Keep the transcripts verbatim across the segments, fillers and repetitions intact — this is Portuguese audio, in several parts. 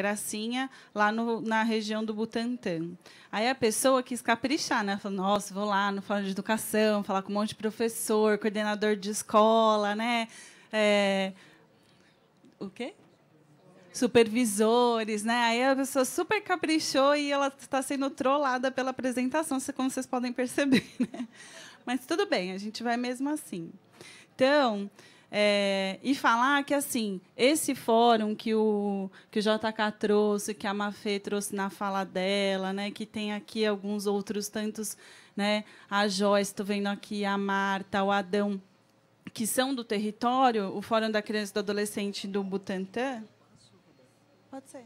gracinha lá no, na região do Butantã. Aí a pessoa quis caprichar, né? Falou, nossa, vou lá no Fórum de Educação, falar com um monte de professor, coordenador de escola, né? É... O quê? Supervisores, né? Aí a pessoa super caprichou e ela está sendo trollada pela apresentação, como vocês podem perceber, né? Mas tudo bem, a gente vai mesmo assim. Então, é, e falar que assim, esse fórum que o, que o J K trouxe, que a Mafê trouxe na fala dela, né, que tem aqui alguns outros tantos, né, a Joyce, estou vendo aqui a Marta, o Adão, que são do território, o Fórum da Criança e do Adolescente do Butantã. Pode ser.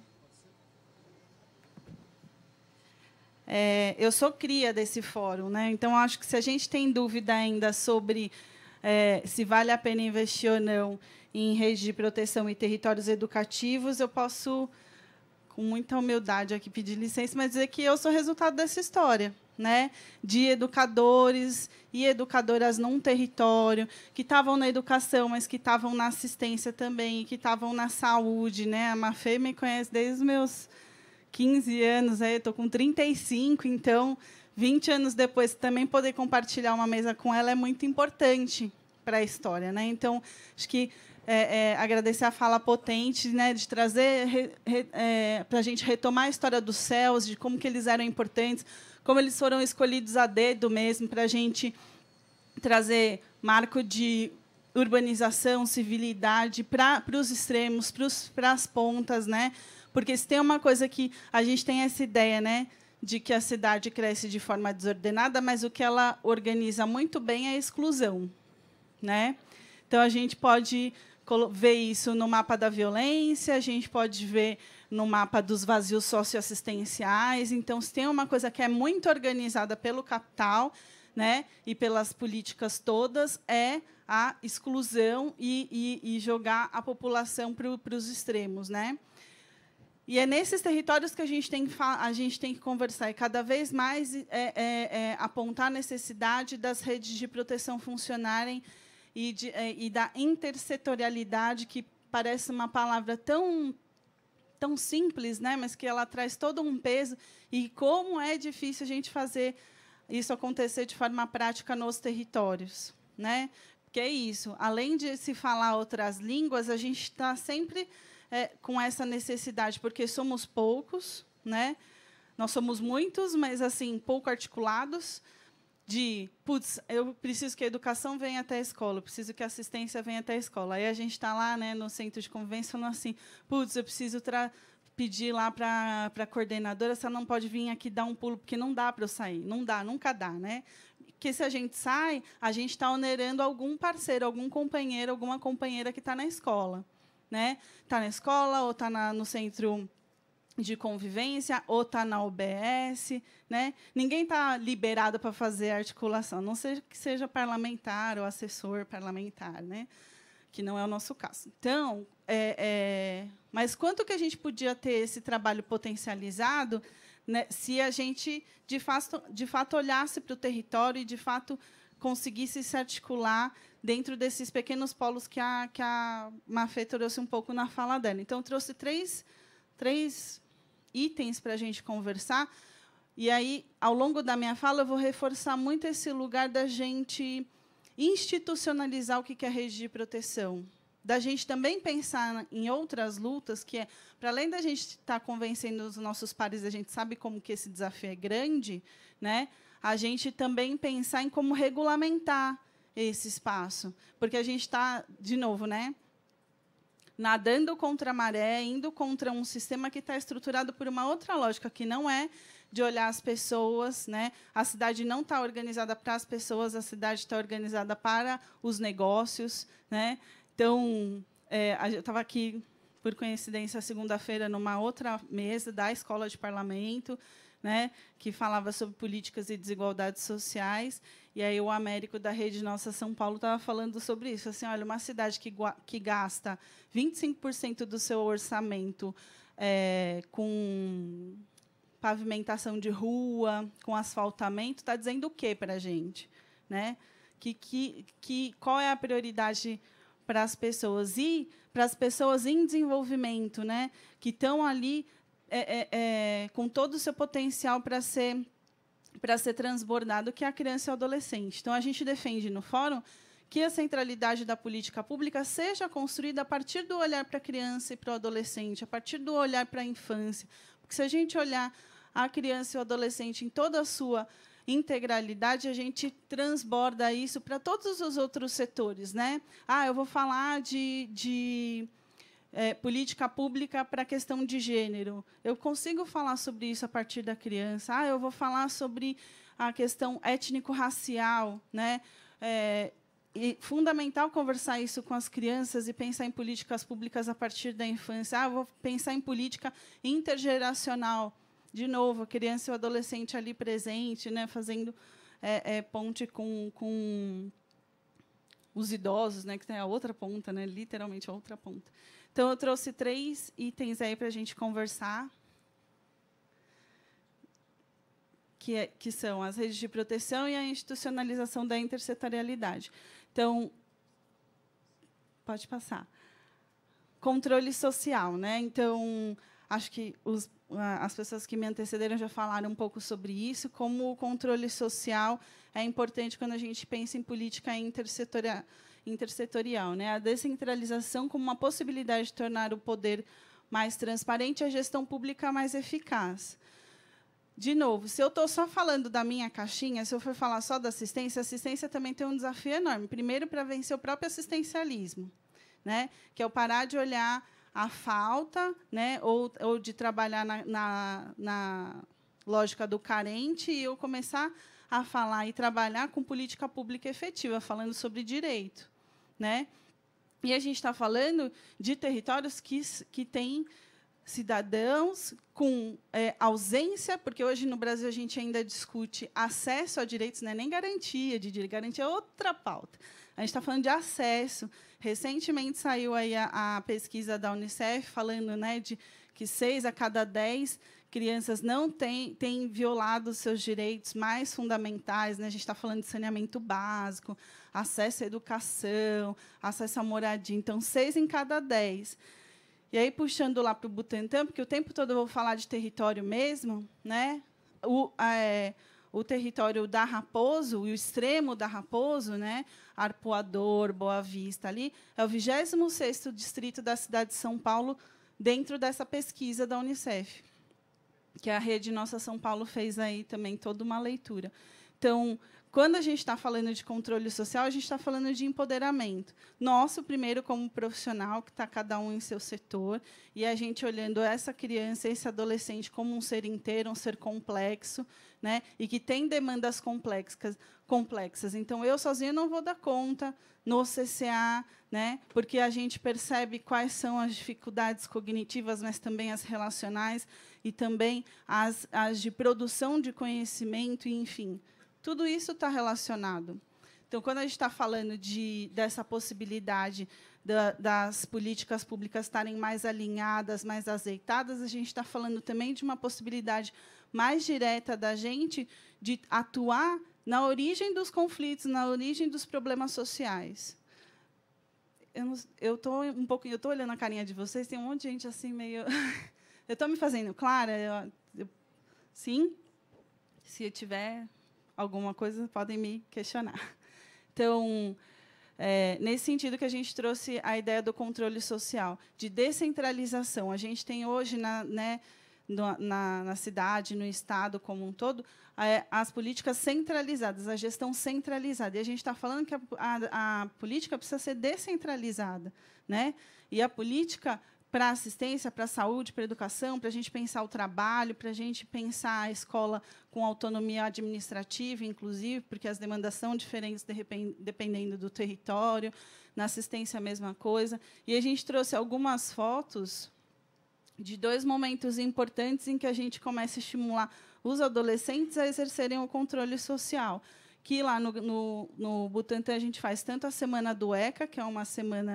É, eu sou cria desse fórum, né? Então acho que se a gente tem dúvida ainda sobre É, se vale a pena investir ou não em rede de proteção e territórios educativos, eu posso, com muita humildade aqui, pedir licença, mas dizer que eu sou resultado dessa história, né? De educadores e educadoras num território, que estavam na educação, mas que estavam na assistência também, que estavam na saúde. Né? A Mafê me conhece desde os meus quinze anos, né? Estou com trinta e cinco, então... vinte anos depois, também poder compartilhar uma mesa com ela é muito importante para a história. Né? Então, acho que é, é, agradecer a fala potente, né, de trazer é, para a gente retomar a história dos céus, de como que eles eram importantes, como eles foram escolhidos a dedo mesmo, para a gente trazer marco de urbanização, civilidade para os extremos, para as pontas. Né? Porque se tem uma coisa que a gente tem essa ideia, né, de que a cidade cresce de forma desordenada, mas o que ela organiza muito bem é a exclusão. Né? Então, a gente pode ver isso no mapa da violência, a gente pode ver no mapa dos vazios socioassistenciais. Então, se tem uma coisa que é muito organizada pelo capital, né, e pelas políticas todas, é a exclusão e, e, e jogar a população para, para os extremos. Né? E é nesses territórios que a gente tem que, a gente tem que conversar, e cada vez mais é, é, é, apontar a necessidade das redes de proteção funcionarem e, de, é, e da intersetorialidade, que parece uma palavra tão, tão simples, né, mas que ela traz todo um peso, e como é difícil a gente fazer isso acontecer de forma prática nos territórios. Né? Porque é isso, além de se falar outras línguas, a gente está sempre... É, com essa necessidade, porque somos poucos, né? Nós somos muitos, mas assim pouco articulados. De, putz, eu preciso que a educação venha até a escola, eu preciso que a assistência venha até a escola. Aí a gente está lá, né, no centro de convivência, falando assim, putz, eu preciso pedir lá para a coordenadora se ela não pode vir aqui dar um pulo, porque não dá para eu sair, não dá, nunca dá, né? Porque se a gente sai, a gente está onerando algum parceiro, algum companheiro, alguma companheira que está na escola. Né? Está na escola, ou está no centro de convivência, ou está na U B S. Né? Ninguém está liberado para fazer articulação, a não ser que seja parlamentar ou assessor parlamentar, né? Que não é o nosso caso. Então, é, é, mas quanto que a gente podia ter esse trabalho potencializado, né, se a gente, de fato, de fato olhasse para o território e, de fato, conseguisse se articular dentro desses pequenos polos que a, que a Mafê trouxe um pouco na fala dela. Então, trouxe três, três itens para a gente conversar. E aí, ao longo da minha fala, eu vou reforçar muito esse lugar da gente institucionalizar o que é rede de proteção, da gente também pensar em outras lutas, que é, para além da gente estar convencendo os nossos pares, a gente sabe como que esse desafio é grande, né? A gente também pensar em como regulamentar esse espaço, porque a gente está, de novo, né, nadando contra a maré, indo contra um sistema que está estruturado por uma outra lógica, que não é de olhar as pessoas. Né? A cidade não está organizada para as pessoas, a cidade está organizada para os negócios. Né? Então, é, eu estava aqui, por coincidência, segunda-feira, numa outra mesa da Escola de Parlamento, né, que falava sobre políticas e desigualdades sociais, e aí o Américo da Rede Nossa São Paulo estava falando sobre isso. Assim, olha, uma cidade que, que gasta vinte e cinco por cento do seu orçamento é, com pavimentação de rua, com asfaltamento, está dizendo o quê para a gente? Né? Que, que, que, qual é a prioridade para as pessoas? E para as pessoas em desenvolvimento, né, que estão ali é, é, é, com todo o seu potencial para ser, para ser transbordado, que é a criança e o adolescente. Então, a gente defende no fórum que a centralidade da política pública seja construída a partir do olhar para a criança e para o adolescente, a partir do olhar para a infância. Porque, se a gente olhar a criança e o adolescente em toda a sua integralidade, a gente transborda isso para todos os outros setores, né? Ah, eu vou falar de, de é, política pública para a questão de gênero. Eu consigo falar sobre isso a partir da criança. Ah, eu vou falar sobre a questão étnico-racial, né? É, e fundamental conversar isso com as crianças e pensar em políticas públicas a partir da infância. Ah, eu vou pensar em política intergeracional. De novo, a criança e o adolescente ali presente, né, fazendo é, é, ponte com, com os idosos, né, que tem a outra ponta, né, literalmente a outra ponta. Então, eu trouxe três itens aí para a gente conversar, que, é, que são as redes de proteção e a institucionalização da intersetorialidade. Então, pode passar. Controle social, né? Então, acho que os as pessoas que me antecederam já falaram um pouco sobre isso, como o controle social é importante quando a gente pensa em política intersetorial, intersetorial, né? A descentralização como uma possibilidade de tornar o poder mais transparente e a gestão pública mais eficaz. De novo, se eu estou só falando da minha caixinha, se eu for falar só da assistência, a assistência também tem um desafio enorme. Primeiro, para vencer o próprio assistencialismo, né? Que é o parar de olhar a falta, né, ou, ou de trabalhar na, na, na lógica do carente, e eu começar a falar e trabalhar com política pública efetiva, falando sobre direito, né? E a gente está falando de territórios que, que têm cidadãos com é, ausência, porque hoje no Brasil a gente ainda discute acesso a direitos, não é nem garantia de direito, garantia é outra pauta. A gente está falando de acesso. Recentemente saiu aí a, a pesquisa da Unicef falando, né, de que seis a cada dez crianças não têm, têm violado os seus direitos mais fundamentais. Né? A gente está falando de saneamento básico, acesso à educação, acesso à moradia. Então, seis em cada dez. E aí, puxando lá para o Butantã, porque o tempo todo eu vou falar de território mesmo, né? O, é, o território da Raposo, o extremo da Raposo, né? Arpoador, Boa Vista, ali, é o vigésimo sexto distrito da cidade de São Paulo, dentro dessa pesquisa da Unicef, que a Rede Nossa São Paulo fez aí também toda uma leitura. Então, quando a gente está falando de controle social, a gente está falando de empoderamento. Nosso, primeiro, como profissional, que está cada um em seu setor, e a gente olhando essa criança, esse adolescente como um ser inteiro, um ser complexo, né, e que tem demandas complexas. complexas. Então, eu sozinha não vou dar conta no C C A, né, porque a gente percebe quais são as dificuldades cognitivas, mas também as relacionais, e também as, as de produção de conhecimento, e, enfim. Tudo isso está relacionado. Então, quando a gente está falando de, dessa possibilidade da, das políticas públicas estarem mais alinhadas, mais azeitadas, a gente está falando também de uma possibilidade mais direta da gente de atuar na origem dos conflitos, na origem dos problemas sociais. Eu estou um pouco, eu estou olhando a carinha de vocês, tem um monte de gente assim meio. Eu estou me fazendo clara? Eu, eu, sim? Se eu tiver alguma coisa, podem me questionar. Então, é, nesse sentido que a gente trouxe a ideia do controle social, de descentralização. A gente tem hoje, na, né, no, na, na cidade, no Estado como um todo, é, as políticas centralizadas, a gestão centralizada. E a gente está falando que a, a, a política precisa ser descentralizada, né? E a política para a assistência, para a saúde, para a educação, para a gente pensar o trabalho, para a gente pensar a escola com autonomia administrativa, inclusive, porque as demandas são diferentes de repente, dependendo do território. Na assistência, a mesma coisa. E a gente trouxe algumas fotos de dois momentos importantes em que a gente começa a estimular os adolescentes a exercerem o controle social. Que lá no, no, no Butantã a gente faz tanto a Semana do ECA, que é uma semana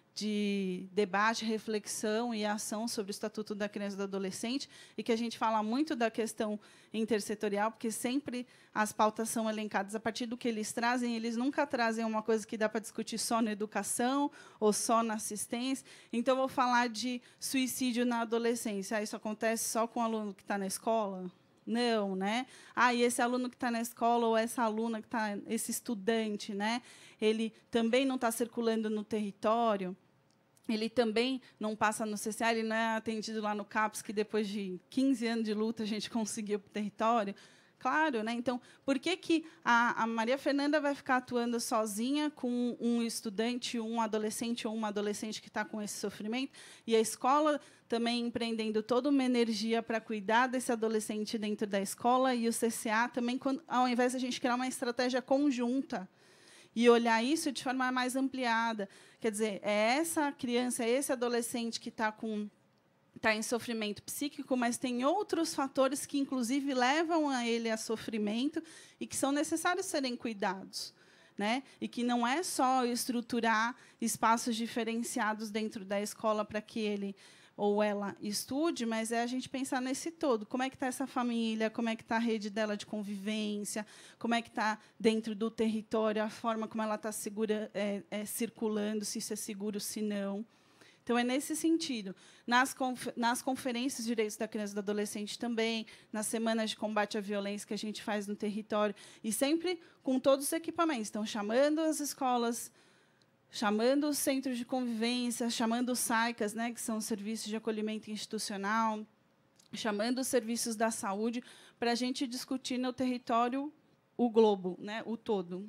de debate, reflexão e ação sobre o Estatuto da Criança e do Adolescente, e que a gente fala muito da questão intersetorial, porque sempre as pautas são elencadas a partir do que eles trazem, eles nunca trazem uma coisa que dá para discutir só na educação ou só na assistência. Então, eu vou falar de suicídio na adolescência. Ah, isso acontece só com o aluno que está na escola? Não, né? Ah, e esse aluno que está na escola ou essa aluna que está, esse estudante, né? Ele também não está circulando no território. Ele também não passa no C C A, ele não é atendido lá no CAPS, que depois de quinze anos de luta a gente conseguiu para o território. Claro, né? Então, por que, que a, a Maria Fernanda vai ficar atuando sozinha com um estudante, um adolescente ou uma adolescente que está com esse sofrimento, e a escola também empreendendo toda uma energia para cuidar desse adolescente dentro da escola, e o C C A também, quando, ao invés de a gente criar uma estratégia conjunta e olhar isso de forma mais ampliada. Quer dizer, é essa criança, é esse adolescente que está com está em sofrimento psíquico, mas tem outros fatores que, inclusive, levam a ele a sofrimento e que são necessários serem cuidados, né? E que não é só estruturar espaços diferenciados dentro da escola para que ele ou ela estude, mas é a gente pensar nesse todo. Como é que está essa família, como é que está a rede dela de convivência, como é que está dentro do território, a forma como ela está segura, é, é, circulando, se isso é seguro, se não. Então, é nesse sentido. Nas, confer nas conferências de direitos da criança e do adolescente também, nas semanas de combate à violência que a gente faz no território, e sempre com todos os equipamentos. Então, chamando as escolas, chamando os centros de convivência, chamando os S A I C As, né, que são os serviços de acolhimento institucional, chamando os serviços da saúde, para a gente discutir no território o globo, né, o todo.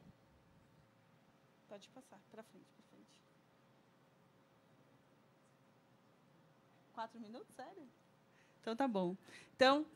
Pode passar, para frente, para frente. Quatro minutos, sério? Então, tá bom. Então,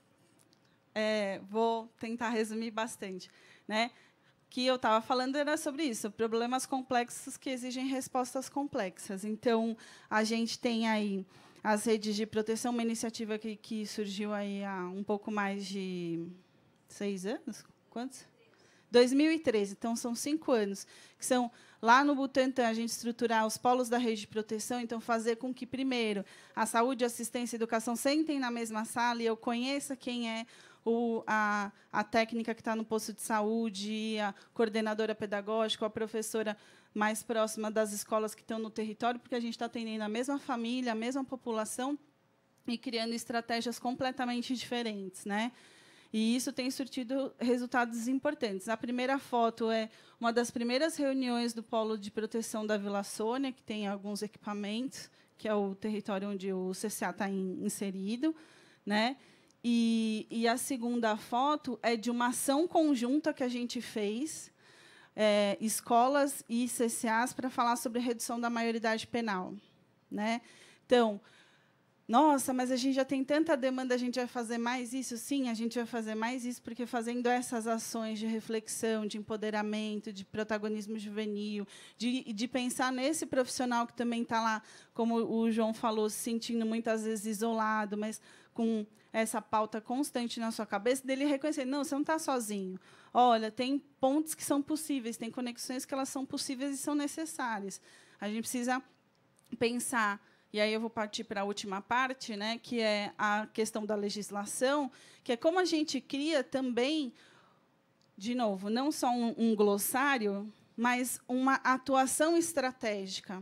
é, vou tentar resumir bastante, né? Que eu estava falando era sobre isso, problemas complexos que exigem respostas complexas. Então, a gente tem aí as redes de proteção, uma iniciativa que, que surgiu aí há um pouco mais de seis anos? Quantos? dois mil e treze, então são cinco anos, que são lá no Butantan a gente estruturar os polos da rede de proteção, então fazer com que, primeiro, a saúde, assistência e educação sentem na mesma sala e eu conheça quem é o, a, a técnica que está no posto de saúde, a coordenadora pedagógica, a professora mais próxima das escolas que estão no território, porque a gente está atendendo a mesma família, a mesma população e criando estratégias completamente diferentes, né? E isso tem surtido resultados importantes. A primeira foto é uma das primeiras reuniões do Polo de Proteção da Vila Sônia, que tem alguns equipamentos, que é o território onde o C C A está inserido, né? E, e a segunda foto é de uma ação conjunta que a gente fez, é, escolas e C C As, para falar sobre redução da maioridade penal, né? Então, nossa, mas a gente já tem tanta demanda, a gente vai fazer mais isso? Sim, a gente vai fazer mais isso, porque fazendo essas ações de reflexão, de empoderamento, de protagonismo juvenil, de, de pensar nesse profissional que também está lá, como o João falou, se sentindo muitas vezes isolado, mas com essa pauta constante na sua cabeça, dele reconhecer, não, você não está sozinho. Olha, tem pontos que são possíveis, tem conexões que elas são possíveis e são necessárias. A gente precisa pensar. E aí eu vou partir para a última parte, né, que é a questão da legislação, que é como a gente cria também, de novo, não só um, um glossário, mas uma atuação estratégica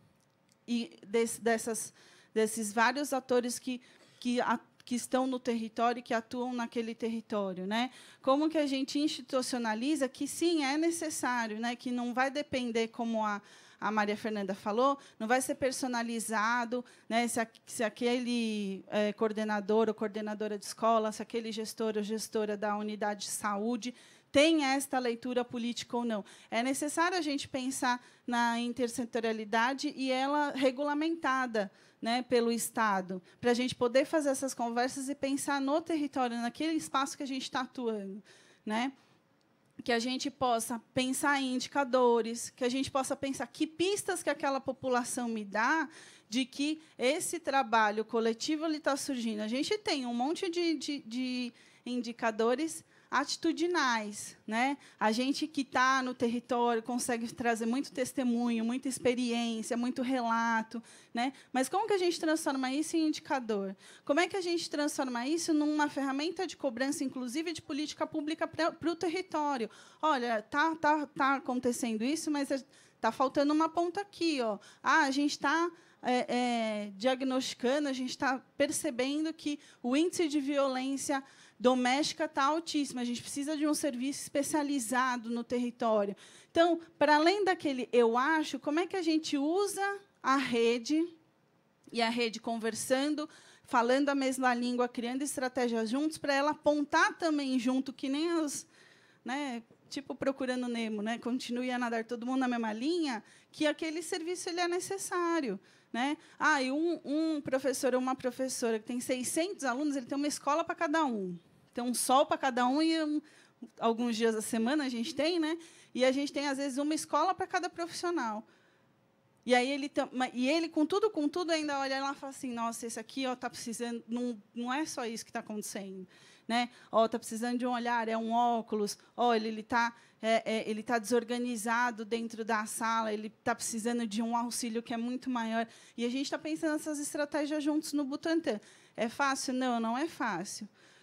e desse, dessas, desses vários atores que, que, a, que estão no território, que atuam naquele território, né? Como que a gente institucionaliza que, sim, é necessário, né, que não vai depender como a a Maria Fernanda falou, não vai ser personalizado, né, se, a, se aquele é, coordenador ou coordenadora de escola, se aquele gestor ou gestora da unidade de saúde tem esta leitura política ou não. É necessário a gente pensar na intersetorialidade e ela regulamentada, né, pelo Estado, para a gente poder fazer essas conversas e pensar no território, naquele espaço que a gente está atuando, né? Que a gente possa pensar em indicadores, que a gente possa pensar que pistas que aquela população me dá de que esse trabalho coletivo está surgindo. A gente tem um monte de, de, de indicadores atitudinais, né? A gente que está no território consegue trazer muito testemunho, muita experiência, muito relato, né? Mas como que a gente transforma isso em indicador? Como é que a gente transforma isso numa ferramenta de cobrança, inclusive de política pública para o território? Olha, tá, tá, tá acontecendo isso, mas está faltando uma ponta aqui, ó. Ah, a gente está É, é, diagnosticando, a gente está percebendo que o índice de violência doméstica está altíssimo. A gente precisa de um serviço especializado no território. Então, para além daquele eu acho, como é que a gente usa a rede, e a rede conversando, falando a mesma língua, criando estratégias juntos, para ela apontar também junto, que nem os... Né, tipo Procurando Nemo, né? Continue a nadar todo mundo na mesma linha, que aquele serviço ele é necessário. Né? Ah, e um, um professor ou uma professora que tem seiscentos alunos, ele tem uma escola para cada um. Tem um sol para cada um, e um, alguns dias da semana a gente tem, né? E a gente tem, às vezes, uma escola para cada profissional. E aí ele, e ele, com tudo, com tudo, ainda olha lá e fala assim, nossa, esse aqui está precisando, não, não é só isso que está acontecendo. Né? Ó, está precisando de um olhar, é um óculos, ó, ele está é, é, ele tá desorganizado dentro da sala, ele está precisando de um auxílio que é muito maior. E a gente está pensando nessas estratégias juntos no Butantã. É fácil? Não, não é fácil.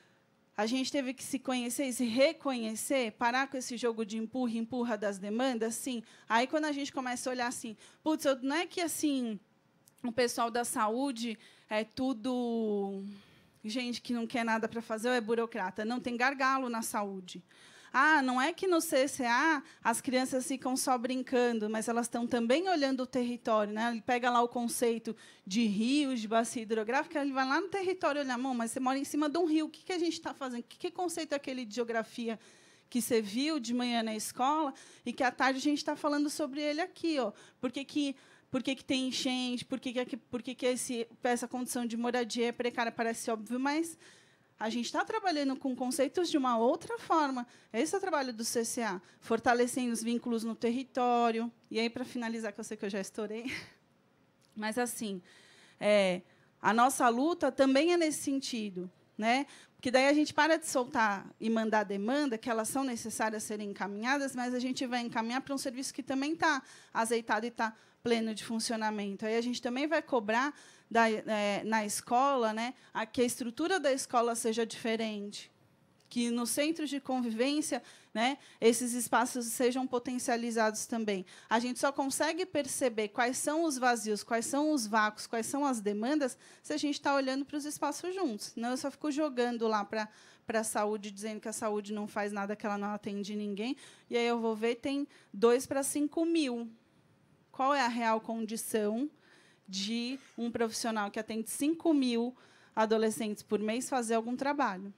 A gente teve que se conhecer e se reconhecer, parar com esse jogo de empurra, empurra das demandas, sim. Aí, quando a gente começa a olhar assim, putz, não é que assim o pessoal da saúde é tudo gente que não quer nada para fazer ou é burocrata. Não, tem gargalo na saúde. Ah, não é que no C C A as crianças ficam só brincando, mas elas estão também olhando o território. Né? Ele pega lá o conceito de rios, de bacia hidrográfica, ele vai lá no território e olha, mão, mas você mora em cima de um rio, o que, que a gente está fazendo? Que, que conceito é aquele de geografia que você viu de manhã na escola e que, à tarde, a gente está falando sobre ele aqui? Ó? Por que que... Por que, que tem enchente? Por que, que, por que, que esse, essa condição de moradia é precária? Parece óbvio, mas a gente está trabalhando com conceitos de uma outra forma. Esse é o trabalho do C C A, fortalecendo os vínculos no território. E aí, para finalizar, que eu sei que eu já estourei, mas, assim, é, a nossa luta também é nesse sentido. Né? Porque daí a gente para de soltar e mandar demanda, que elas são necessárias serem encaminhadas, mas a gente vai encaminhar para um serviço que também está azeitado e está pleno de funcionamento. Aí a gente também vai cobrar da, é, na escola, né, a que a estrutura da escola seja diferente, que nos centros de convivência, né, esses espaços sejam potencializados também. A gente só consegue perceber quais são os vazios, quais são os vácuos, quais são as demandas, se a gente está olhando para os espaços juntos. Não, eu só fico jogando lá para para a saúde, dizendo que a saúde não faz nada, que ela não atende ninguém, e aí eu vou ver, tem dois para cinco mil. Qual é a real condição de um profissional que atende cinco mil adolescentes por mês fazer algum trabalho?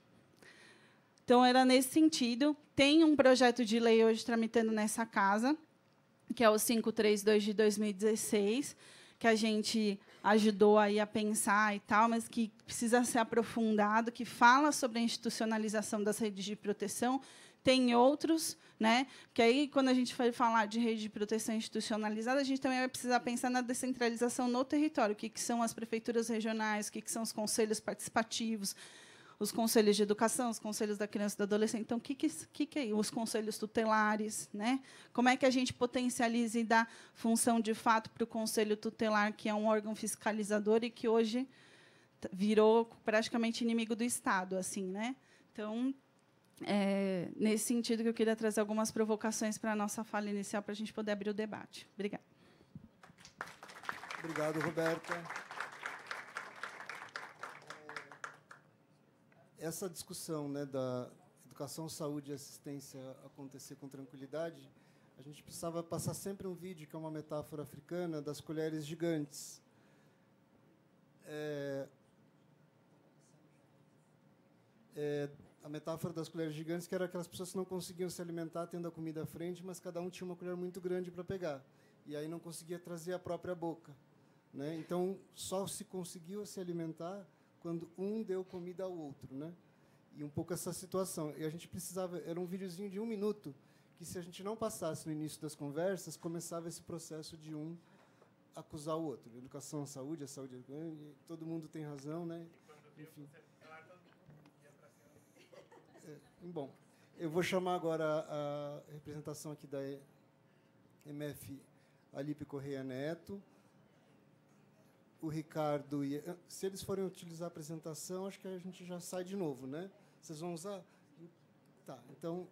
Então, era nesse sentido. Tem um projeto de lei hoje tramitando nessa casa, que é o quinhentos e trinta e dois de dois mil e dezesseis, que a gente ajudou aí a pensar e tal, mas que precisa ser aprofundado, que fala sobre a institucionalização das redes de proteção. Tem outros, né? Que aí, quando a gente for falar de rede de proteção institucionalizada, a gente também vai precisar pensar na descentralização no território, o que, que são as prefeituras regionais, o que, que são os conselhos participativos, os conselhos de educação, os conselhos da criança e do adolescente. Então, o que, que, que, que é os conselhos tutelares? Né? Como é que a gente potencializa e dá função, de fato, para o conselho tutelar, que é um órgão fiscalizador e que hoje virou praticamente inimigo do Estado, assim, né? Então, é nesse sentido que eu queria trazer algumas provocações para a nossa fala inicial, para a gente poder abrir o debate. Obrigada. Obrigado, Roberta. Essa discussão, né, da educação, saúde e assistência acontecer com tranquilidade, a gente precisava passar sempre um vídeo, que é uma metáfora africana, das colheres gigantes. É, é, a metáfora das colheres gigantes, que era aquelas pessoas que não conseguiam se alimentar tendo a comida à frente, mas cada um tinha uma colher muito grande para pegar. E aí não conseguia trazer a própria boca. Né? Então, só se conseguiu se alimentar quando um deu comida ao outro, né? E um pouco essa situação. E a gente precisava... Era um videozinho de um minuto, que, se a gente não passasse no início das conversas, começava esse processo de um acusar o outro. Educação, saúde, a saúde... Todo mundo tem razão, né? Enfim. É, bom, Eu vou chamar agora a representação aqui da M F Alípio Correia Neto, o Ricardo e... Se eles forem utilizar a apresentação, acho que a gente já sai de novo, né? Vocês vão usar? Tá, então...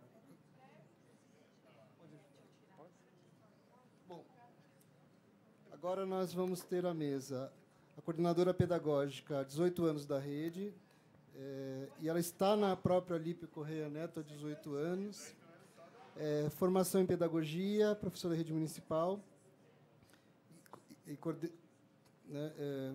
Bom, agora nós vamos ter à mesa a coordenadora pedagógica há dezoito anos da rede, é, e ela está na própria Alípio Correia Neto há dezoito anos, é, formação em pedagogia, professora da rede municipal, e, e coorden... Né, é,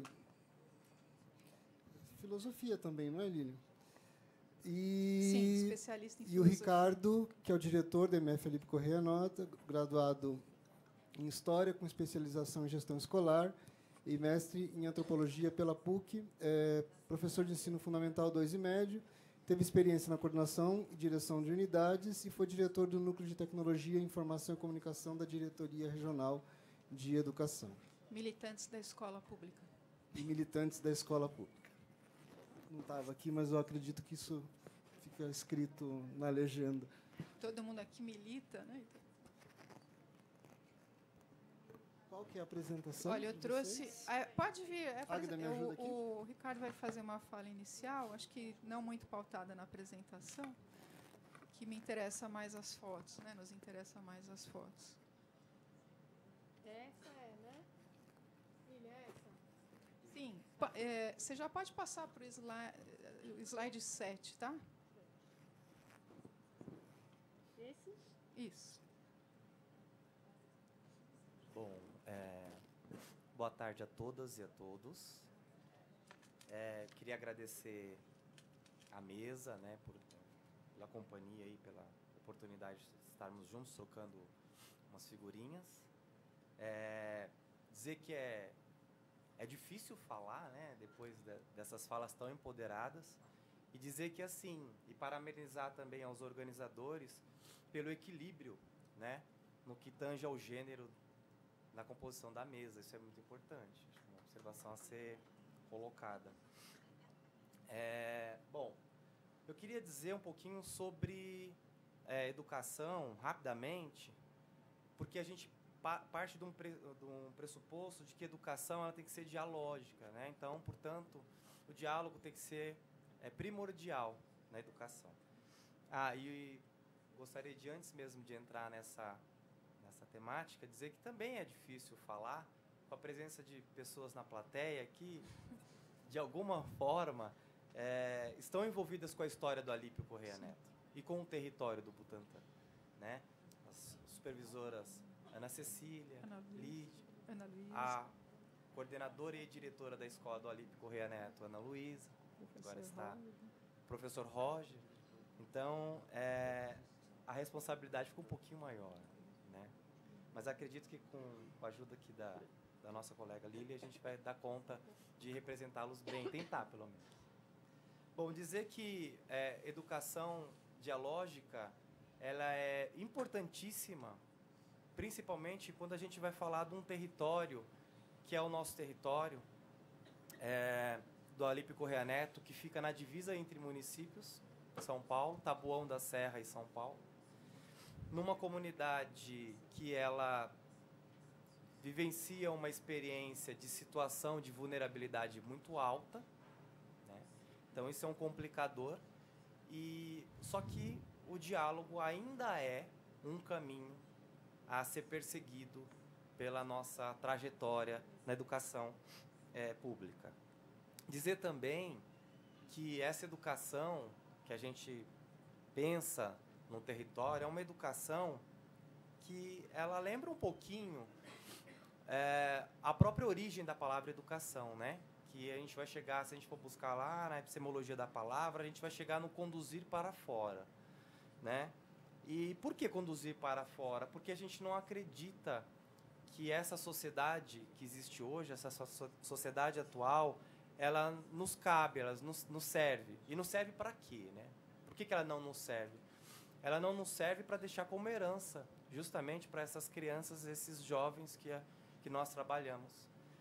filosofia também, não é, Lílio? E, Sim, especialista em filosofia. E o Ricardo, que é o diretor da M F Alípio Correia Neto, graduado em História, com especialização em Gestão Escolar, e mestre em Antropologia pela P U C, é, professor de Ensino Fundamental dois e médio, teve experiência na coordenação e direção de unidades e foi diretor do Núcleo de Tecnologia, Informação e Comunicação da Diretoria Regional de Educação. Militantes da escola pública. E militantes da escola pública. Não estava aqui, mas eu acredito que isso fica escrito na legenda. Todo mundo aqui milita, né? Qual que é a apresentação? Olha, eu trouxe... É, pode vir. É, Águida, me ajuda o, aqui. o Ricardo vai fazer uma fala inicial, acho que não muito pautada na apresentação, que me interessa mais as fotos, né? Nos interessa mais as fotos. Essa é, né? Filha, essa? Sim. Pa, é, você já pode passar para o slide, slide sete, tá? Esse? Isso. Bom, é, boa tarde a todas e a todos. É, queria agradecer a mesa, né, por, pela companhia e pela oportunidade de estarmos juntos trocando umas figurinhas. É, dizer que é, é difícil falar, né, depois de, dessas falas tão empoderadas, e dizer que, assim, e parabenizar também aos organizadores pelo equilíbrio, né, no que tange ao gênero na composição da mesa. Isso é muito importante, uma observação a ser colocada. É, bom, eu queria dizer um pouquinho sobre é, educação, rapidamente, porque a gente pa parte de um, pre de um pressuposto de que educação ela tem que ser dialógica, né? Então, portanto, o diálogo tem que ser é, primordial na educação. Ah, e gostaria de, antes mesmo de entrar nessa... essa temática, dizer que também é difícil falar com a presença de pessoas na plateia que, de alguma forma, é, estão envolvidas com a história do Alípio Correia Neto e com o território do Butantã, né? As supervisoras Ana Cecília, Ana Lídia, Ana Luísa, a coordenadora e diretora da escola do Alípio Correia Neto, Ana Luísa, agora está o professor Roger. Então, é, a responsabilidade ficou um pouquinho maior. Mas acredito que com a ajuda aqui da, da nossa colega Lília, a gente vai dar conta de representá-los bem, tentar pelo menos. Bom, dizer que é, educação dialógica, ela é importantíssima, principalmente quando a gente vai falar de um território, que é o nosso território, é, do Alípio Correia Neto, que fica na divisa entre municípios, São Paulo, Taboão da Serra e São Paulo, numa comunidade que ela vivencia uma experiência de situação de vulnerabilidade muito alta, né? Então isso é um complicador, e só que o diálogo ainda é um caminho a ser perseguido pela nossa trajetória na educação é, pública. Dizer também que essa educação que a gente pensa no território é uma educação que ela lembra um pouquinho é, a própria origem da palavra educação, né? Que a gente vai chegar, se a gente for buscar lá na epistemologia da palavra, a gente vai chegar no conduzir para fora, né? E por que conduzir para fora? Porque a gente não acredita que essa sociedade que existe hoje, essa so sociedade atual, ela nos cabe, ela nos, nos serve. E nos serve para quê, né? Por que que ela não nos serve? Ela não nos serve para deixar como herança, justamente para essas crianças, esses jovens que, a, que nós trabalhamos.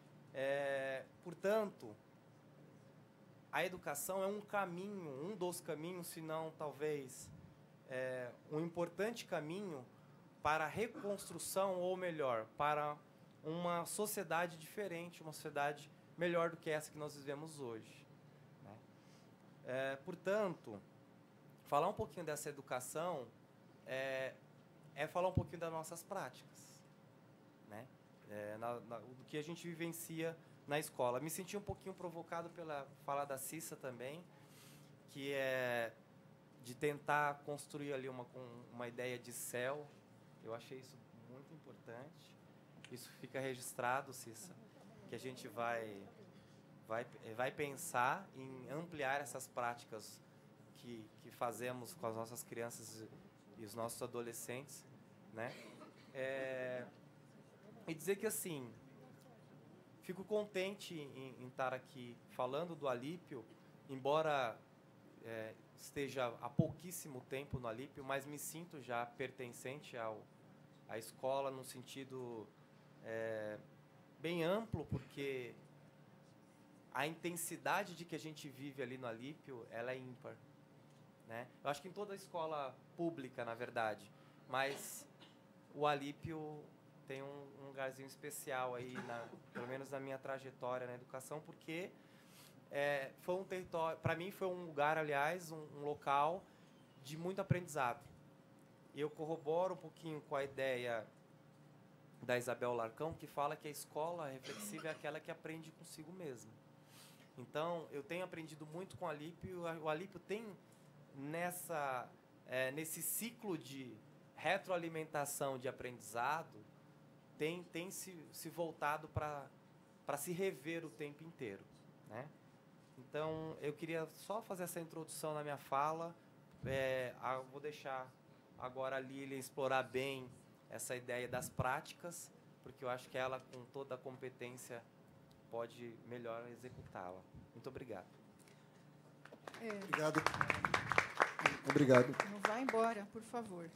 É, portanto, a educação é um caminho, um dos caminhos, se não talvez é, um importante caminho para a reconstrução, ou melhor, para uma sociedade diferente, uma sociedade melhor do que essa que nós vivemos hoje, né? É, portanto, falar um pouquinho dessa educação é, é falar um pouquinho das nossas práticas, né? É, na, na, do que a gente vivencia na escola. Me senti um pouquinho provocado pela fala da Cissa também, que é de tentar construir ali uma, uma ideia de céu. Eu achei isso muito importante. Isso fica registrado, Cissa, que a gente vai, vai, vai pensar em ampliar essas práticas que, que fazemos com as nossas crianças e os nossos adolescentes, né? É, e dizer que, assim, fico contente em, em estar aqui falando do Alípio, embora é, esteja há pouquíssimo tempo no Alípio, mas me sinto já pertencente ao, à escola, num sentido é, bem amplo, porque a intensidade de que a gente vive ali no Alípio, ela é ímpar, né? Eu acho que em toda a escola pública, na verdade, mas o Alípio tem um, um lugarzinho especial aí, na, pelo menos na minha trajetória na educação, porque é, foi um território, para mim foi um lugar, aliás, um, um local de muito aprendizado. E eu corroboro um pouquinho com a ideia da Isabel Larcão, que fala que a escola reflexiva é aquela que aprende consigo mesma. Então, eu tenho aprendido muito com o Alípio. O Alípio tem nessa, é, nesse ciclo de retroalimentação de aprendizado, tem, tem se, se voltado para para se rever o tempo inteiro, né? Então, eu queria só fazer essa introdução na minha fala. É, a, vou deixar agora a Lília explorar bem essa ideia das práticas, porque eu acho que ela, com toda a competência, pode melhor executá-la. Muito obrigado. É, Obrigado. Obrigado. não vá embora, por favor.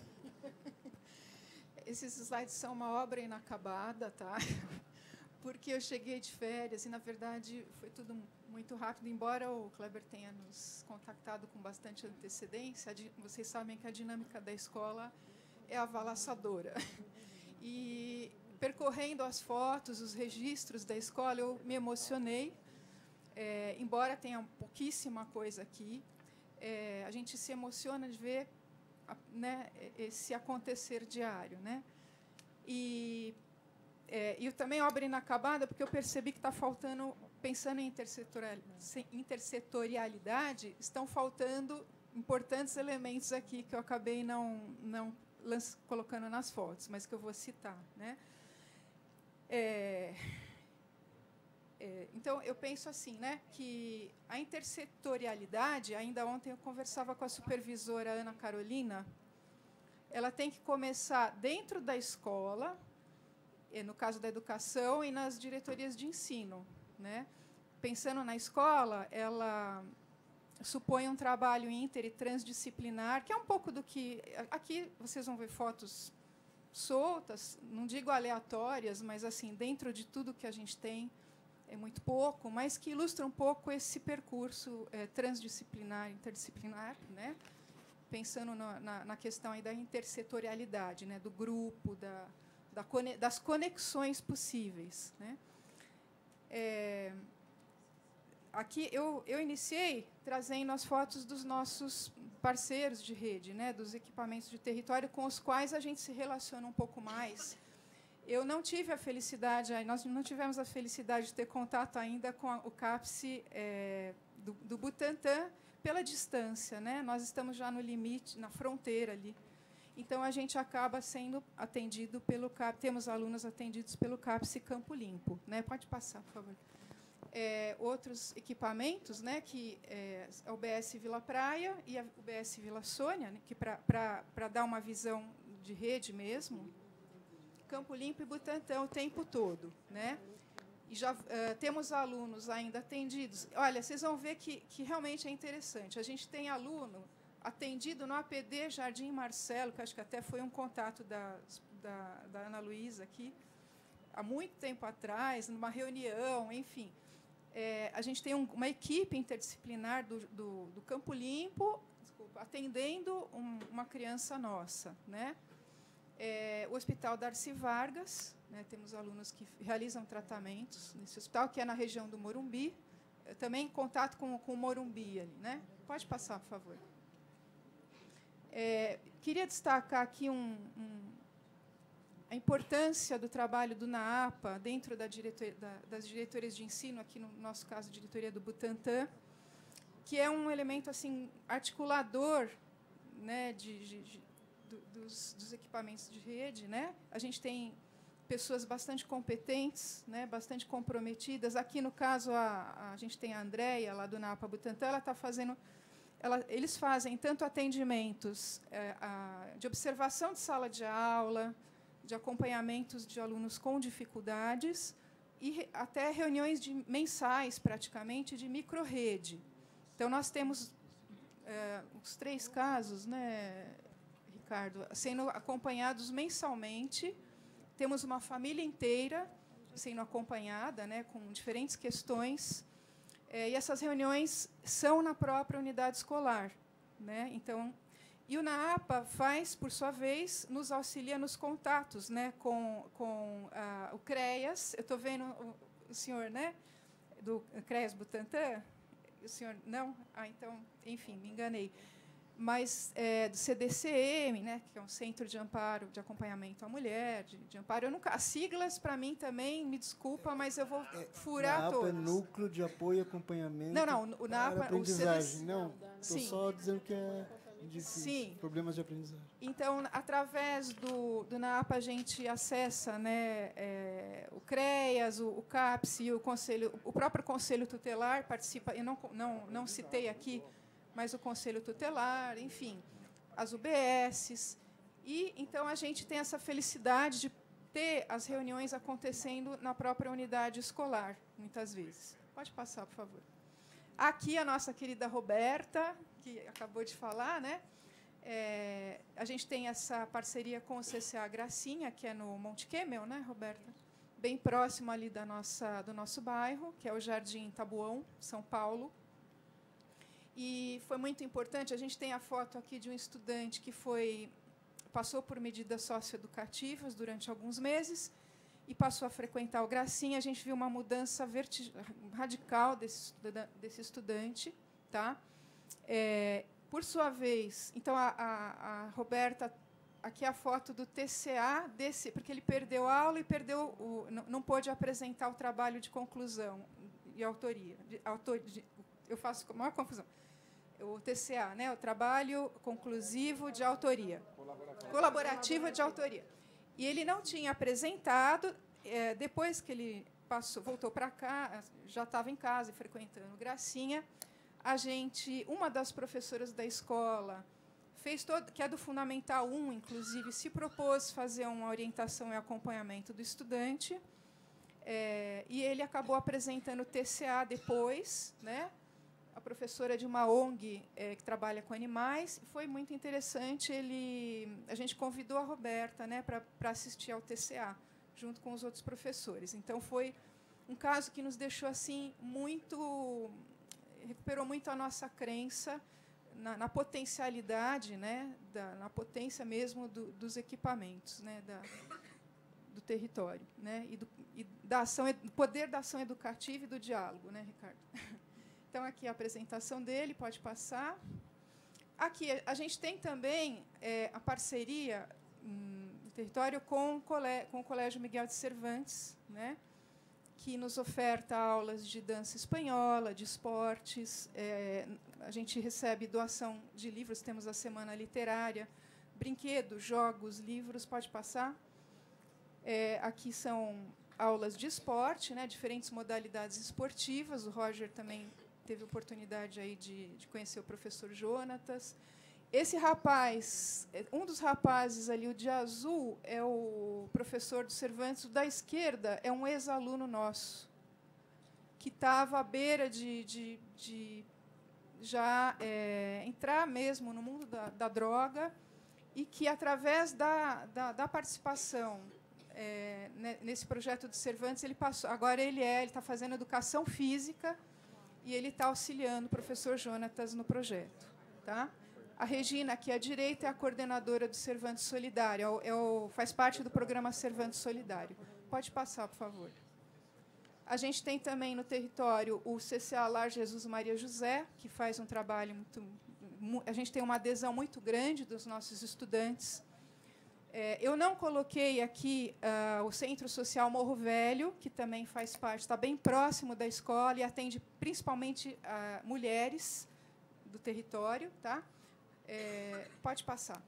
Esses slides são uma obra inacabada, tá? Porque eu cheguei de férias e, na verdade, foi tudo muito rápido. Embora o Kleber tenha nos contactado com bastante antecedência, vocês sabem que a dinâmica da escola é avalaçadora. E, percorrendo as fotos, os registros da escola, eu me emocionei. É, embora tenha pouquíssima coisa aqui, é, a gente se emociona de ver, né, esse acontecer diário, né? E, é, e também obra inacabada, porque eu percebi que está faltando, pensando em intersetorial, intersetorialidade, estão faltando importantes elementos aqui que eu acabei não, não lance, colocando nas fotos, mas que eu vou citar, né? É, é, então, eu penso assim, né, que a intersetorialidade, ainda ontem eu conversava com a supervisora Ana Carolina, ela tem que começar dentro da escola, no caso da educação, e nas diretorias de ensino, né? Pensando na escola, ela supõe um trabalho inter e transdisciplinar, que é um pouco do que... Aqui vocês vão ver fotos soltas, não digo aleatórias, mas assim, dentro de tudo que a gente tem, é muito pouco, mas que ilustra um pouco esse percurso é, transdisciplinar, interdisciplinar, né? Pensando na, na, na questão aí da intersetorialidade, né? Do grupo, da, da, das conexões possíveis, né? É, aqui eu, eu iniciei trazendo as fotos dos nossos parceiros de rede, né? Dos equipamentos de território com os quais a gente se relaciona um pouco mais. Eu não tive a felicidade, nós não tivemos a felicidade de ter contato ainda com a, o CAPS é, do, do Butantã pela distância, né? Nós estamos já no limite, na fronteira ali. Então, a gente acaba sendo atendido pelo CAPS, temos alunos atendidos pelo CAPS Campo Limpo, né? Pode passar, por favor. É, outros equipamentos, né, que é a U B S Vila Praia e a U B S Vila Sônia, né, que para dar uma visão de rede mesmo, Campo Limpo e Butantã o tempo todo, né? E já uh, temos alunos ainda atendidos. Olha, vocês vão ver que, que realmente é interessante. A gente tem aluno atendido no A P D Jardim Marcelo, que acho que até foi um contato da, da, da Ana Luísa aqui, há muito tempo atrás, numa reunião, enfim. É, a gente tem um, uma equipe interdisciplinar do, do, do Campo Limpo, desculpa, atendendo um, uma criança nossa, né? É, o Hospital Darcy Vargas, né, temos alunos que realizam tratamentos nesse hospital, que é na região do Morumbi, também em contato com, com o Morumbi ali, né? Pode passar, por favor. É, queria destacar aqui um, um, a importância do trabalho do NAAPA dentro da diretor, da, das diretorias de ensino, aqui no nosso caso, a diretoria do Butantan, que é um elemento assim articulador, né, de, de, de, dos, dos equipamentos de rede, né? A gente tem pessoas bastante competentes, né, bastante comprometidas. Aqui, no caso, a, a gente tem a Andréia, lá do NAAPA Butantan, ela está fazendo... Ela, eles fazem tanto atendimentos é, a, de observação de sala de aula, de acompanhamentos de alunos com dificuldades, e re, até reuniões de, mensais, praticamente, de microrrede. Então, nós temos é, os três casos, né, Ricardo, sendo acompanhados mensalmente. Temos uma família inteira sendo acompanhada, né, com diferentes questões, é, e essas reuniões são na própria unidade escolar, né? Então, e o NAAPA faz, por sua vez, nos auxilia nos contatos, né, com, com ah, o CREAS. Eu estou vendo o, o senhor, né, do CREAS Butantan. O senhor não? Ah, então, enfim, me enganei. Mas é, do C D C M, né, que é um Centro de Amparo, de Acompanhamento à Mulher, de, de amparo. Eu nunca, as siglas, para mim, também, me desculpa, mas eu vou é, furar NAAPA todas. é Núcleo de Apoio e Acompanhamento Não, não, o NAAPA... Aprendizagem. O C D C, não, estou só dizendo que é difícil. Sim. Problemas de aprendizagem. Então, através do, do NAAPA, a gente acessa, né, é, o CREAS, o, o CAPS e o Conselho... O próprio Conselho Tutelar participa... Eu não, não, não citei aqui... mas o Conselho Tutelar, enfim, as U B Ss. E, então, a gente tem essa felicidade de ter as reuniões acontecendo na própria unidade escolar, muitas vezes. Pode passar, por favor. Aqui, a nossa querida Roberta, que acabou de falar, né? É, a gente tem essa parceria com o C C A Gracinha, que é no Monte Kemmel, né, Roberta? Bem próximo ali da nossa, do nosso bairro, que é o Jardim Tabuão, São Paulo. E foi muito importante. A gente tem a foto aqui de um estudante que foi, passou por medidas socioeducativas durante alguns meses e passou a frequentar o Gracinha. A gente viu uma mudança vertig... radical desse, desse estudante. Tá? É, por sua vez, então, a, a, a Roberta, aqui é a foto do T C A, desse, porque ele perdeu a aula e perdeu o, não, não pôde apresentar o trabalho de conclusão e autoria. De, autor, de, eu faço a maior confusão. O T C A, né, o trabalho conclusivo de autoria. Colaborativo, Colaborativo de autoria. E ele não tinha apresentado, é, depois que ele passou, voltou para cá, já estava em casa e frequentando Gracinha, a gente, uma das professoras da escola, fez todo, que é do Fundamental um, inclusive, se propôs fazer uma orientação e acompanhamento do estudante, é, e ele acabou apresentando o T C A depois, né? A professora de uma O N G é, que trabalha com animais. Foi muito interessante. Ele, a gente convidou a Roberta, né, para assistir ao T C A, junto com os outros professores. Então, foi um caso que nos deixou assim muito... recuperou muito a nossa crença na, na potencialidade, né, da, na potência mesmo do, dos equipamentos, né, da, do território, né, e do, e da ação, do poder da ação educativa e do diálogo, né, Ricardo? Então, aqui a apresentação dele, pode passar. Aqui, a gente tem também é, a parceria hum, do território com o, colégio, com o Colégio Miguel de Cervantes, né, que nos oferta aulas de dança espanhola, de esportes. É, a gente recebe doação de livros, temos a Semana Literária, brinquedos, jogos, livros, pode passar. É, aqui são aulas de esporte, né, diferentes modalidades esportivas. O Roger também teve oportunidade aí de, de conhecer o professor Jonatas. Esse rapaz, um dos rapazes ali, o de azul, é o professor do Cervantes. O da esquerda é um ex-aluno nosso, que estava à beira de, de, de já é, entrar mesmo no mundo da, da droga, e que, através da, da, da participação é, nesse projeto do Cervantes, ele passou, agora ele é, ele está fazendo educação física e ele está auxiliando o professor Jonatas no projeto. Tá? A Regina, aqui à direita, é a coordenadora do Cervantes Solidário, é o, é o, faz parte do programa Cervantes Solidário. Pode passar, por favor. A gente tem também no território o C C A Lar Jesus Maria José, que faz um trabalho muito... A gente tem uma adesão muito grande dos nossos estudantes. É, eu não coloquei aqui uh, o Centro Social Morro Velho, que também faz parte, está bem próximo da escola e atende principalmente uh, mulheres do território. Tá? É, pode passar.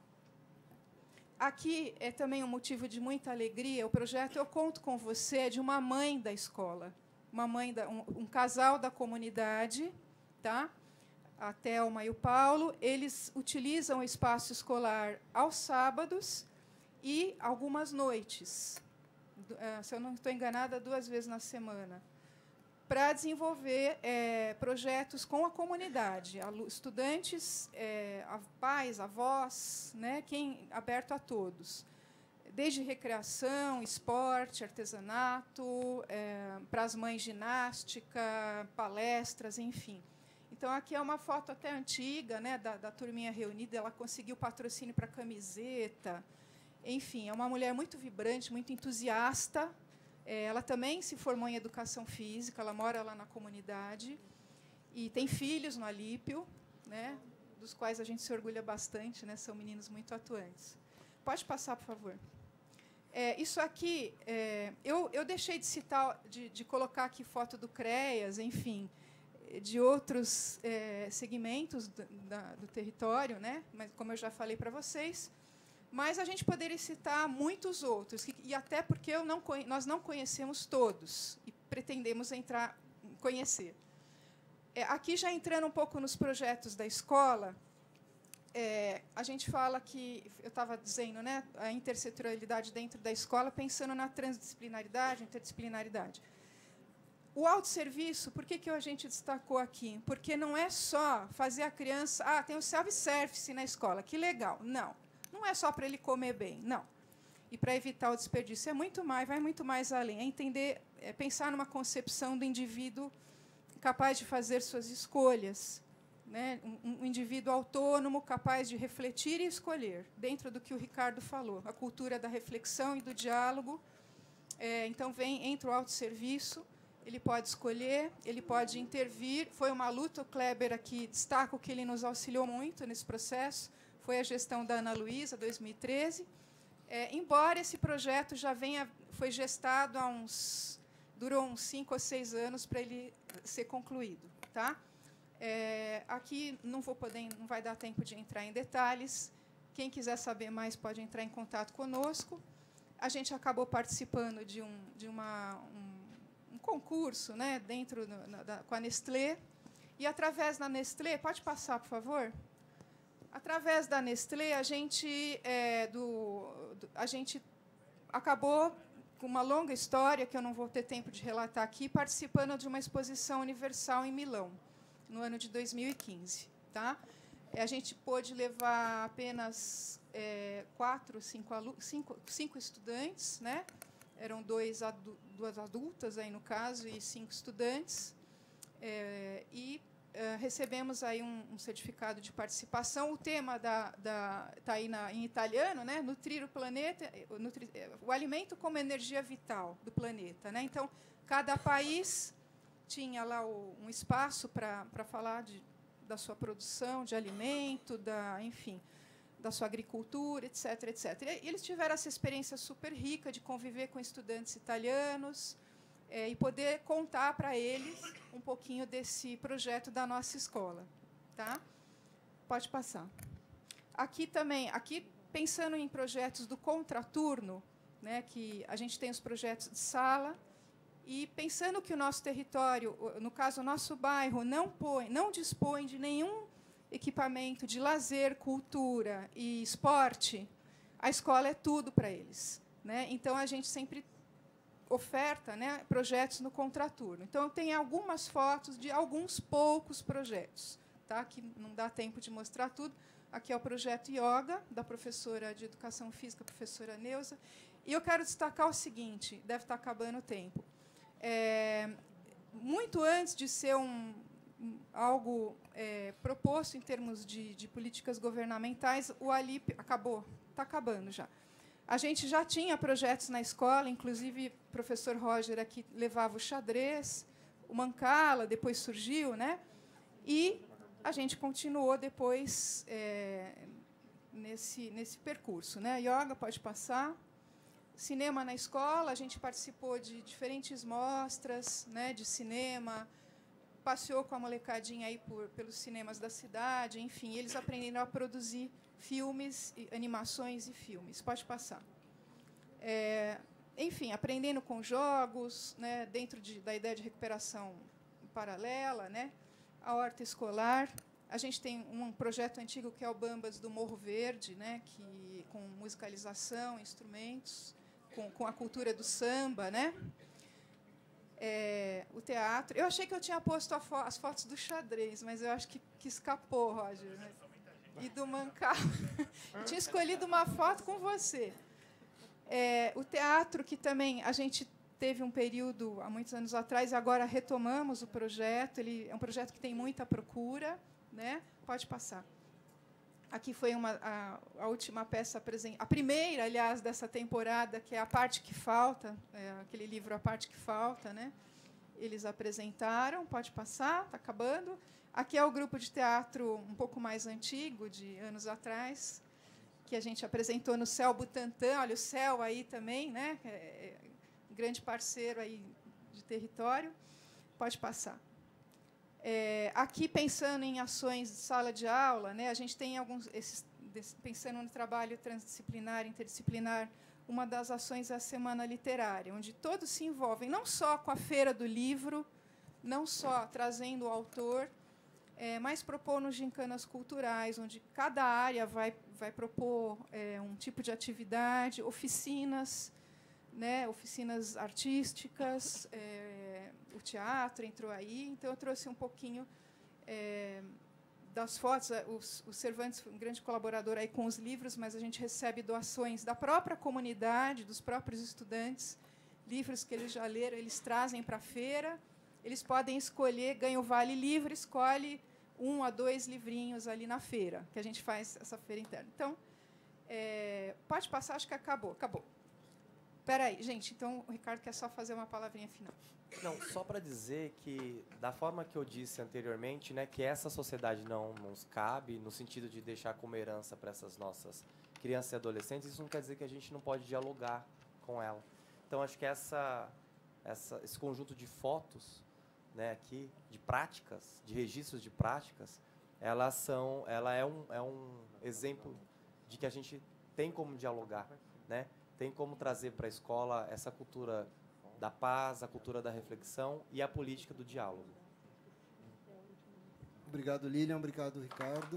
Aqui é também um motivo de muita alegria. O projeto Eu Conto Com Você é de uma mãe da escola, uma mãe da, um, um casal da comunidade, tá? A Thelma e o Paulo. Eles utilizam o espaço escolar aos sábados e algumas noites, se eu não estou enganada, duas vezes na semana, para desenvolver é, projetos com a comunidade, estudantes, é, pais, avós, né, quem, aberto a todos, desde recreação, esporte, artesanato, é, para as mães ginástica, palestras, enfim. Então, aqui é uma foto até antiga, né, da, da turminha reunida, ela conseguiu patrocínio para camiseta, enfim, é uma mulher muito vibrante, muito entusiasta. Ela também se formou em educação física, ela mora lá na comunidade e tem filhos no Alípio, né, dos quais a gente se orgulha bastante, né, são meninos muito atuantes. Pode passar, por favor. É, isso aqui, é, eu, eu deixei de citar, de, de colocar aqui foto do CREAS, enfim, de outros é, segmentos do, da, do território, né, mas, como eu já falei para vocês. Mas a gente poderia citar muitos outros, e até porque eu não, nós não conhecemos todos e pretendemos entrar, conhecer. É, aqui, já entrando um pouco nos projetos da escola, é, a gente fala que, eu estava dizendo, né, a intersetorialidade dentro da escola, pensando na transdisciplinaridade, interdisciplinaridade. O autosserviço, por que, que a gente destacou aqui? Porque não é só fazer a criança... Ah, tem o self-service na escola, que legal. Não. Não é só para ele comer bem, não. E para evitar o desperdício. É muito mais, vai muito mais além. É entender, é pensar numa concepção do indivíduo capaz de fazer suas escolhas, né? um, um indivíduo autônomo, capaz de refletir e escolher, dentro do que o Ricardo falou, a cultura da reflexão e do diálogo. É, então, vem, entra o autosserviço, ele pode escolher, ele pode intervir. Foi uma luta, o Kleber aqui destaca que ele nos auxiliou muito nesse processo, foi a gestão da Ana Luísa, dois mil e treze. É, embora esse projeto já venha, foi gestado há uns, durou uns cinco ou seis anos para ele ser concluído. Tá? É, aqui não vou poder, não vai dar tempo de entrar em detalhes. Quem quiser saber mais pode entrar em contato conosco. A gente acabou participando de um, de uma, um, um concurso, né, dentro do, da, com a Nestlé. E, através da Nestlé, pode passar, por favor? Através da Nestlé, a gente, é, do, do, a gente acabou, com uma longa história, que eu não vou ter tempo de relatar aqui, participando de uma exposição universal em Milão, no ano de dois mil e quinze. Tá? A gente pôde levar apenas é, quatro, cinco, cinco, cinco estudantes, né? Eram dois adu, duas adultas, aí, no caso, e cinco estudantes. É, e Uh, recebemos aí um, um certificado de participação. O tema da, da, tá aí na, em italiano, né? Nutrir o planeta, nutri, o alimento como energia vital do planeta, né? Então, cada país tinha lá o, um espaço para para falar de, da sua produção de alimento, da, enfim, da sua agricultura, etc, etcétera. E eles tiveram essa experiência super rica de conviver com estudantes italianos, É, e poder contar para eles um pouquinho desse projeto da nossa escola. Tá? Pode passar. Aqui também, aqui pensando em projetos do contraturno, né, que a gente tem os projetos de sala, e pensando que o nosso território, no caso, o nosso bairro, não, põe, não dispõe de nenhum equipamento de lazer, cultura e esporte, a escola é tudo para eles. Né? Então, a gente sempre oferta, né, projetos no contraturno. Então, eu tenho algumas fotos de alguns poucos projetos, tá, que não dá tempo de mostrar tudo. Aqui é o projeto Yoga, da professora de Educação Física, professora Neuza. E eu quero destacar o seguinte, deve estar acabando o tempo. É, muito antes de ser um, algo é, proposto em termos de, de políticas governamentais, o Alip acabou, está acabando já. A gente já tinha projetos na escola, inclusive o professor Roger aqui levava o xadrez, o Mancala, depois surgiu, né? E a gente continuou depois é, nesse, nesse percurso. Né? Yoga, pode passar. Cinema na escola, a gente participou de diferentes mostras, né, de cinema, passeou com a molecadinha aí por, pelos cinemas da cidade, enfim, eles aprenderam a produzir filmes, animações e filmes. Pode passar. É, enfim, aprendendo com jogos, né, dentro de, da ideia de recuperação paralela, né, a horta escolar. A gente tem um projeto antigo que é o Bambas do Morro Verde, né, que, com musicalização, instrumentos, com, com a cultura do samba, né? É, o teatro. Eu achei que eu tinha posto fo as fotos do xadrez, mas eu acho que, que escapou, Roger. Né? E do Mancala. Eu tinha escolhido uma foto com você. É, o teatro, que também a gente teve um período, há muitos anos atrás, e agora retomamos o projeto. Ele é um projeto que tem muita procura. Né? Pode passar. Aqui foi uma, a, a última peça apresentada, a primeira, aliás, dessa temporada, que é A Parte que Falta, é aquele livro A Parte que Falta, né? Eles apresentaram, pode passar, está acabando. Aqui é o grupo de teatro um pouco mais antigo, de anos atrás, que a gente apresentou no Céu Butantã. Olha, o Céu aí também, né? É, é, grande parceiro aí de território. Pode passar. É, aqui, pensando em ações de sala de aula, né, a gente tem alguns, esses, pensando no trabalho transdisciplinar, interdisciplinar, uma das ações é a Semana Literária, onde todos se envolvem, não só com a Feira do Livro, não só trazendo o autor, é, mas propondo gincanas culturais, onde cada área vai, vai propor é, um tipo de atividade, oficinas, né, oficinas artísticas, é, o teatro entrou aí. Então, eu trouxe um pouquinho é, das fotos. Os, os Cervantes foi um grande colaborador aí com os livros, mas a gente recebe doações da própria comunidade, dos próprios estudantes, livros que eles já leram, eles trazem para a feira. Eles podem escolher, ganha o Vale Livro, escolhe um a dois livrinhos ali na feira, que a gente faz essa feira interna. Então, é, pode passar, acho que acabou. Acabou. Espera aí, gente. Então, o Ricardo quer só fazer uma palavrinha final. Não, só para dizer que, da forma que eu disse anteriormente, né, que essa sociedade não nos cabe, no sentido de deixar como herança para essas nossas crianças e adolescentes, isso não quer dizer que a gente não pode dialogar com ela. Então, acho que essa, essa, esse conjunto de fotos, né, aqui, de práticas, de registros de práticas, elas são, ela é um, é um exemplo de que a gente tem como dialogar, né? Tem como trazer para a escola essa cultura da paz, a cultura da reflexão e a política do diálogo. Obrigado, Lilian. Obrigado, Ricardo.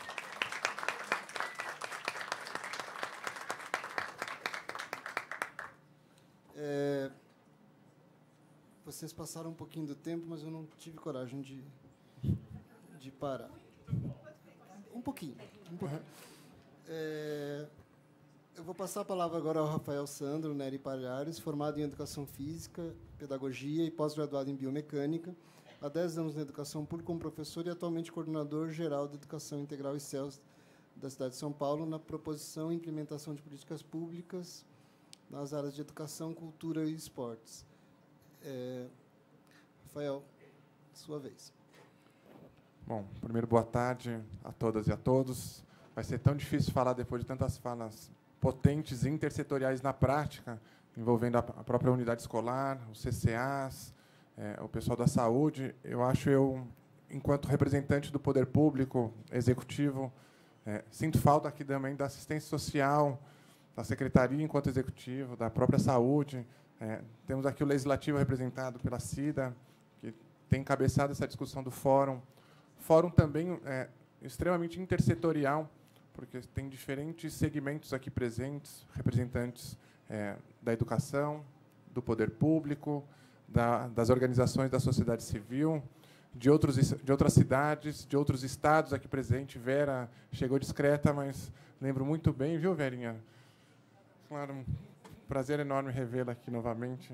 É, vocês passaram um pouquinho do tempo, mas eu não tive coragem de, de parar. Um pouquinho. Um pouquinho. É, eu vou passar a palavra agora ao Rafael Sandro Neri Palhares, formado em Educação Física, Pedagogia e pós-graduado em Biomecânica, há dez anos na Educação Pública como professor e atualmente coordenador geral da Educação Integral e C E L S da cidade de São Paulo, na proposição e implementação de políticas públicas nas áreas de educação, cultura e esportes. É, Rafael, sua vez. Bom, primeiro, boa tarde a todas e a todos. Vai ser tão difícil falar depois de tantas falas potentes e intersetoriais na prática, envolvendo a própria unidade escolar, os C C As, é, o pessoal da saúde. Eu acho, eu, enquanto representante do poder público, executivo, é, sinto falta aqui também da assistência social, da secretaria enquanto executivo, da própria saúde. É, temos aqui o legislativo representado pela CIDA, que tem encabeçado essa discussão do fórum. Fórum também é extremamente intersetorial, porque tem diferentes segmentos aqui presentes, representantes é, da educação, do poder público, da, das organizações da sociedade civil, de, outros, de outras cidades, de outros estados aqui presentes. Vera chegou discreta, mas lembro muito bem, viu, Verinha? Claro, prazer enorme revê-la aqui novamente.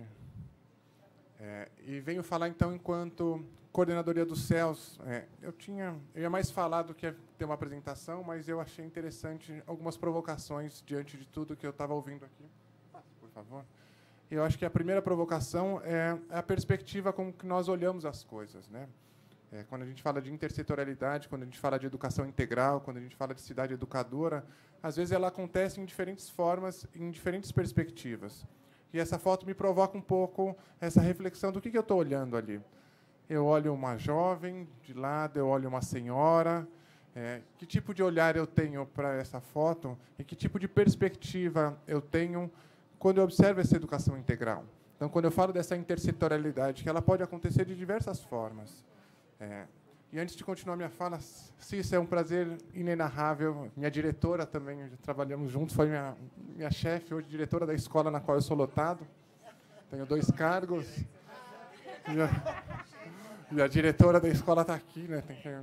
É, e venho falar, então, enquanto coordenadoria dos céus. É, eu, tinha, eu ia mais falar do que ter uma apresentação, mas eu achei interessante algumas provocações diante de tudo que eu estava ouvindo aqui. Por favor. Eu acho que a primeira provocação é a perspectiva com que nós olhamos as coisas, né? É, quando a gente fala de intersetorialidade, quando a gente fala de educação integral, quando a gente fala de cidade educadora, às vezes ela acontece em diferentes formas, em diferentes perspectivas. E essa foto me provoca um pouco essa reflexão do que, que eu estou olhando ali. Eu olho uma jovem, de lado eu olho uma senhora. É, que tipo de olhar eu tenho para essa foto e que tipo de perspectiva eu tenho quando eu observo essa educação integral? Então, quando eu falo dessa intersetorialidade, que ela pode acontecer de diversas formas. É, e antes de continuar minha fala, Cissa, é um prazer inenarrável. Minha diretora também, trabalhamos juntos, foi minha, minha chefe, hoje diretora da escola na qual eu sou lotado. Tenho dois cargos. E a, e a diretora da escola está aqui, né? Tem que,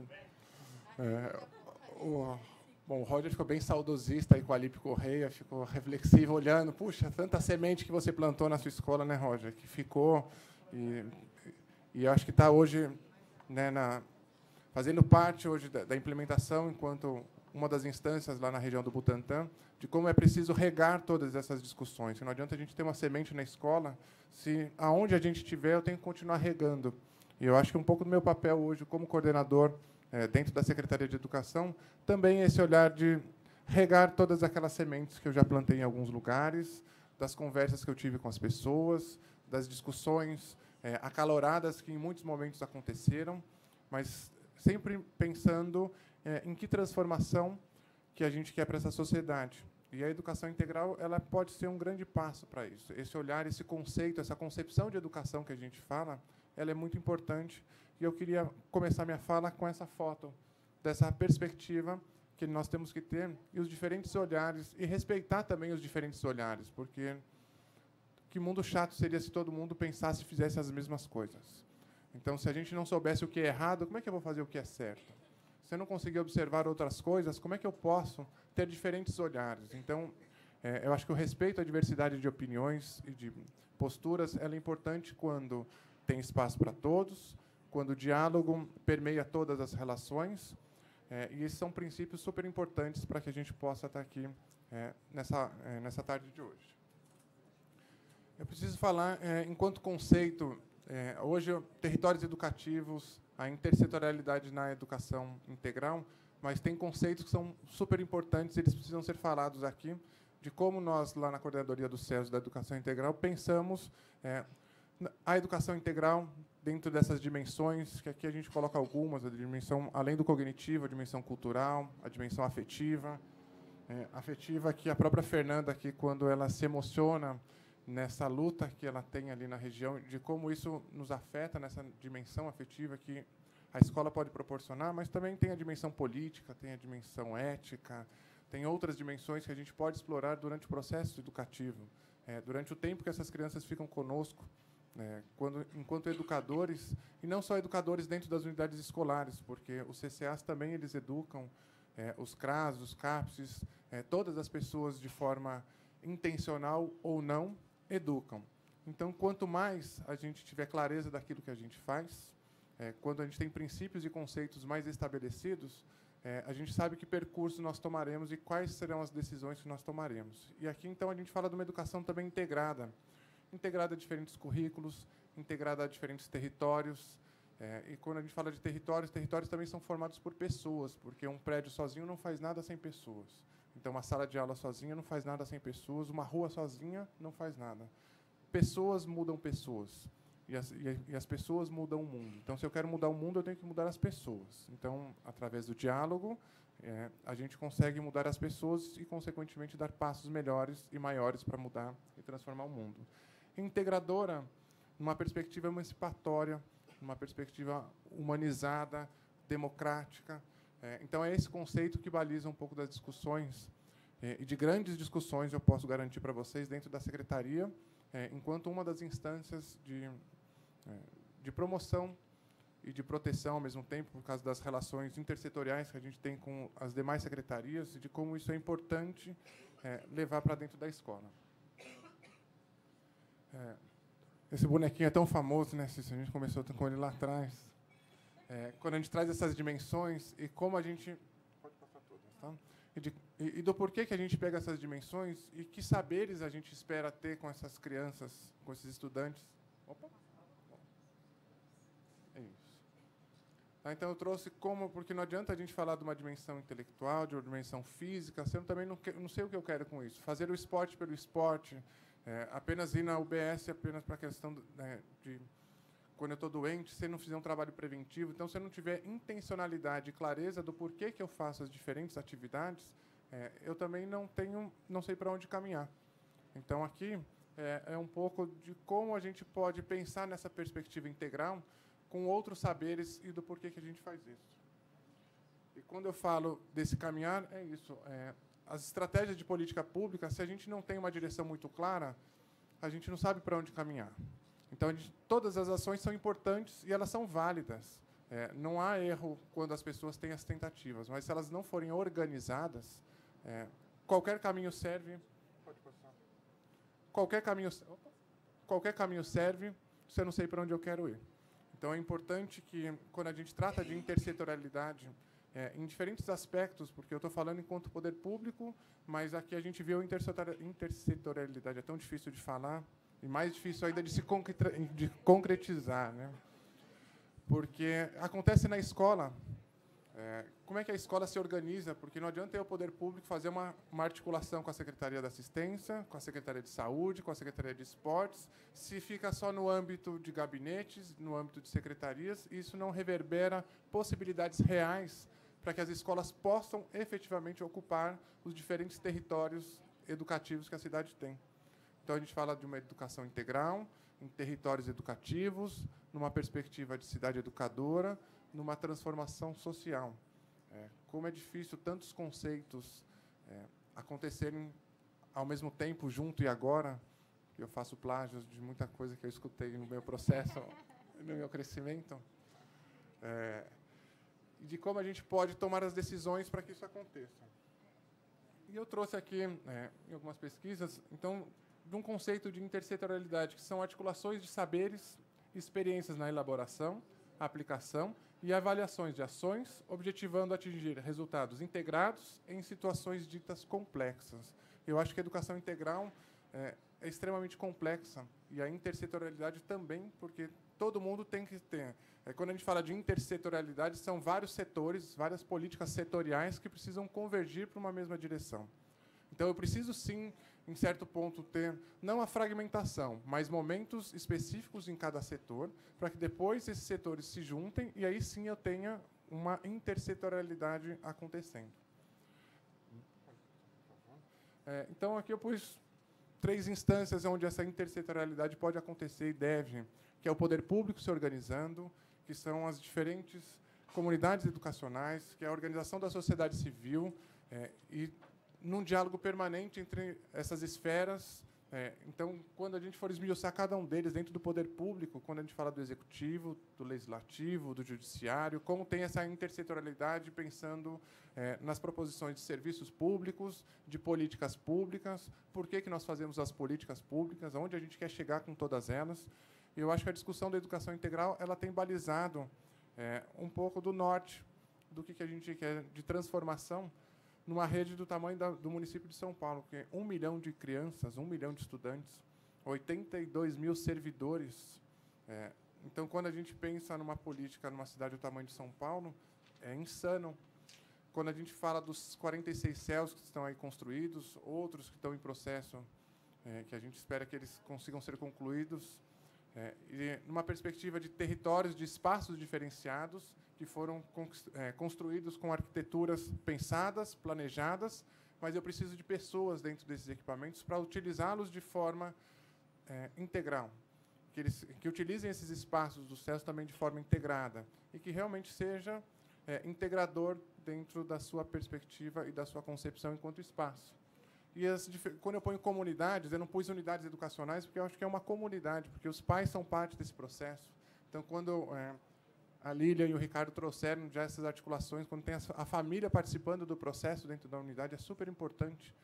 é, o, bom, o Roger ficou bem saudosista aí com a Alipe Correia, ficou reflexivo, olhando. Puxa, tanta semente que você plantou na sua escola, né, Roger? Que ficou. E, e eu acho que está hoje, né, na, fazendo parte hoje da, da implementação, enquanto uma das instâncias lá na região do Butantã, de como é preciso regar todas essas discussões. Não adianta a gente ter uma semente na escola, se aonde a gente estiver, eu tenho que continuar regando. E eu acho que um pouco do meu papel hoje, como coordenador é, dentro da Secretaria de Educação, também é esse olhar de regar todas aquelas sementes que eu já plantei em alguns lugares, das conversas que eu tive com as pessoas, das discussões é, acaloradas que em muitos momentos aconteceram, mas sempre pensando é, em que transformação que a gente quer para essa sociedade. E a educação integral ela pode ser um grande passo para isso. Esse olhar, esse conceito, essa concepção de educação que a gente fala, ela é muito importante. E eu queria começar minha fala com essa foto, dessa perspectiva que nós temos que ter, e os diferentes olhares, e respeitar também os diferentes olhares, porque que mundo chato seria se todo mundo pensasse e fizesse as mesmas coisas. Então, se a gente não soubesse o que é errado, como é que eu vou fazer o que é certo? Se eu não conseguir observar outras coisas, como é que eu posso ter diferentes olhares? Então, é, eu acho que o respeito à diversidade de opiniões e de posturas ela é importante quando tem espaço para todos, quando o diálogo permeia todas as relações, é, e esses são princípios super importantes para que a gente possa estar aqui é, nessa, é, nessa tarde de hoje. Eu preciso falar, é, enquanto conceito, é, hoje, territórios educativos, a intersetorialidade na educação integral, mas tem conceitos que são super importantes, eles precisam ser falados aqui, de como nós, lá na Coordenadoria do C E S da Educação Integral, pensamos é, a educação integral dentro dessas dimensões, que aqui a gente coloca algumas, a dimensão, além do cognitivo, a dimensão cultural, a dimensão afetiva, é, afetiva que a própria Fernanda, aqui, quando ela se emociona nessa luta que ela tem ali na região, de como isso nos afeta nessa dimensão afetiva que a escola pode proporcionar, mas também tem a dimensão política, tem a dimensão ética, tem outras dimensões que a gente pode explorar durante o processo educativo, é, durante o tempo que essas crianças ficam conosco, é, quando, enquanto educadores, e não só educadores dentro das unidades escolares, porque os C C As também eles educam, é, os C R A S, os CAPES, é, todas as pessoas de forma intencional ou não, educam. Então, quanto mais a gente tiver clareza daquilo que a gente faz, é, quando a gente tem princípios e conceitos mais estabelecidos, é, a gente sabe que percurso nós tomaremos e quais serão as decisões que nós tomaremos. E aqui, então, a gente fala de uma educação também integrada, integrada a diferentes currículos, integrada a diferentes territórios. É, e quando a gente fala de territórios, territórios também são formados por pessoas, porque um prédio sozinho não faz nada sem pessoas. Então, uma sala de aula sozinha não faz nada sem pessoas, uma rua sozinha não faz nada. Pessoas mudam pessoas, e as, e as pessoas mudam o mundo. Então, se eu quero mudar o mundo, eu tenho que mudar as pessoas. Então, através do diálogo, é, a gente consegue mudar as pessoas e, consequentemente, dar passos melhores e maiores para mudar e transformar o mundo. Integradora, numa perspectiva emancipatória, numa perspectiva humanizada, democrática. É, então, é esse conceito que baliza um pouco das discussões, é, e de grandes discussões, eu posso garantir para vocês, dentro da Secretaria, é, enquanto uma das instâncias de, é, de promoção e de proteção, ao mesmo tempo, por causa das relações intersetoriais que a gente tem com as demais secretarias, e de como isso é importante é, levar para dentro da escola. É, esse bonequinho é tão famoso, né, Cícero? A gente começou com ele lá atrás. É, quando a gente traz essas dimensões e como a gente... Pode passar todas, tá? E, de, e, e do porquê que a gente pega essas dimensões e que saberes a gente espera ter com essas crianças, com esses estudantes. Opa! É isso. Tá, então, eu trouxe como... Porque não adianta a gente falar de uma dimensão intelectual, de uma dimensão física, se eu também não, que, não sei o que eu quero com isso. Fazer o esporte pelo esporte, é, apenas ir na U B S apenas para a questão do, né, de... Quando eu estou doente, se não fizer um trabalho preventivo, então, se eu não tiver intencionalidade e clareza do porquê que eu faço as diferentes atividades, é, eu também não tenho, não sei para onde caminhar. Então, aqui é, é um pouco de como a gente pode pensar nessa perspectiva integral com outros saberes e do porquê que a gente faz isso. E quando eu falo desse caminhar, é isso. É, as estratégias de política pública, se a gente não tem uma direção muito clara, a gente não sabe para onde caminhar. Então, a gente, todas as ações são importantes e elas são válidas. É, não há erro quando as pessoas têm as tentativas, mas se elas não forem organizadas, é, qualquer caminho serve. Pode passar. Qualquer caminho, opa, qualquer caminho serve se eu não sei para onde eu quero ir. Então, é importante que, quando a gente trata de intersetorialidade, é, em diferentes aspectos, porque eu estou falando enquanto poder público, mas aqui a gente vê a intersetorialidade, é tão difícil de falar, e mais difícil ainda de se de concretizar, né? Porque acontece na escola. É, como é que a escola se organiza? Porque não adianta eu, poder público, fazer uma, uma articulação com a Secretaria da Assistência, com a Secretaria de Saúde, com a Secretaria de Esportes, se fica só no âmbito de gabinetes, no âmbito de secretarias, e isso não reverbera possibilidades reais para que as escolas possam efetivamente ocupar os diferentes territórios educativos que a cidade tem. Então, a gente fala de uma educação integral, em territórios educativos, numa perspectiva de cidade educadora, numa transformação social. É, como é difícil tantos conceitos é, acontecerem ao mesmo tempo, junto e agora, que eu faço plágios de muita coisa que eu escutei no meu processo, no meu crescimento, é, e de como a gente pode tomar as decisões para que isso aconteça. E eu trouxe aqui, é, em algumas pesquisas, então, de um conceito de intersetorialidade, que são articulações de saberes e experiências na elaboração, aplicação e avaliações de ações, objetivando atingir resultados integrados em situações ditas complexas. Eu acho que a educação integral é, é extremamente complexa, e a intersetorialidade também, porque todo mundo tem que ter. É, quando a gente fala de intersetorialidade, são vários setores, várias políticas setoriais que precisam convergir para uma mesma direção. Então, eu preciso, sim, em certo ponto, ter, não a fragmentação, mas momentos específicos em cada setor, para que depois esses setores se juntem e aí, sim, eu tenha uma intersetorialidade acontecendo. É, então, aqui eu pus três instâncias onde essa intersetorialidade pode acontecer e deve, que é o poder público se organizando, que são as diferentes comunidades educacionais, que é a organização da sociedade civil, é, e num diálogo permanente entre essas esferas. É, então, quando a gente for esmiuçar cada um deles dentro do poder público, quando a gente fala do executivo, do legislativo, do judiciário, como tem essa intersetorialidade pensando é, nas proposições de serviços públicos, de políticas públicas, por que que nós fazemos as políticas públicas, aonde a gente quer chegar com todas elas. E eu acho que a discussão da educação integral ela tem balizado é, um pouco do norte do que, que a gente quer de transformação numa rede do tamanho da, do município de São Paulo, que é um milhão de crianças, um milhão de estudantes, oitenta e dois mil servidores. É, então, quando a gente pensa numa política numa cidade do tamanho de São Paulo, é insano. Quando a gente fala dos quarenta e seis C E Ls que estão aí construídos, outros que estão em processo, é, que a gente espera que eles consigam ser concluídos, é, e numa perspectiva de territórios, de espaços diferenciados, que foram é, construídos com arquiteturas pensadas, planejadas, mas eu preciso de pessoas dentro desses equipamentos para utilizá-los de forma é, integral, que eles que utilizem esses espaços dos céus também de forma integrada e que realmente seja é, integrador dentro da sua perspectiva e da sua concepção enquanto espaço. E as, quando eu ponho comunidades, eu não pus unidades educacionais, porque eu acho que é uma comunidade, porque os pais são parte desse processo. Então, quando é, a Lília e o Ricardo trouxeram já essas articulações, quando tem a família participando do processo dentro da unidade, é super importante,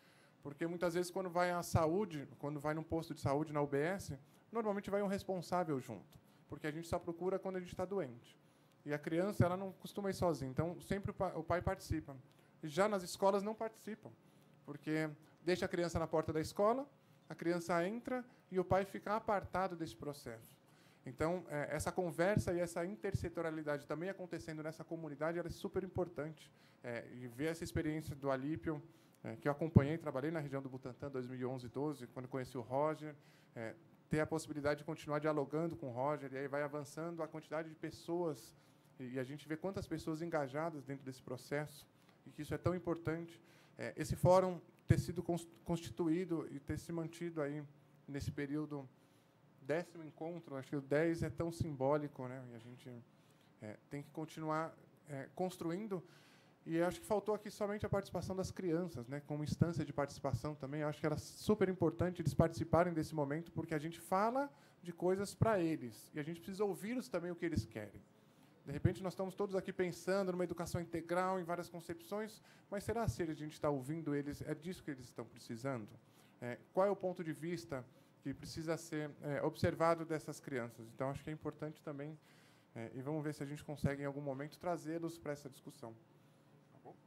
Porque, muitas vezes, quando vai à saúde, quando vai num posto de saúde, na U B S, normalmente vai um responsável junto, porque a gente só procura quando a gente está doente. E a criança, ela não costuma ir sozinha, então sempre o pai, o pai participa. E já nas escolas não participam, porque deixa a criança na porta da escola, a criança entra e o pai fica apartado desse processo. Então, é, essa conversa e essa intersetorialidade também acontecendo nessa comunidade, ela é super importante. É, e ver essa experiência do Alípio, é, que eu acompanhei, trabalhei na região do Butantã, dois mil e onze, doze, quando conheci o Roger, é, ter a possibilidade de continuar dialogando com o Roger, e aí vai avançando a quantidade de pessoas, e a gente vê quantas pessoas engajadas dentro desse processo, e que isso é tão importante. É, esse fórum ter sido constituído e ter se mantido aí nesse período, décimo encontro, acho que o dez é tão simbólico, né? E a gente é, tem que continuar é, construindo. E acho que faltou aqui somente a participação das crianças, né? Como instância de participação também. Eu acho que era super importante eles participarem desse momento, porque a gente fala de coisas para eles e a gente precisa ouvi-los também o que eles querem. De repente, nós estamos todos aqui pensando numa educação integral, em várias concepções, mas será se a gente está ouvindo eles, é disso que eles estão precisando? É, qual é o ponto de vista que precisa ser é, observado dessas crianças? Então, acho que é importante também, é, e vamos ver se a gente consegue, em algum momento, trazê-los para essa discussão. Tá bom?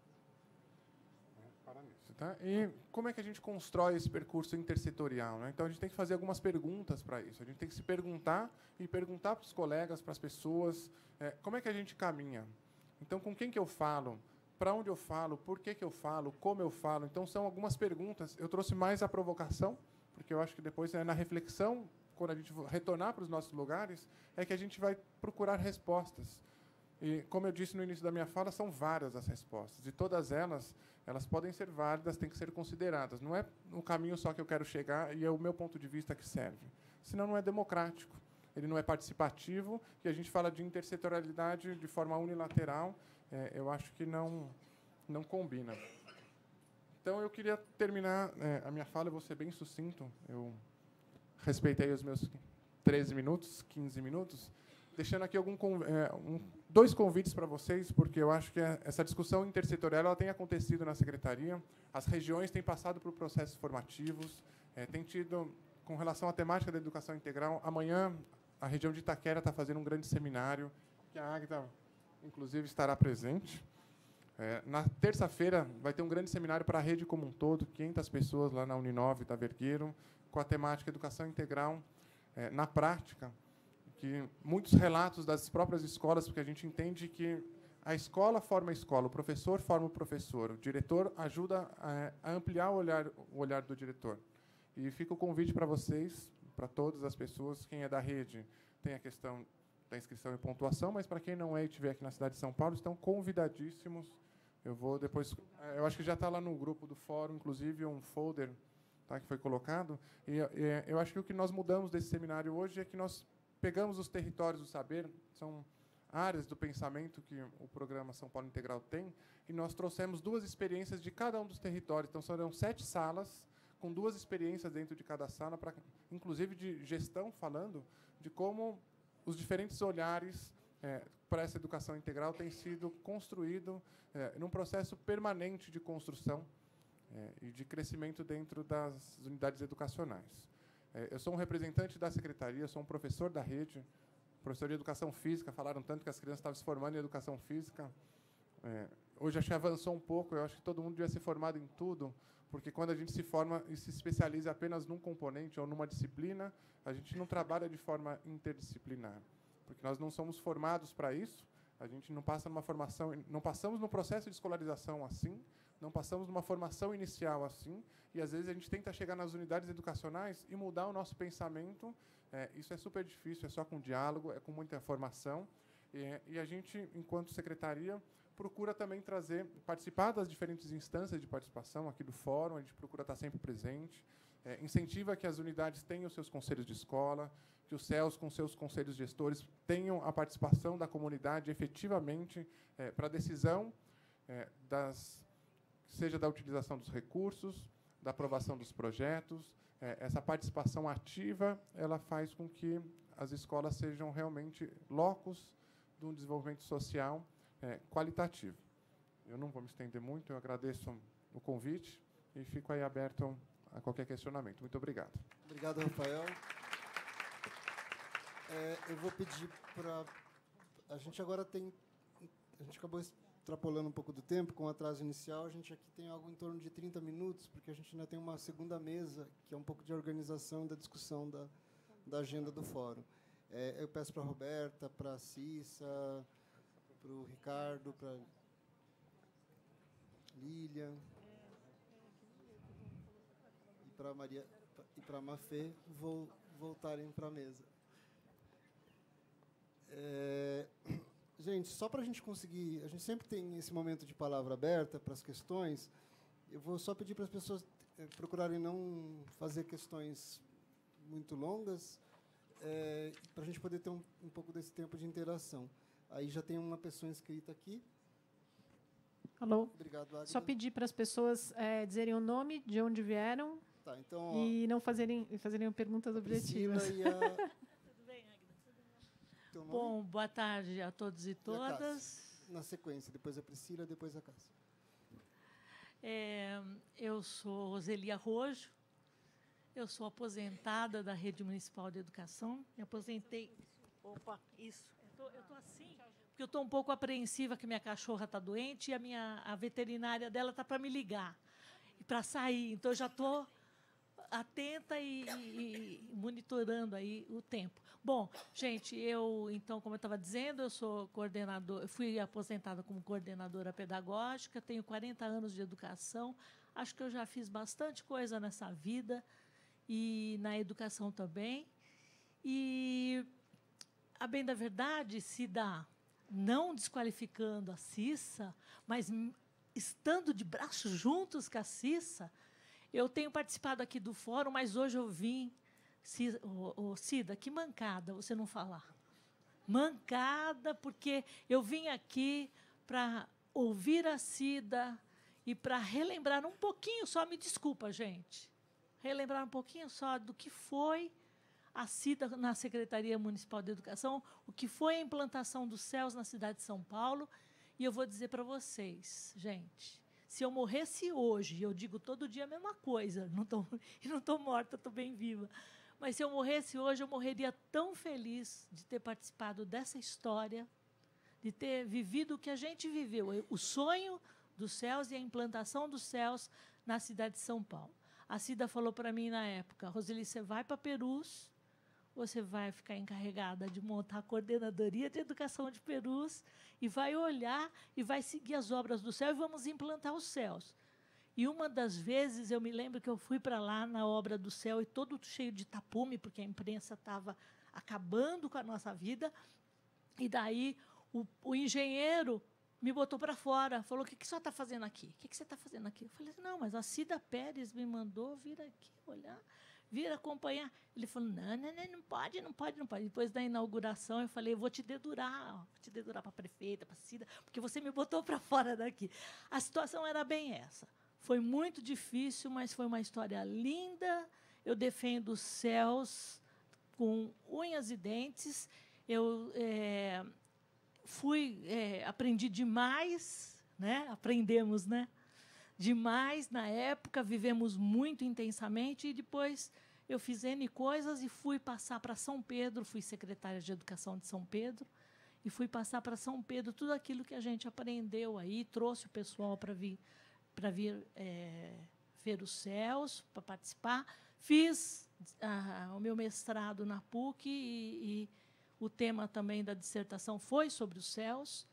É, para nisso, tá? E como é que a gente constrói esse percurso intersetorial, né? Então, a gente tem que fazer algumas perguntas para isso. A gente tem que se perguntar e perguntar para os colegas, para as pessoas, é, como é que a gente caminha? Então, com quem que eu falo? Para onde eu falo? Por que que eu falo? Como eu falo? Então, são algumas perguntas. Eu trouxe mais a provocação, porque eu acho que depois, é na reflexão, quando a gente retornar para os nossos lugares, é que a gente vai procurar respostas. E, como eu disse no início da minha fala, são várias as respostas. E todas elas, elas podem ser válidas, têm que ser consideradas. Não é o caminho só que eu quero chegar e é o meu ponto de vista que serve. Senão, não é democrático. Ele não é participativo, e a gente fala de intersetorialidade de forma unilateral, é, eu acho que não, não combina. Então, eu queria terminar é, a minha fala, eu vou ser bem sucinto, eu respeitei os meus treze minutos, quinze minutos, deixando aqui algum, é, um, dois convites para vocês, porque eu acho que essa discussão intersetorial ela tem acontecido na Secretaria, as regiões têm passado por processos formativos, é, tem tido, com relação à temática da educação integral, amanhã a região de Itaquera está fazendo um grande seminário, que a Águida, inclusive, estará presente. É, na terça-feira, vai ter um grande seminário para a rede como um todo, quinhentas pessoas lá na Uninove da Vergueiro, com a temática educação integral é, na prática, que muitos relatos das próprias escolas, porque a gente entende que a escola forma a escola, o professor forma o professor, o diretor ajuda a, a ampliar o olhar, o olhar do diretor. E fica o convite para vocês, para todas as pessoas, quem é da rede tem a questão da inscrição e pontuação, mas para quem não é e estiver aqui na cidade de São Paulo, estão convidadíssimos. Eu vou depois, eu acho que já está lá no grupo do fórum, inclusive um folder, tá, que foi colocado. E, e eu acho que o que nós mudamos desse seminário hoje é que nós pegamos os territórios do saber, são áreas do pensamento que o programa São Paulo Integral tem, e nós trouxemos duas experiências de cada um dos territórios. Então, serão sete salas, com duas experiências dentro de cada sala, pra, inclusive de gestão, falando de como os diferentes olhares é, para essa educação integral têm sido construído é, num processo permanente de construção é, e de crescimento dentro das unidades educacionais. É, eu sou um representante da secretaria, sou um professor da rede, professor de educação física, falaram tanto que as crianças estavam se formando em educação física. É, hoje acho que avançou um pouco, eu acho que todo mundo devia ser formado em tudo, porque quando a gente se forma e se especializa apenas num componente ou numa disciplina, a gente não trabalha de forma interdisciplinar, porque nós não somos formados para isso, a gente não passa numa formação, não passamos no processo de escolarização assim, não passamos numa formação inicial assim, e às vezes a gente tenta chegar nas unidades educacionais e mudar o nosso pensamento. É, isso é super difícil, é só com diálogo, é com muita formação, e, e a gente, enquanto secretaria, procura também trazer, participar das diferentes instâncias de participação aqui do fórum, a gente procura estar sempre presente, é, incentiva que as unidades tenham seus conselhos de escola, que os C E Ls, com seus conselhos gestores, tenham a participação da comunidade efetivamente é, para a decisão, é, das, seja da utilização dos recursos, da aprovação dos projetos. É, essa participação ativa ela faz com que as escolas sejam realmente locos de um desenvolvimento social é, qualitativo. Eu não vou me estender muito, eu agradeço o convite e fico aí aberto a qualquer questionamento. Muito obrigado. Obrigado, Rafael. É, eu vou pedir para... A gente agora tem... A gente acabou extrapolando um pouco do tempo, com o atraso inicial. A gente aqui tem algo em torno de trinta minutos, porque a gente ainda tem uma segunda mesa, que é um pouco de organização da discussão da, da agenda do fórum. É, eu peço para a Roberta, para a Cissa, para o Ricardo, para a Lilian e para a Maria e para a Mafê vou, voltarem para a mesa. É, gente, só para a gente conseguir... A gente sempre tem esse momento de palavra aberta para as questões. Eu vou só pedir para as pessoas procurarem não fazer questões muito longas, é, para a gente poder ter um, um pouco desse tempo de interação. Aí já tem uma pessoa inscrita aqui. Alô? Obrigado, Águida. Só pedir para as pessoas é, dizerem o nome, de onde vieram, tá, então, e não fazerem, fazerem perguntas objetivas. E a... Tudo bem, Águida? Bom, boa tarde a todos e todas. E na sequência, depois a Priscila, depois a Cássia. É, eu sou Roselia Rojo, eu sou aposentada da Rede Municipal de Educação. Me aposentei... Opa, isso. Eu estou assim, porque eu estou um pouco apreensiva que minha cachorra está doente e a, minha, a veterinária dela está para me ligar, e para sair. Então, eu já estou atenta e, e, e monitorando aí o tempo. Bom, gente, eu, então, como eu estava dizendo, eu sou coordenadora, fui aposentada como coordenadora pedagógica, tenho quarenta anos de educação, acho que eu já fiz bastante coisa nessa vida e na educação também. E, a bem da verdade, se dá, não desqualificando a Cissa, mas estando de braços juntos com a Cissa. Eu tenho participado aqui do fórum, mas hoje eu vim... Cida, oh, oh, Cida, que mancada você não falar. Mancada, porque eu vim aqui para ouvir a Cida e para relembrar um pouquinho só, me desculpa, gente, relembrar um pouquinho só do que foi a Cida na Secretaria Municipal de Educação, o que foi a implantação dos C E Ls na cidade de São Paulo. E eu vou dizer para vocês, gente... Se eu morresse hoje, eu digo todo dia a mesma coisa, não tô, e não estou morta, estou bem viva, mas se eu morresse hoje, eu morreria tão feliz de ter participado dessa história, de ter vivido o que a gente viveu, o sonho dos C E Ls e a implantação dos C E Ls na cidade de São Paulo. A Cida falou para mim na época, Roseli, você vai para Perus, você vai ficar encarregada de montar a coordenadoria de educação de Perus e vai olhar e vai seguir as obras do C E L e vamos implantar os C E Ls. E uma das vezes, eu me lembro que eu fui para lá na obra do C E L e todo cheio de tapume, porque a imprensa estava acabando com a nossa vida, e daí o, o engenheiro me botou para fora, falou, o que, que você está fazendo aqui? O que, que você está fazendo aqui? Eu falei, não, mas a Cida Pérez me mandou vir aqui olhar, vir acompanhar. Ele falou, não, não, não, não pode, não pode, não pode. Depois da inauguração, eu falei, eu vou te dedurar, ó, vou te dedurar para a prefeita, para a Cida, porque você me botou para fora daqui. A situação era bem essa. Foi muito difícil, mas foi uma história linda. Eu defendo os C E Ls com unhas e dentes. Eu é, fui, é, aprendi demais, né? Aprendemos, né? Demais na época, vivemos muito intensamente e depois eu fiz N coisas e fui passar para São Pedro, fui secretária de Educação de São Pedro, e fui passar para São Pedro tudo aquilo que a gente aprendeu aí, trouxe o pessoal para vir, para vir é, ver os C E Ls, para participar. Fiz ah, o meu mestrado na P U C e, e o tema também da dissertação foi sobre os C E Ls.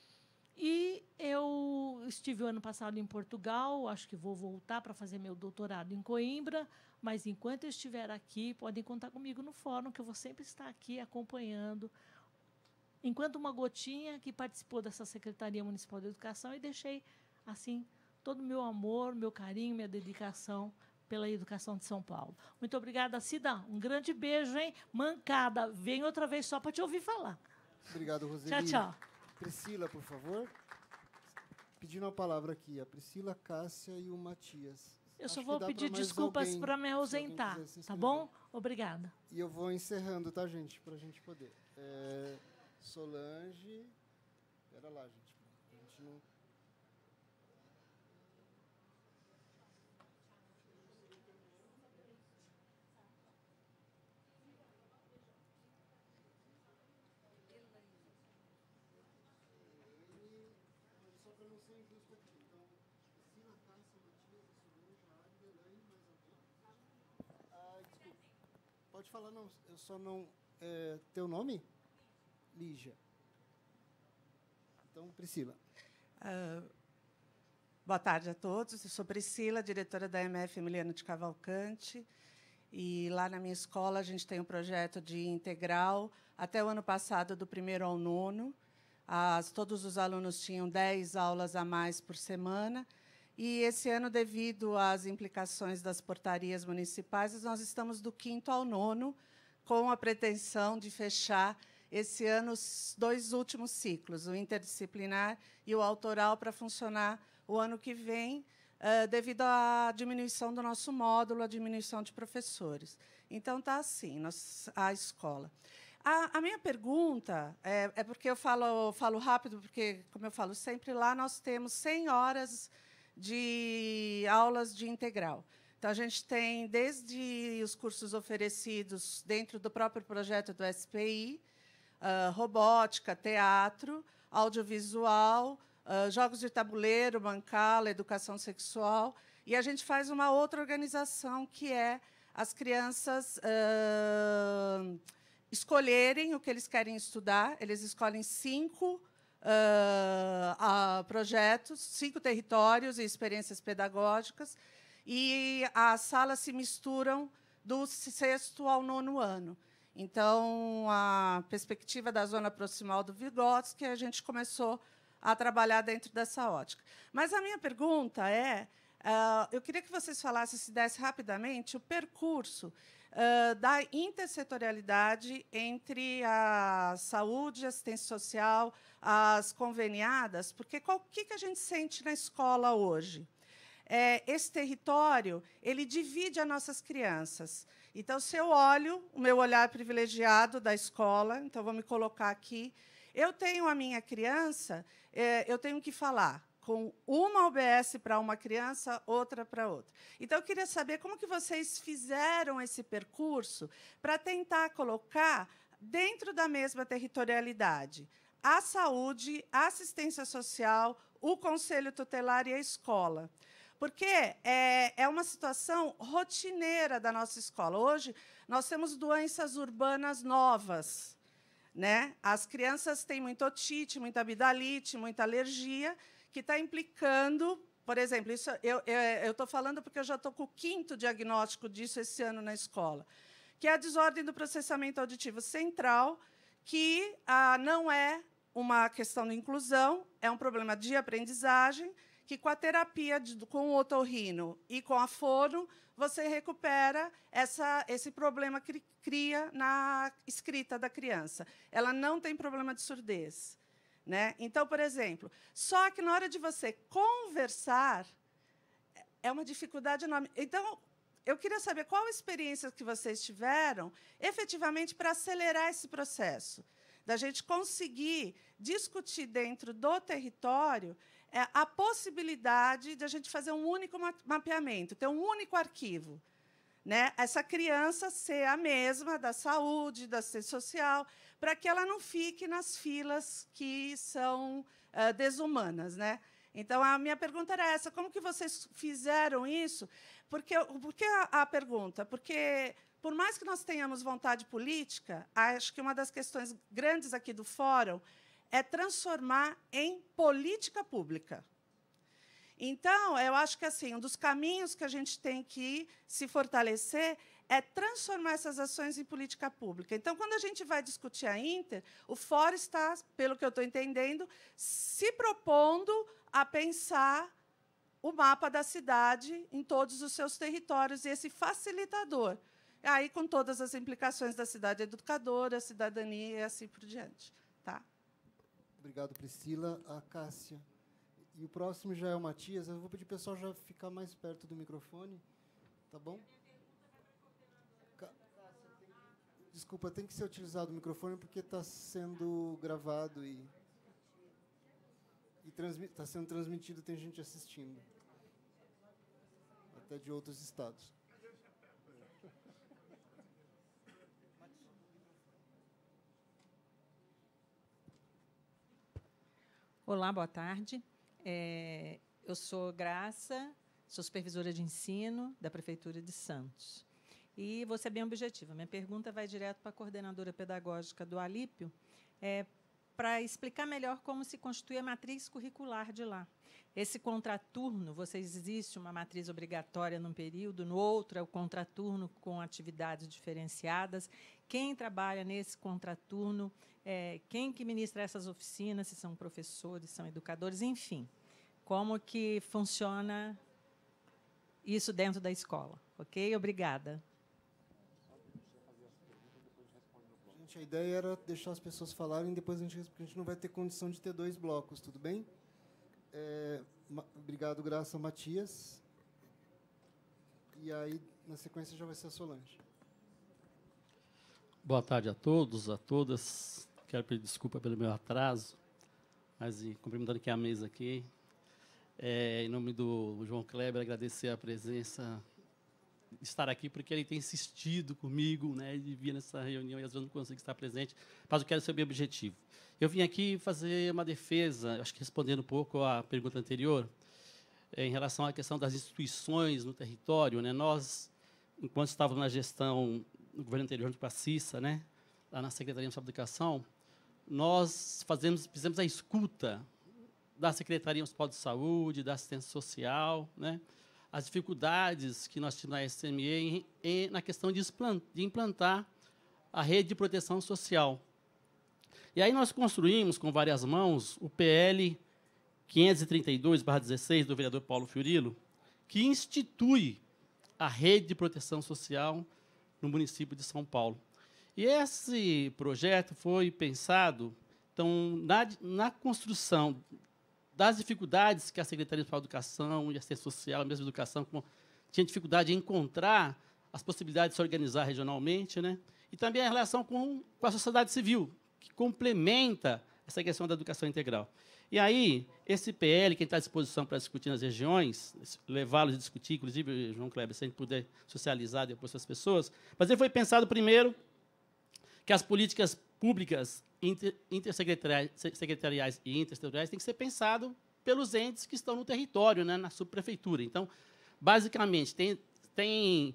E eu estive o ano passado em Portugal, acho que vou voltar para fazer meu doutorado em Coimbra, mas, enquanto eu estiver aqui, podem contar comigo no fórum, que eu vou sempre estar aqui acompanhando, enquanto uma gotinha que participou dessa Secretaria Municipal de Educação, e deixei assim todo o meu amor, meu carinho, minha dedicação pela educação de São Paulo. Muito obrigada, Cida. Um grande beijo, hein? Mancada. Vem outra vez só para te ouvir falar. Obrigado, Roseli. Tchau, tchau. Priscila, por favor. Pedindo a palavra aqui, a Priscila, a Cássia e o Matias. Eu Acho só que vou dá pedir pra mais desculpas alguém, para me se alguém ausentar, quiser se tá inscrever. bom? Obrigada. E eu vou encerrando, tá, gente? Para a gente poder. É, Solange... Espera lá, gente. A gente não... Pode falar, não. Eu só não... É, teu nome? Lígia. Então, Priscila. Uh, boa tarde a todos. Eu sou Priscila, diretora da M F Emiliano de Cavalcante. E lá na minha escola a gente tem um projeto de integral. Até o ano passado, do primeiro ao nono, as, todos os alunos tinham dez aulas a mais por semana. E, esse ano, devido às implicações das portarias municipais, nós estamos do quinto ao nono, com a pretensão de fechar, esse ano, os dois últimos ciclos, o interdisciplinar e o autoral, para funcionar o ano que vem, uh, devido à diminuição do nosso módulo, à diminuição de professores. Então, está assim nós, a escola. A, a minha pergunta é, é porque eu falo, falo rápido, porque, como eu falo sempre, lá nós temos cem horas de aulas de integral. Então, a gente tem, desde os cursos oferecidos dentro do próprio projeto do S P I, uh, robótica, teatro, audiovisual, uh, jogos de tabuleiro, bancala, educação sexual, e a gente faz uma outra organização, que é as crianças uh, escolherem o que eles querem estudar. Eles escolhem cinco Uh, uh, projetos, cinco territórios e experiências pedagógicas, e as salas se misturam do sexto ao nono ano. Então, a perspectiva da zona proximal do Vygotsky, a gente começou a trabalhar dentro dessa ótica. Mas a minha pergunta é, uh, eu queria que vocês falassem, se desse rapidamente, o percurso Uh, da intersetorialidade entre a saúde, a assistência social, as conveniadas, porque o que, que a gente sente na escola hoje? É, esse território ele divide as nossas crianças. Então, se eu olho o meu olhar privilegiado da escola, então, vou me colocar aqui, eu tenho a minha criança, é, eu tenho que falar com uma O B S para uma criança, outra para outra. Então, eu queria saber como que vocês fizeram esse percurso para tentar colocar, dentro da mesma territorialidade, a saúde, a assistência social, o conselho tutelar e a escola. Porque é, é uma situação rotineira da nossa escola. Hoje, nós temos doenças urbanas novas, né? As crianças têm muita otite, muita amidalite, muita alergia, que está implicando, por exemplo, isso eu estou falando porque eu já estou com o quinto diagnóstico disso esse ano na escola, que é a desordem do processamento auditivo central, que ah, não é uma questão de inclusão, é um problema de aprendizagem, que com a terapia de, com o otorrino e com a fono, você recupera essa, esse problema que cria na escrita da criança. Ela não tem problema de surdez. Né? Então, por exemplo, só que na hora de você conversar, é uma dificuldade enorme. Então, eu queria saber qual a experiência que vocês tiveram, efetivamente, para acelerar esse processo, da gente conseguir discutir dentro do território é, a possibilidade de a gente fazer um único mapeamento, ter um único arquivo. Né? Essa criança ser a mesma da saúde, da assistência social, para que ela não fique nas filas que são uh, desumanas. Né? Então, a minha pergunta era essa, como que vocês fizeram isso? Porque, por que a, a pergunta? Porque, por mais que nós tenhamos vontade política, acho que uma das questões grandes aqui do Fórum é transformar em política pública. Então, eu acho que assim, um dos caminhos que a gente tem que se fortalecer é transformar essas ações em política pública. Então, quando a gente vai discutir a Inter, o Fórum está, pelo que eu estou entendendo, se propondo a pensar o mapa da cidade em todos os seus territórios, e esse facilitador. Aí, com todas as implicações da cidade educadora, cidadania e assim por diante. Tá? Obrigado, Priscila. A Cássia. E o próximo já é o Matias. Eu vou pedir para o pessoal já ficar mais perto do microfone. Tá bom? Desculpa, tem que ser utilizado o microfone porque está sendo gravado e está sendo transmitido, tem gente assistindo. Até de outros estados. Olá, boa tarde. É, eu sou Graça, sou supervisora de ensino da Prefeitura de Santos. E vou ser bem objetiva. Minha pergunta vai direto para a coordenadora pedagógica do Alípio, é, para explicar melhor como se constitui a matriz curricular de lá. Esse contraturno, vocês existe uma matriz obrigatória num período, no outro é o contraturno com atividades diferenciadas. Quem trabalha nesse contraturno, é, quem que ministra essas oficinas, se são professores, são educadores, enfim. Como que funciona isso dentro da escola? Ok? Obrigada. Gente, a ideia era deixar as pessoas falarem, depois a gente, porque a gente não vai ter condição de ter dois blocos, tudo bem? É, ma, obrigado, Graça, Matias. E aí, na sequência, já vai ser a Solange. Boa tarde a todos, a todas. Quero pedir desculpa pelo meu atraso, mas e, cumprimentando aqui a mesa aqui. É, em nome do João Kleber, agradecer a presença, estar aqui, porque ele tem insistido comigo, né, de vir nessa reunião e às vezes não consigo estar presente, mas eu quero ser bem objetivo. Eu vim aqui fazer uma defesa, acho que respondendo um pouco à pergunta anterior, é, em relação à questão das instituições no território. Né, nós, enquanto estávamos na gestão, no governo anterior, com a Cissa, né, lá na Secretaria Municipal de Educação, nós fazemos, fizemos a escuta da Secretaria Municipal de Saúde, da Assistência Social, né, as dificuldades que nós tínhamos na S M E em, em, na questão de, de implantar a rede de proteção social. E aí nós construímos, com várias mãos, o P L quinhentos e trinta e dois barra dezesseis, do vereador Paulo Fiorilo, que institui a rede de proteção social no município de São Paulo. E esse projeto foi pensado, então, na, na construção das dificuldades que a Secretaria de Educação e Assistência Social, mesmo Educação, tinha dificuldade em encontrar as possibilidades de se organizar regionalmente, né? E também a relação com, com a sociedade civil, que complementa essa questão da educação integral. E aí, esse P L, quem está à disposição para discutir nas regiões, levá-los a discutir, inclusive, João Kleber, se a gente puder socializar depois com as pessoas, mas ele foi pensado, primeiro, que as políticas públicas inter, intersecretariais secretariais e intersetoriais têm que ser pensado pelos entes que estão no território, né, na subprefeitura. Então, basicamente, tem, tem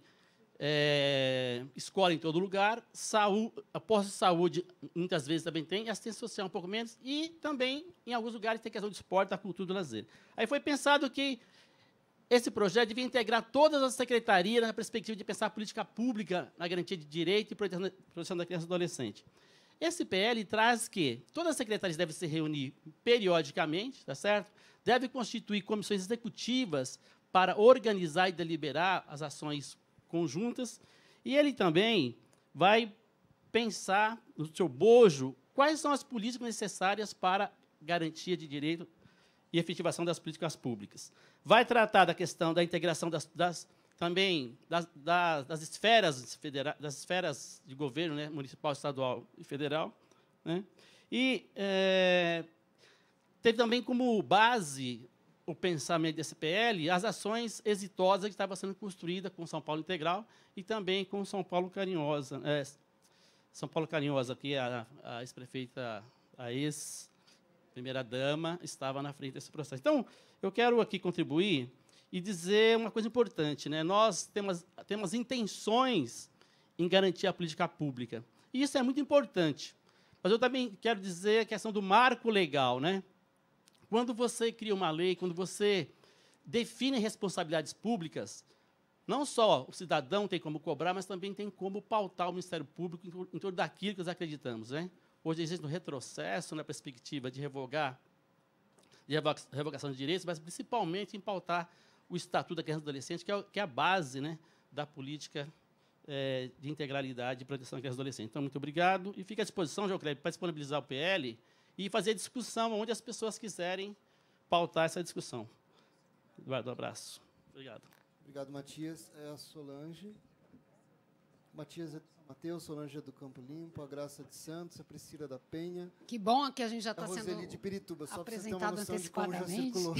é, escola em todo lugar, saúde, a posto de saúde, muitas vezes também tem, assistência social um pouco menos, e também, em alguns lugares, tem questão de esporte, da cultura e do lazer. Aí foi pensado que esse projeto devia integrar todas as secretarias na perspectiva de pensar a política pública na garantia de direito e proteção da criança e do adolescente. Esse P L traz que todas as secretarias devem se reunir periodicamente, tá certo? Deve constituir comissões executivas para organizar e deliberar as ações conjuntas, e ele também vai pensar no seu bojo quais são as políticas necessárias para garantia de direito e efetivação das políticas públicas. Vai tratar da questão da integração das, das também das, das, das esferas federais, das esferas de governo, né, municipal, estadual e federal, né? E é, teve também como base o pensamento desse P L as ações exitosas que estavam sendo construídas com São Paulo Integral e também com São Paulo Carinhosa, é, São Paulo Carinhosa, que a, a ex-prefeita, a ex-primeira-dama, estava na frente desse processo. Então, eu quero aqui contribuir e dizer uma coisa importante, né? Nós temos, temos intenções em garantir a política pública. E isso é muito importante. Mas eu também quero dizer a questão do marco legal, né? Quando você cria uma lei, quando você define responsabilidades públicas, não só o cidadão tem como cobrar, mas também tem como pautar o Ministério Público em torno daquilo que nós acreditamos, né? Hoje existe um retrocesso na perspectiva de revogar, de revogação de direitos, mas principalmente em pautar o Estatuto da Criança e do Adolescente, que é, que é a base, né, da política é, de integralidade e proteção da criança e do adolescente. Então, muito obrigado. E fica à disposição, João Kleber, para disponibilizar o P L e fazer discussão onde as pessoas quiserem pautar essa discussão. Eduardo, um abraço. Obrigado. Obrigado, Matias. É a Solange. Matias é Mateus, Solange é do Campo Limpo, a Graça de Santos, a Priscila da Penha. Que bom que a gente já está sendo Roseli de Pirituba, só para vocês terem uma apresentado noção de como já circulou.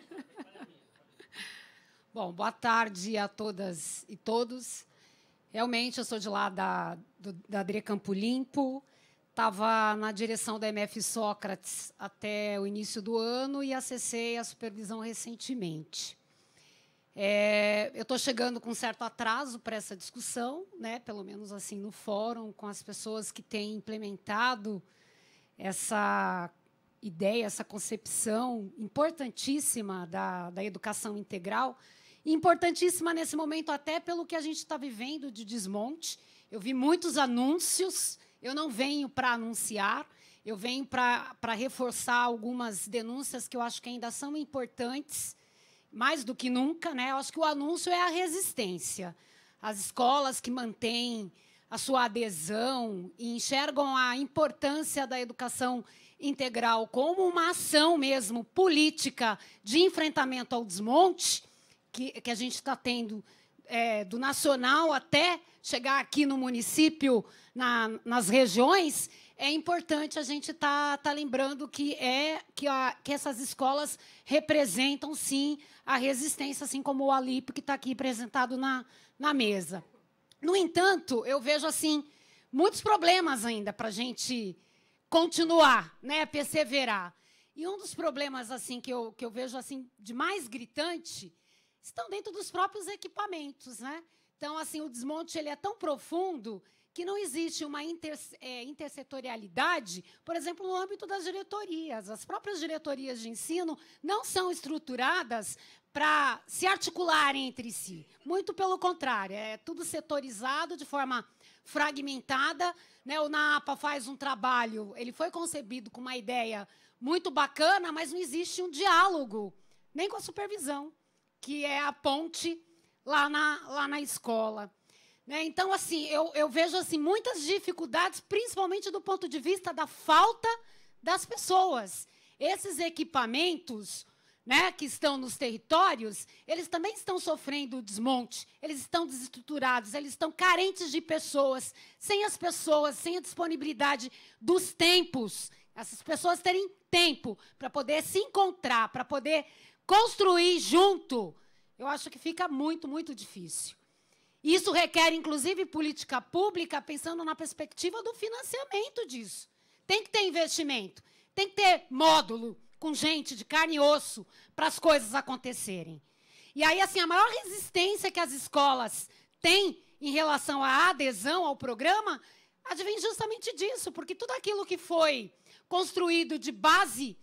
Bom, boa tarde a todas e todos. Realmente, eu sou de lá da, do, da Adre Campo Limpo, estava na direção da M F Sócrates até o início do ano e acessei a supervisão recentemente. É, eu estou chegando com um certo atraso para essa discussão, né, pelo menos assim no fórum, com as pessoas que têm implementado essa ideia, essa concepção importantíssima da, da educação integral, e importantíssima nesse momento até pelo que a gente está vivendo de desmonte. Eu vi muitos anúncios, eu não venho para anunciar, eu venho para reforçar algumas denúncias que eu acho que ainda são importantes, mais do que nunca, né? Eu acho que o anúncio é a resistência. As escolas que mantêm a sua adesão e enxergam a importância da educação integral como uma ação mesmo política de enfrentamento ao desmonte, que, que a gente está tendo é, do nacional até chegar aqui no município, na, nas regiões, é importante a gente estar tá, tá lembrando que, é, que, a, que essas escolas representam, sim, a resistência, assim como o Alípio, que está aqui apresentado na, na mesa. No entanto, eu vejo assim muitos problemas ainda para a gente continuar, né, perseverar. E um dos problemas assim que eu, que eu vejo assim de mais gritante estão dentro dos próprios equipamentos, né? Então, assim, o desmonte ele é tão profundo que não existe uma inter, é, intersetorialidade, por exemplo, no âmbito das diretorias. As próprias diretorias de ensino não são estruturadas para se articularem entre si. Muito pelo contrário, é tudo setorizado de forma fragmentada, né? O NAPA faz um trabalho, ele foi concebido com uma ideia muito bacana, mas não existe um diálogo, nem com a supervisão, que é a ponte lá na, lá na escola. Né? Então, assim, eu, eu vejo assim, muitas dificuldades, principalmente do ponto de vista da falta das pessoas. Esses equipamentos, né, que estão nos territórios, eles também estão sofrendo desmonte, eles estão desestruturados, eles estão carentes de pessoas, sem as pessoas, sem a disponibilidade dos tempos, essas pessoas terem tempo para poder se encontrar, para poder construir junto, eu acho que fica muito, muito difícil. Isso requer, inclusive, política pública, pensando na perspectiva do financiamento disso. Tem que ter investimento, tem que ter módulo com gente de carne e osso para as coisas acontecerem. E aí, assim, a maior resistência que as escolas têm em relação à adesão ao programa advém justamente disso, porque tudo aquilo que foi construído de base,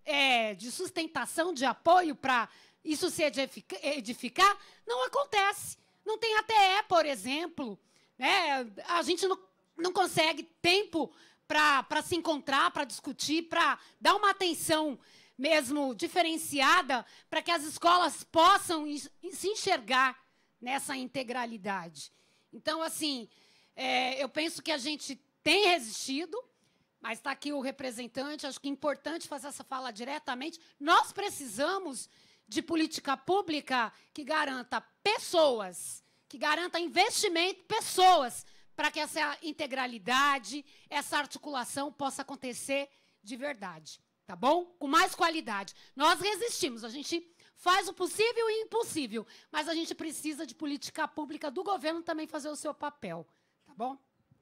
é, de sustentação, de apoio para isso se edificar, não acontece. Não tem A T E, por exemplo. Né? A gente não, não consegue tempo para se encontrar, para discutir, para dar uma atenção mesmo diferenciada para que as escolas possam se enxergar nessa integralidade. Então, assim, é, eu penso que a gente tem resistido, mas está aqui o representante, acho que é importante fazer essa fala diretamente. Nós precisamos de política pública que garanta pessoas, que garanta investimento, pessoas, para que essa integralidade, essa articulação possa acontecer de verdade, tá bom? Com mais qualidade. Nós resistimos, a gente faz o possível e o impossível, mas a gente precisa de política pública do governo também fazer o seu papel, tá bom?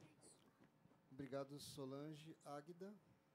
Obrigado, Solange. Águida.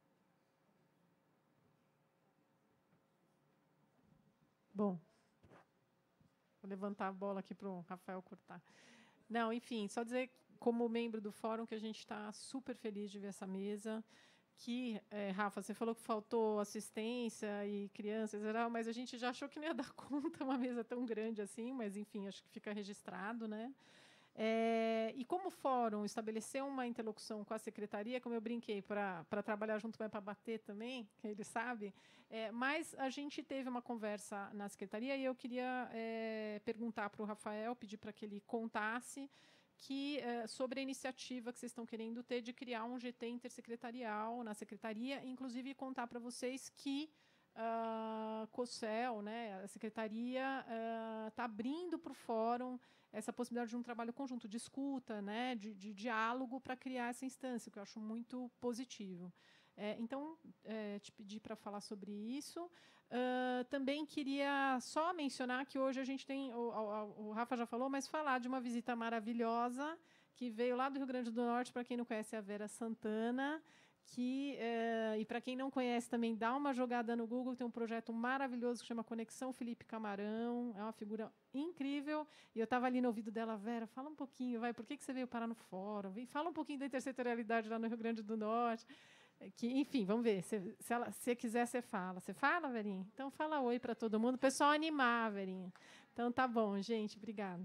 Bom, vou levantar a bola aqui para o Rafael cortar. Não, enfim, só dizer, como membro do fórum, que a gente está super feliz de ver essa mesa, que, é, Rafa, você falou que faltou assistência e crianças, mas a gente já achou que não ia dar conta uma mesa tão grande assim, mas, enfim, acho que fica registrado, né? É, e como o fórum estabeleceu uma interlocução com a secretaria, como eu brinquei, para trabalhar junto, mas para bater também, que ele sabe, é, mas a gente teve uma conversa na secretaria e eu queria é, perguntar para o Rafael, pedir para que ele contasse que, é, sobre a iniciativa que vocês estão querendo ter de criar um G T intersecretarial na secretaria, inclusive contar para vocês que a COSEL, né, a secretaria, está abrindo para o fórum essa possibilidade de um trabalho conjunto, de escuta, né, de, de diálogo para criar essa instância, que eu acho muito positivo. É, então, é, te pedi para falar sobre isso. Uh, também queria só mencionar que hoje a gente tem, o, o, o Rafa já falou, mas falar de uma visita maravilhosa que veio lá do Rio Grande do Norte, para quem não conhece, é a Vera Santana, que, é, e para quem não conhece também, dá uma jogada no Google, tem um projeto maravilhoso que chama Conexão Felipe Camarão, é uma figura incrível, e eu estava ali no ouvido dela, Vera, fala um pouquinho, vai, por que que você veio parar no fórum? Vem, fala um pouquinho da intersetorialidade lá no Rio Grande do Norte, que, enfim, vamos ver, se, se ela se quiser, você fala. Você fala, Verinha? Então, fala oi para todo mundo, o pessoal animar, Verinha. Então, tá bom, gente, obrigada.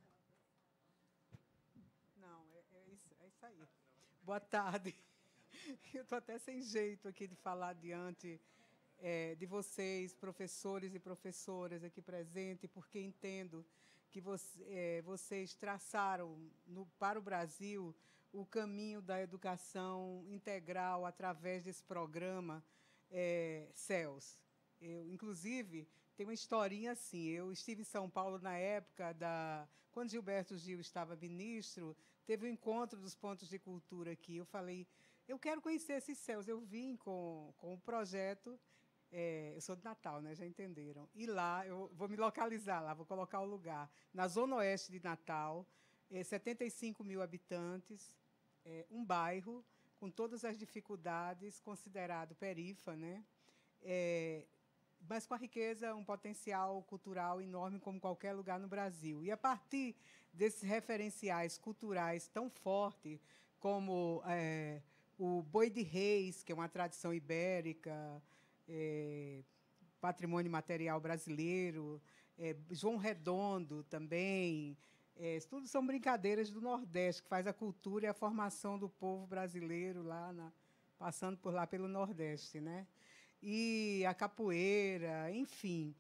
Não, é, é, isso, é isso aí. Boa tarde. Eu estou até sem jeito aqui de falar diante é, de vocês, professores e professoras aqui presentes, porque entendo que você, é, vocês traçaram no, para o Brasil o caminho da educação integral através desse programa é, CELS. Eu, inclusive, tem uma historinha assim. Eu estive em São Paulo na época da... Quando Gilberto Gil estava ministro, teve um encontro dos pontos de cultura aqui. Eu falei, eu quero conhecer esses CELS. Eu vim com, com o projeto... É, eu sou de Natal, né? Já entenderam. E lá, eu vou me localizar lá, vou colocar o lugar. Na zona oeste de Natal, é, setenta e cinco mil habitantes, é, um bairro com todas as dificuldades, considerado perifa, né? É, mas com a riqueza, um potencial cultural enorme como qualquer lugar no Brasil. E, a partir desses referenciais culturais tão fortes, como é, o Boi de Reis, que é uma tradição ibérica, é, patrimônio material brasileiro, é, João Redondo também, é, tudo são brincadeiras do Nordeste, que faz a cultura e a formação do povo brasileiro, lá na, passando por lá pelo Nordeste, né? E a capoeira, enfim,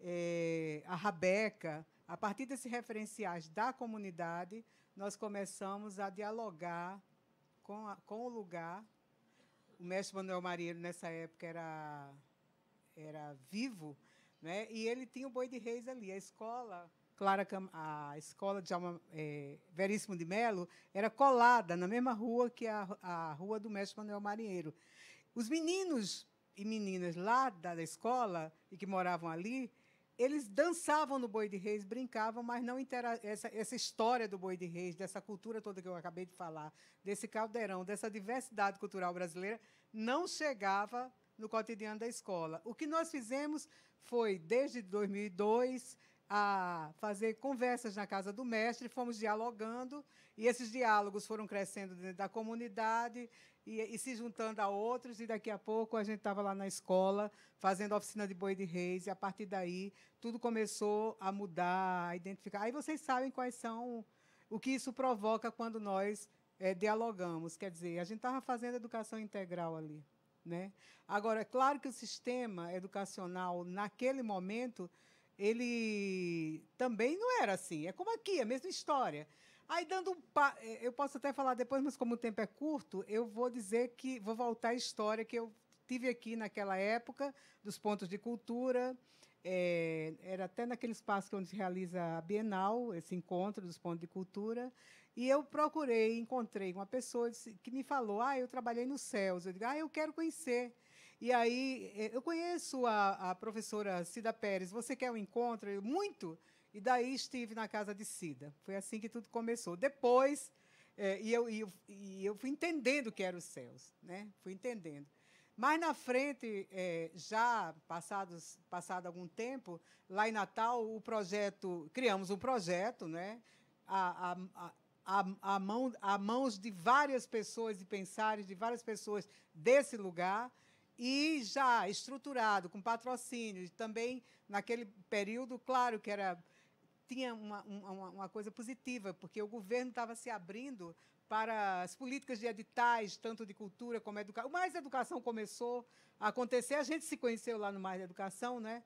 é, a rabeca. A partir desses referenciais da comunidade, nós começamos a dialogar com, a, com o lugar. O mestre Manuel Marinheiro, nessa época, era, era vivo, né? E ele tinha o Boi de Reis ali. A escola, Clara, a escola de Alma, é, Veríssimo de Melo era colada na mesma rua que a, a rua do mestre Manuel Marinheiro. Os meninos e meninas lá da escola e que moravam ali, eles dançavam no Boi de Reis, brincavam, mas não intera essa, essa história do Boi de Reis, dessa cultura toda que eu acabei de falar, desse caldeirão, dessa diversidade cultural brasileira, não chegava no cotidiano da escola. O que nós fizemos foi, desde dois mil e dois, a fazer conversas na casa do mestre, fomos dialogando, e esses diálogos foram crescendo dentro da comunidade e, e se juntando a outros, e daqui a pouco a gente estava lá na escola fazendo a oficina de Boi de Reis, e a partir daí tudo começou a mudar, a identificar. Aí vocês sabem quais são, o que isso provoca quando nós é, dialogamos. Quer dizer, a gente estava fazendo educação integral ali, né? Agora, é claro que o sistema educacional, naquele momento, ele também não era assim. É como aqui, a mesma história. Aí, dando um pa... eu posso até falar depois, mas como o tempo é curto, eu vou dizer que vou voltar à história que eu tive aqui naquela época, dos pontos de cultura. É, era até naquele espaço onde se realiza a Bienal, esse encontro dos pontos de cultura. E eu procurei, encontrei uma pessoa que me falou, ah, eu trabalhei no CELS. Eu digo, ah, eu quero conhecer. E aí, eu conheço a, a professora Cida Pérez, você quer um encontro? Eu, muito. E daí estive na casa de Cida. Foi assim que tudo começou. Depois, é, e, eu, e, eu, e eu fui entendendo o que era o CELS, né? Fui entendendo. Mais na frente, é, já passados, passado algum tempo, lá em Natal, o projeto, criamos um projeto, né? A, a, a, a, a, mão, a mãos de várias pessoas e pensares de várias pessoas desse lugar, e já estruturado, com patrocínio. E também, naquele período, claro que era, tinha uma, uma, uma coisa positiva, porque o governo estava se abrindo para as políticas de editais, tanto de cultura como educação. O Mais Educação começou a acontecer, a gente se conheceu lá no Mais Educação, né?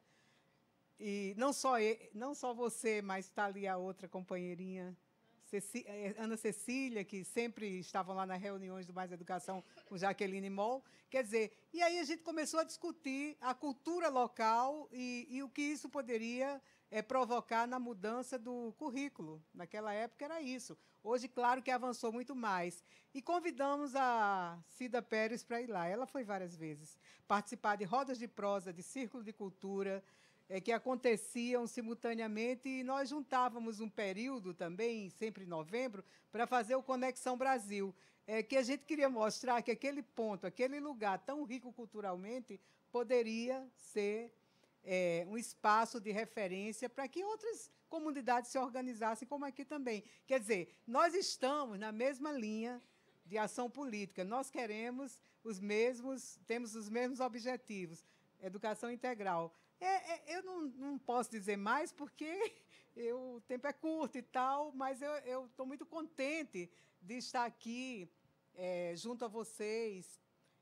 E não só, ele, não só você, mas está ali a outra companheirinha, Ceci, Ana Cecília, que sempre estavam lá nas reuniões do Mais Educação com Jaqueline Moll. Quer dizer, e aí a gente começou a discutir a cultura local e, e o que isso poderia é, provocar na mudança do currículo. Naquela época era isso. Hoje, claro que avançou muito mais. E convidamos a Cida Pérez para ir lá. Ela foi várias vezes participar de rodas de prosa, de círculo de cultura, é, que aconteciam simultaneamente, e nós juntávamos um período também, sempre em novembro, para fazer o Conexão Brasil, é, que a gente queria mostrar que aquele ponto, aquele lugar tão rico culturalmente, poderia ser é, um espaço de referência para que outras comunidades se organizassem, como aqui também. Quer dizer, nós estamos na mesma linha de ação política, nós queremos os mesmos, temos os mesmos objetivos, educação integral. É, é, eu não, não posso dizer mais, porque eu, o tempo é curto e tal, mas eu estou muito contente de estar aqui é, junto a vocês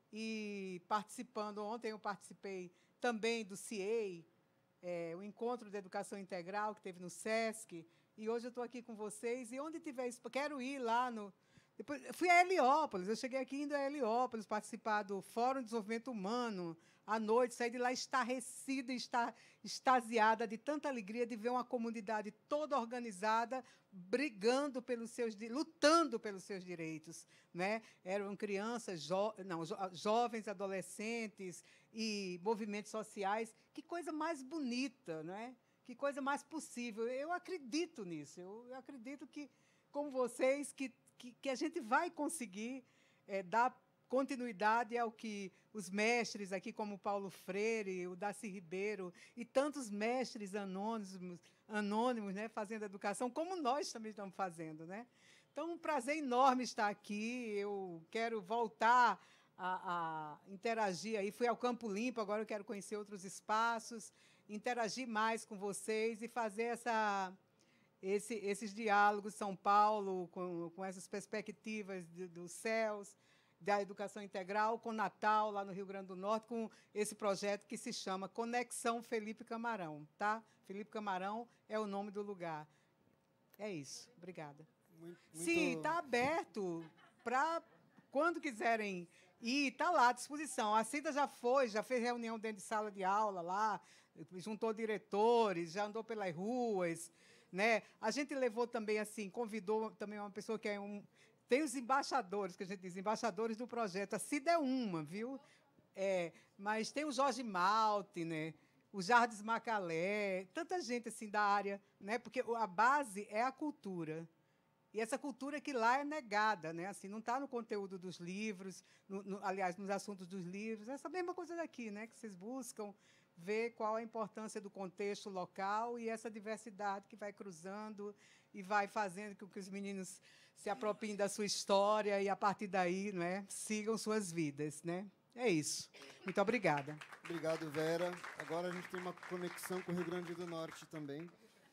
e participando. Ontem eu participei também do C I E A, é, o Encontro de Educação Integral, que teve no SESC, e hoje eu estou aqui com vocês, e onde tiver isso, quero ir lá no... Depois, fui a Heliópolis, eu cheguei aqui indo a Heliópolis, participar do Fórum de Desenvolvimento Humano, à noite, saí de lá estarrecida, extasiada, de tanta alegria de ver uma comunidade toda organizada, brigando pelos seus, lutando pelos seus direitos, né? Eram crianças, jo, não, jo, jovens, adolescentes e movimentos sociais. Que coisa mais bonita, né? Que coisa mais possível. Eu acredito nisso. Eu, eu acredito que, como vocês, que, que, que a gente vai conseguir é, dar continuidade ao que os mestres aqui, como Paulo Freire, o Darcy Ribeiro, e tantos mestres anônimos, anônimos, né, fazendo educação, como nós também estamos fazendo, né? Então, um prazer enorme estar aqui. Eu quero voltar a, a interagir aí. Fui ao Campo Limpo, agora eu quero conhecer outros espaços, interagir mais com vocês e fazer essa, esse, esses diálogos São Paulo, com, com essas perspectivas de, dos céus, da educação integral, com Natal, lá no Rio Grande do Norte, com esse projeto que se chama Conexão Felipe Camarão. Tá? Felipe Camarão é o nome do lugar. É isso. Obrigada. Muito, muito... Sim, está aberto para, quando quiserem ir, está lá à disposição. A Cida já foi, já fez reunião dentro de sala de aula lá, juntou diretores, já andou pelas ruas, né? A gente levou também, assim, convidou também uma pessoa que é um... Tem os embaixadores, que a gente diz, embaixadores do projeto. A Cida é uma, viu? É, mas tem o Jorge Malte, né? O Jardim Macalé, tanta gente assim da área, né? Porque a base é a cultura. E essa cultura que lá é negada, né? Assim, não está no conteúdo dos livros, no, no, aliás, nos assuntos dos livros. Essa mesma coisa daqui, né? Que vocês buscam ver qual a importância do contexto local e essa diversidade que vai cruzando e vai fazendo com que os meninos se apropriem da sua história e, a partir daí, não é, sigam suas vidas, né? É isso. Muito obrigada. Obrigado, Vera. Agora a gente tem uma conexão com o Rio Grande do Norte também.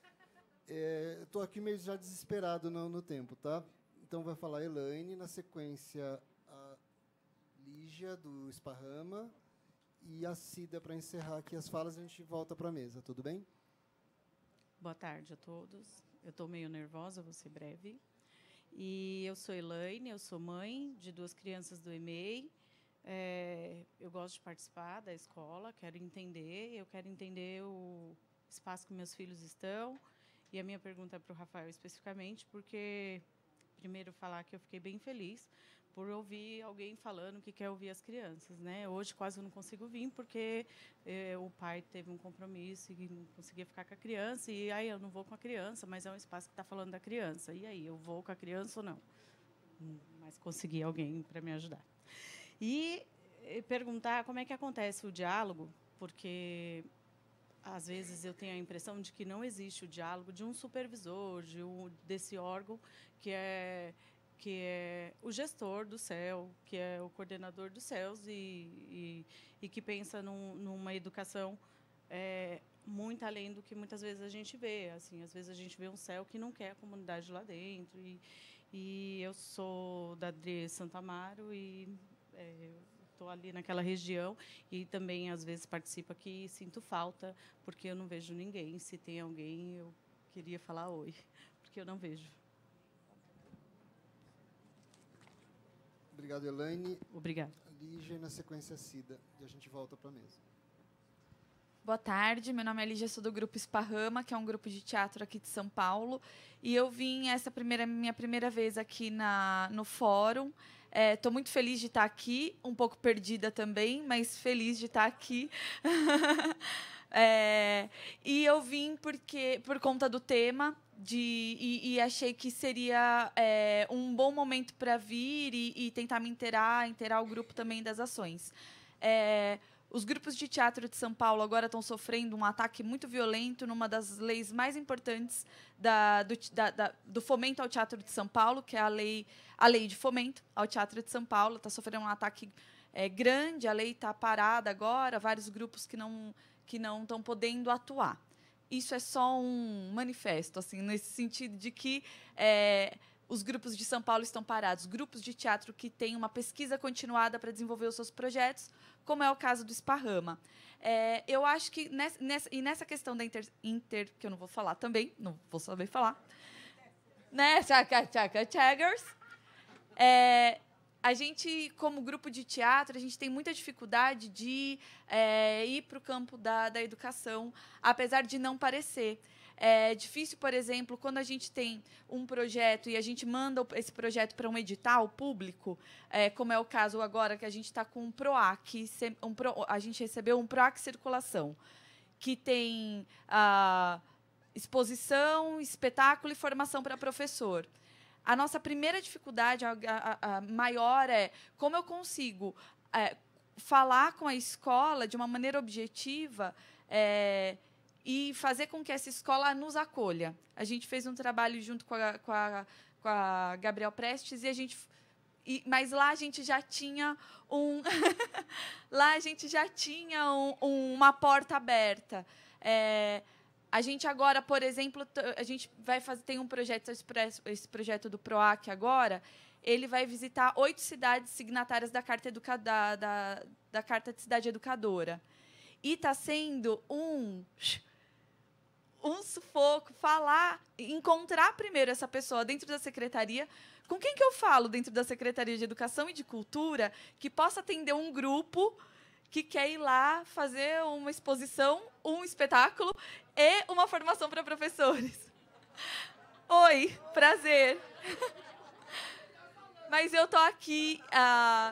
É, estou aqui meio já desesperado no, no tempo, tá? Então vai falar a Elaine, na sequência a Lígia, do Esparrama, e a Cida, para encerrar aqui as falas, a gente volta para a mesa, tudo bem? Boa tarde a todos. Eu estou meio nervosa, vou ser breve. E eu sou Elaine, eu sou mãe de duas crianças do E M E I. É, eu gosto de participar da escola, quero entender, eu quero entender o espaço que meus filhos estão. E a minha pergunta é para o Rafael especificamente, porque, primeiro, falar que eu fiquei bem feliz por ouvir alguém falando que quer ouvir as crianças, né? Hoje quase eu não consigo vir, porque eh, o pai teve um compromisso e não conseguia ficar com a criança, e aí eu não vou com a criança, mas é um espaço que está falando da criança. E aí, eu vou com a criança ou não? Hum, mas consegui alguém para me ajudar. E eh, perguntar como é que acontece o diálogo, porque às vezes eu tenho a impressão de que não existe o diálogo de um supervisor, de um, desse órgão que é, que é o gestor do C E L, que é o coordenador dos C E Ls e, e, e que pensa num, numa educação é, muito além do que muitas vezes a gente vê. Assim, às vezes a gente vê um C E L que não quer a comunidade lá dentro. E, e eu sou da D R E Santo Amaro e é, estou ali naquela região e também, às vezes, participo aqui e sinto falta, porque eu não vejo ninguém. Se tem alguém, eu queria falar oi, porque eu não vejo. Obrigado, Elaine. Obrigada. Lígia e, na sequência, a Cida. E a gente volta para a mesa. Boa tarde, meu nome é Lígia, sou do Grupo Esparrama, que é um grupo de teatro aqui de São Paulo. E eu vim essa primeira, minha primeira vez aqui na, no fórum. Estou é, muito feliz de estar aqui, um pouco perdida também, mas feliz de estar aqui. É, e eu vim porque, por conta do tema, de, e, e achei que seria é, um bom momento para vir e, e tentar me inteirar, inteirar o grupo também das ações. É, os grupos de teatro de São Paulo agora estão sofrendo um ataque muito violento numa das leis mais importantes da, do, da, da, do fomento ao teatro de São Paulo, que é a lei, a lei de fomento ao teatro de São Paulo. Está sofrendo um ataque é, grande, a lei está parada agora, vários grupos que não que não estão podendo atuar. Isso é só um manifesto, assim, nesse sentido de que é, os grupos de São Paulo estão parados, grupos de teatro que têm uma pesquisa continuada para desenvolver os seus projetos, como é o caso do Esparrama. É, eu acho que, nessa, nessa, e nessa questão da inter, inter, que eu não vou falar também, não vou saber falar, né, Chaka Chaka Chaggers, é, a gente, como grupo de teatro, a gente tem muita dificuldade de é, ir para o campo da, da educação, apesar de não parecer. É difícil, por exemplo, quando a gente tem um projeto e a gente manda esse projeto para um edital público, é, como é o caso agora que a gente está com um PROAC, um Pro, a gente recebeu um PROAC Circulação, que tem a exposição, espetáculo e formação para professor. A nossa primeira dificuldade, a, a, a maior, é como eu consigo é, falar com a escola de uma maneira objetiva é, e fazer com que essa escola nos acolha. A gente fez um trabalho junto com a, com a, com a Gabriel Prestes, e a gente, e, mas lá a gente já tinha, um lá a gente já tinha um, um, uma porta aberta. É, A gente agora, por exemplo, a gente vai fazer, tem um projeto, esse projeto do PROAC agora, ele vai visitar oito cidades signatárias da Carta, Educa, da, da, da Carta de Cidade Educadora. E está sendo um, um sufoco falar, encontrar primeiro essa pessoa dentro da secretaria. Com quem que eu falo dentro da Secretaria de Educação e de Cultura que possa atender um grupo que quer ir lá fazer uma exposição, um espetáculo e uma formação para professores. Oi, prazer. Mas eu tô aqui... Ah...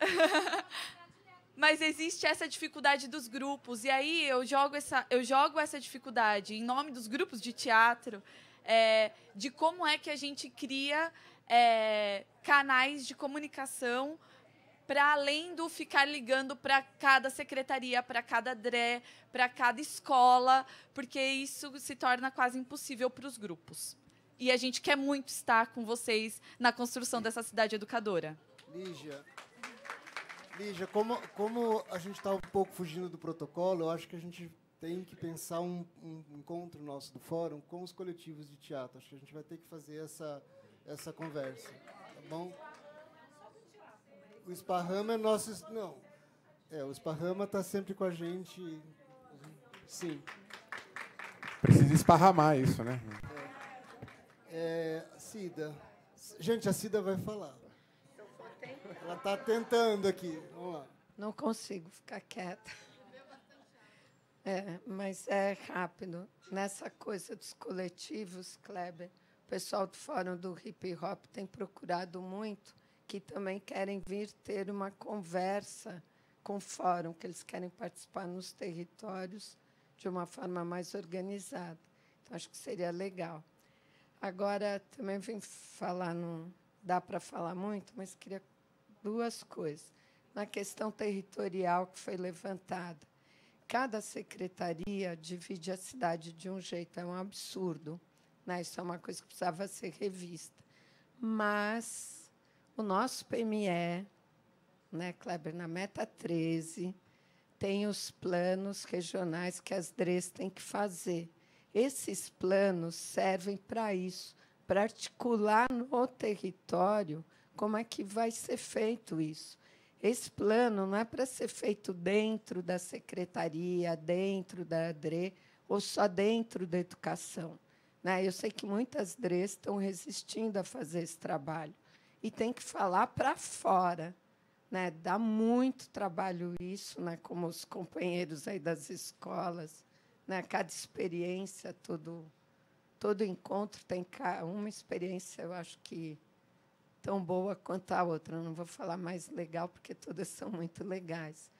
Mas existe essa dificuldade dos grupos, e aí eu jogo essa, eu jogo essa dificuldade em nome dos grupos de teatro, é, de como é que a gente cria é, canais de comunicação para além do ficar ligando para cada secretaria, para cada D R E, para cada escola, porque isso se torna quase impossível para os grupos. E a gente quer muito estar com vocês na construção dessa cidade educadora. Lígia, Lígia, como, como a gente está um pouco fugindo do protocolo, eu acho que a gente tem que pensar um, um encontro nosso do fórum com os coletivos de teatro. Acho que a gente vai ter que fazer essa, essa conversa, tá bom? O Esparrama é nosso... Não. É, o Esparrama está sempre com a gente. Sim. Precisa esparramar isso, né? É, é, Cida. Gente, a Cida vai falar. Ela está tentando aqui. Vamos lá. Não consigo ficar quieta. É, mas é rápido. Nessa coisa dos coletivos, Kleber, o pessoal do Fórum do Hip Hop tem procurado muito, que também querem vir ter uma conversa com o fórum, que eles querem participar nos territórios de uma forma mais organizada. Então, acho que seria legal. Agora, também vim falar, não dá para falar muito, mas queria duas coisas. Na questão territorial que foi levantada, cada secretaria divide a cidade de um jeito, é um absurdo, né? Isso é uma coisa que precisava ser revista. Mas o nosso P M E, né, Kleber, na Meta treze, tem os planos regionais que as D R Es têm que fazer. Esses planos servem para isso, para articular no território como é que vai ser feito isso. Esse plano não é para ser feito dentro da secretaria, dentro da D R E, ou só dentro da educação, né? Eu sei que muitas D R Es estão resistindo a fazer esse trabalho. E tem que falar para fora, né? Dá muito trabalho isso, né? Como os companheiros aí das escolas, né? Cada experiência, todo, todo encontro tem uma experiência, eu acho que tão boa quanto a outra. Eu não vou falar mais legal, porque todas são muito legais.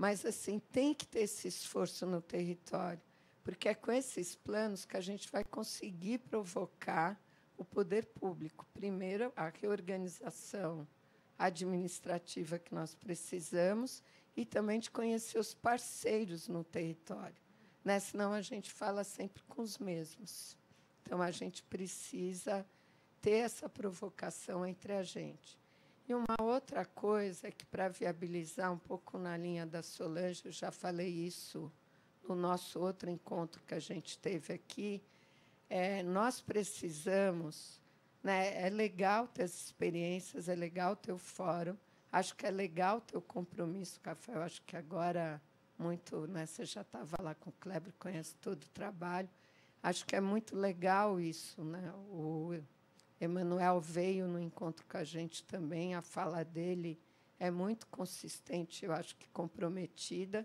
Mas assim tem que ter esse esforço no território, porque é com esses planos que a gente vai conseguir provocar o poder público. Primeiro, a reorganização administrativa que nós precisamos e também de conhecer os parceiros no território, né? Senão a gente fala sempre com os mesmos. Então, a gente precisa ter essa provocação entre a gente. E uma outra coisa é que, para viabilizar um pouco na linha da Solange, eu já falei isso no nosso outro encontro que a gente teve aqui, é, nós precisamos, né, é legal ter as experiências, é legal ter o fórum, acho que é legal ter o compromisso, Café, eu acho que agora, muito, né, você já estava lá com o Kleber, conhece todo o trabalho, acho que é muito legal isso, né? O Emanuel veio no encontro com a gente também, a fala dele é muito consistente, eu acho que comprometida,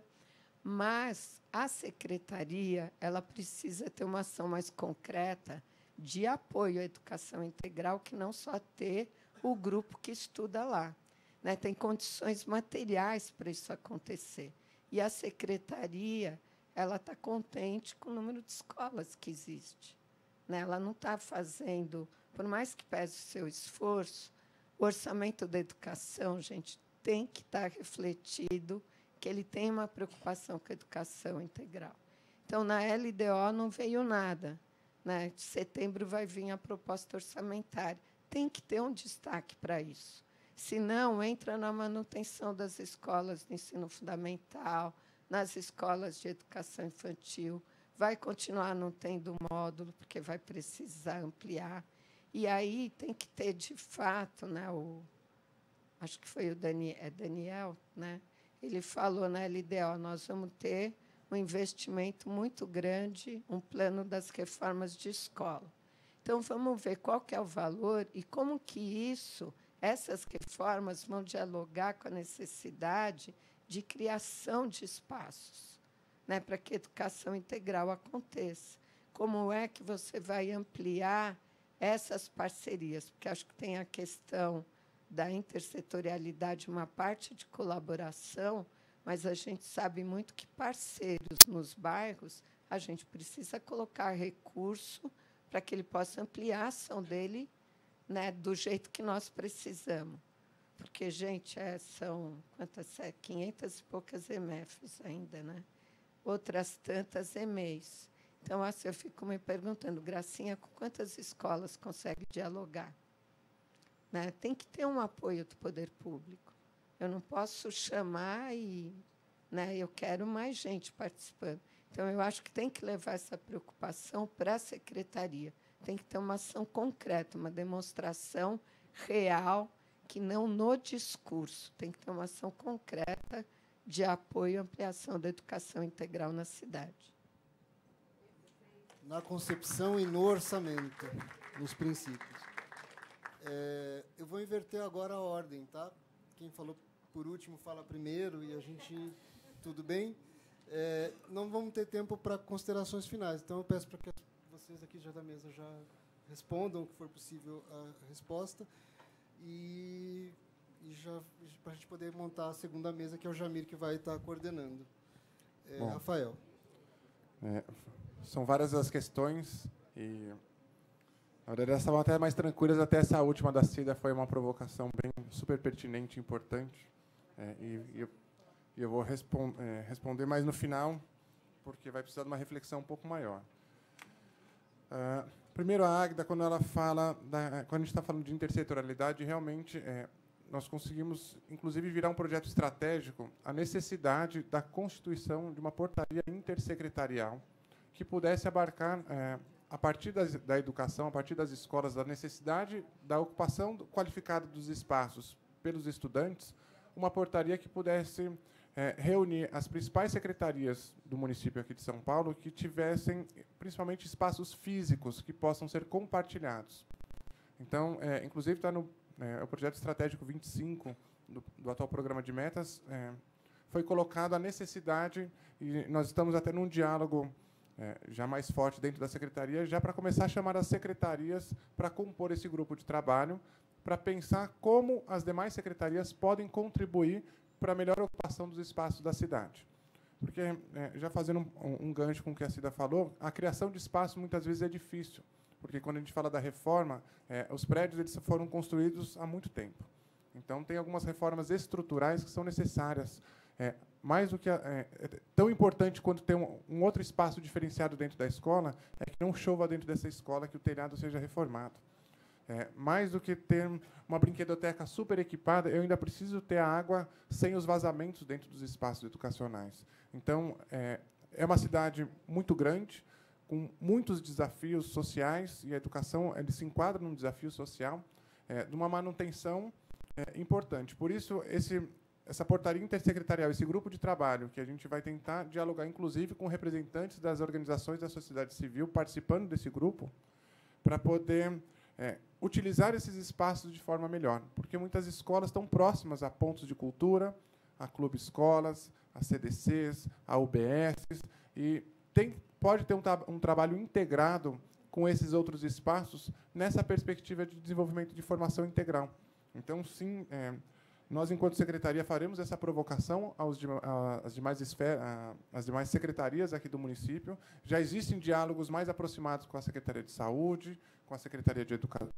mas a secretaria ela precisa ter uma ação mais concreta de apoio à educação integral, que não só ter o grupo que estuda lá, né? Tem condições materiais para isso acontecer. E a secretaria ela está contente com o número de escolas que existe, né? Ela não está fazendo, por mais que pese o seu esforço, o orçamento da educação, gente, tem que estar refletido que ele tem uma preocupação com a educação integral. Então, na L D O não veio nada, né? De setembro vai vir a proposta orçamentária. Tem que ter um destaque para isso. Senão, entra na manutenção das escolas de ensino fundamental, nas escolas de educação infantil, vai continuar não tendo módulo, porque vai precisar ampliar. E aí tem que ter, de fato, né, o, acho que foi o Daniel, é Daniel, né? Ele falou na L D O, nós vamos ter um investimento muito grande, um plano das reformas de escola. Então, vamos ver qual que é o valor e como que isso, essas reformas vão dialogar com a necessidade de criação de espaços, né, para que a educação integral aconteça. Como é que você vai ampliar essas parcerias? Porque acho que tem a questão da intersetorialidade, uma parte de colaboração, mas a gente sabe muito que parceiros nos bairros, a gente precisa colocar recurso para que ele possa ampliar a ação dele, né, do jeito que nós precisamos. Porque, gente, é, são quantas, é, quinhentas e poucas E M Fs ainda, né? Outras tantas E M E Is. Então, assim, eu fico me perguntando, Gracinha, com quantas escolas consegue dialogar? Né? Tem que ter um apoio do poder público. Eu não posso chamar e, né, eu quero mais gente participando. Então, eu acho que tem que levar essa preocupação para a secretaria. Tem que ter uma ação concreta, uma demonstração real, que não no discurso. Tem que ter uma ação concreta de apoio e ampliação da educação integral na cidade. Na concepção e no orçamento, nos princípios. É, eu vou inverter agora a ordem, tá? Quem falou por último fala primeiro e a gente... Tudo bem? É, não vamos ter tempo para considerações finais, então eu peço para que vocês aqui já da mesa já respondam, o que for possível, a resposta. E, e já para a gente poder montar a segunda mesa, que é o Jamir que vai estar coordenando. É, Bom, Rafael. É, são várias as questões e, na verdade, elas estavam até mais tranquilas, até essa última da Cida foi uma provocação bem super pertinente e importante. É, e, e eu, eu vou respon é, responder mais no final, porque vai precisar de uma reflexão um pouco maior. Uh, Primeiro, a Águida, quando ela fala, da, quando a gente está falando de intersetorialidade, realmente é, nós conseguimos, inclusive, virar um projeto estratégico a necessidade da constituição de uma portaria intersecretarial que pudesse abarcar, é, a partir das, da educação, a partir das escolas, a necessidade da ocupação qualificada dos espaços pelos estudantes, uma portaria que pudesse É, reunir as principais secretarias do município aqui de São Paulo que tivessem, principalmente, espaços físicos que possam ser compartilhados. Então, é, inclusive, está no é, o projeto estratégico vinte e cinco do, do atual programa de metas, é, foi colocado a necessidade, e nós estamos até num diálogo é, já mais forte dentro da secretaria, já para começar a chamar as secretarias para compor esse grupo de trabalho, para pensar como as demais secretarias podem contribuir para a melhor ocupação dos espaços da cidade. Porque, é, já fazendo um, um gancho com o que a Cida falou, a criação de espaço muitas vezes é difícil, porque quando a gente fala da reforma, é, os prédios eles foram construídos há muito tempo. Então, tem algumas reformas estruturais que são necessárias. É, mais do que a, é, é tão importante quanto ter um, um outro espaço diferenciado dentro da escola é que não chova dentro dessa escola, que o telhado seja reformado. É, mais do que ter uma brinquedoteca super equipada, eu ainda preciso ter a água sem os vazamentos dentro dos espaços educacionais. Então, é, é uma cidade muito grande, com muitos desafios sociais, e a educação ele se enquadra num desafio social, é, de uma manutenção é, importante. Por isso, esse, essa portaria intersecretarial, esse grupo de trabalho, que a gente vai tentar dialogar, inclusive, com representantes das organizações da sociedade civil participando desse grupo, para poder é, utilizar esses espaços de forma melhor. Porque muitas escolas estão próximas a pontos de cultura, a clube escolas, a C D Cs, a U B S, e tem, pode ter um, um trabalho integrado com esses outros espaços nessa perspectiva de desenvolvimento de formação integral. Então, sim, é, nós, enquanto secretaria, faremos essa provocação aos, às, demais esferas, às demais secretarias aqui do município. Já existem diálogos mais aproximados com a Secretaria de Saúde, com a Secretaria de Educação,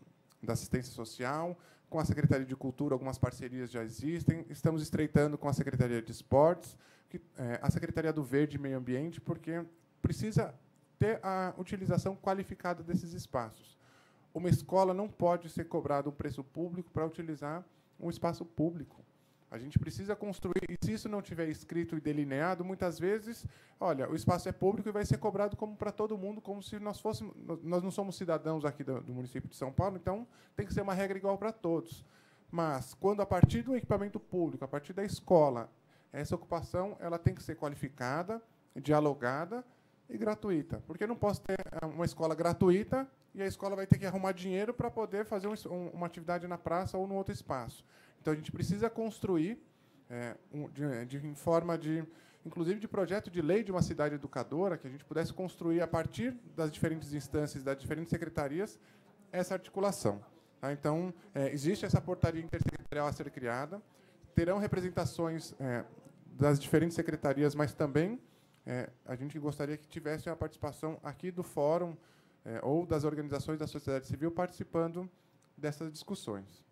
da Assistência Social, com a Secretaria de Cultura, algumas parcerias já existem. Estamos estreitando com a Secretaria de Esportes, que, é, a Secretaria do Verde e Meio Ambiente, porque precisa ter a utilização qualificada desses espaços. Uma escola não pode ser cobrado um preço público para utilizar um espaço público. A gente precisa construir, e se isso não tiver escrito e delineado, muitas vezes, olha, o espaço é público e vai ser cobrado como para todo mundo, como se nós fôssemos, nós não somos cidadãos aqui do, do município de São Paulo, então tem que ser uma regra igual para todos. Mas, quando a partir do equipamento público, a partir da escola, essa ocupação ela tem que ser qualificada, dialogada e gratuita. Porque eu não posso ter uma escola gratuita e a escola vai ter que arrumar dinheiro para poder fazer um, uma atividade na praça ou no outro espaço. Então, a gente precisa construir, é, um, de, de, em forma de, inclusive, de projeto de lei de uma cidade educadora, que a gente pudesse construir, a partir das diferentes instâncias, das diferentes secretarias, essa articulação. Tá? Então, é, existe essa portaria intersecretarial a ser criada, terão representações é, das diferentes secretarias, mas também é, a gente gostaria que tivesse a participação aqui do fórum é, ou das organizações da sociedade civil participando dessas discussões.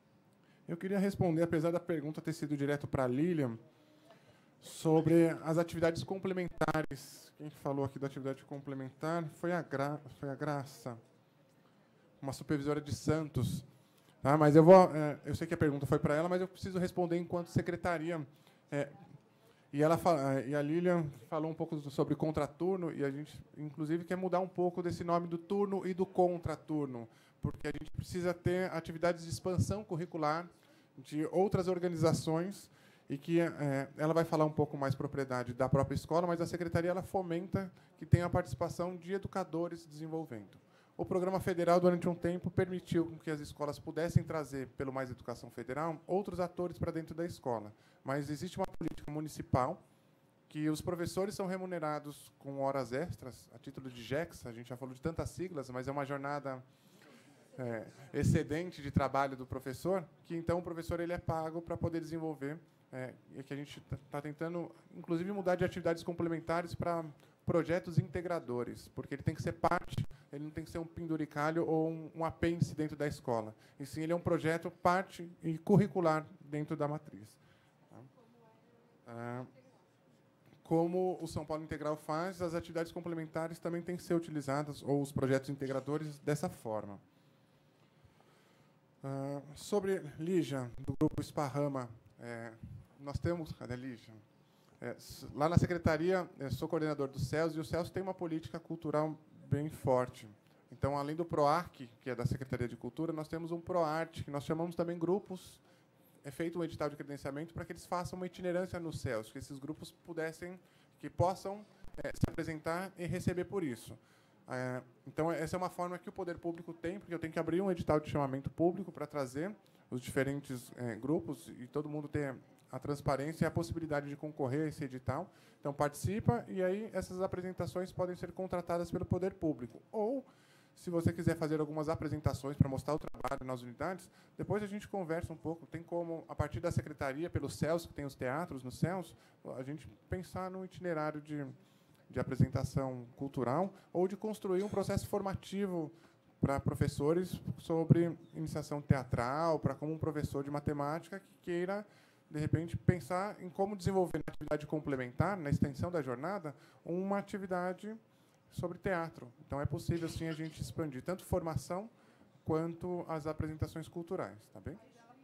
Eu queria responder, apesar da pergunta ter sido direto para a Lilian, sobre as atividades complementares. Quem falou aqui da atividade complementar foi a, Gra foi a Graça, uma supervisora de Santos. Tá? Mas eu vou, é, eu sei que a pergunta foi para ela, mas eu preciso responder enquanto secretaria. É, e, ela fala, e a Lilian falou um pouco sobre contraturno, e a gente, inclusive, quer mudar um pouco desse nome do turno e do contraturno, porque a gente precisa ter atividades de expansão curricular de outras organizações, e que é, ela vai falar um pouco mais propriedade da própria escola, mas a secretaria ela fomenta que tenha a participação de educadores desenvolvendo. O programa federal, durante um tempo, permitiu que as escolas pudessem trazer, pelo Mais Educação Federal, outros atores para dentro da escola. Mas existe uma política municipal que os professores são remunerados com horas extras, a título de JEX, a gente já falou de tantas siglas, mas é uma jornada é, excedente de trabalho do professor, que, então, o professor ele é pago para poder desenvolver, é, e que a gente está tentando, inclusive, mudar de atividades complementares para projetos integradores, porque ele tem que ser parte, ele não tem que ser um penduricalho ou um, um apêndice dentro da escola. E sim, ele é um projeto parte e curricular dentro da matriz. Tá? Ah, como o São Paulo Integral faz, as atividades complementares também têm que ser utilizadas, ou os projetos integradores, dessa forma. Ah, sobre Lígia, do grupo Esparrama, é, nós temos... Cadê Lígia? É, lá na secretaria, eu sou coordenador do C E L S, e o C E L S tem uma política cultural bem forte. Então, além do PROARC, que é da Secretaria de Cultura, nós temos um PROART, que nós chamamos também grupos, é feito um edital de credenciamento para que eles façam uma itinerância no C E L S, que esses grupos pudessem, que possam é, se apresentar e receber por isso. É, então, essa é uma forma que o poder público tem, porque eu tenho que abrir um edital de chamamento público para trazer os diferentes é, grupos e todo mundo ter a transparência e a possibilidade de concorrer a esse edital. Então, participa, e aí essas apresentações podem ser contratadas pelo poder público. Ou, Se você quiser fazer algumas apresentações para mostrar o trabalho nas unidades, depois a gente conversa um pouco. Tem como, a partir da secretaria, pelos C E Ls, que tem os teatros nos C E Ls, a gente pensar num itinerário de, de apresentação cultural ou de construir um processo formativo para professores sobre iniciação teatral, para como um professor de matemática que queira, de repente, pensar em como desenvolver na atividade complementar, na extensão da jornada, uma atividade sobre teatro. Então, é possível, sim, a gente expandir tanto formação quanto as apresentações culturais. Tá bem?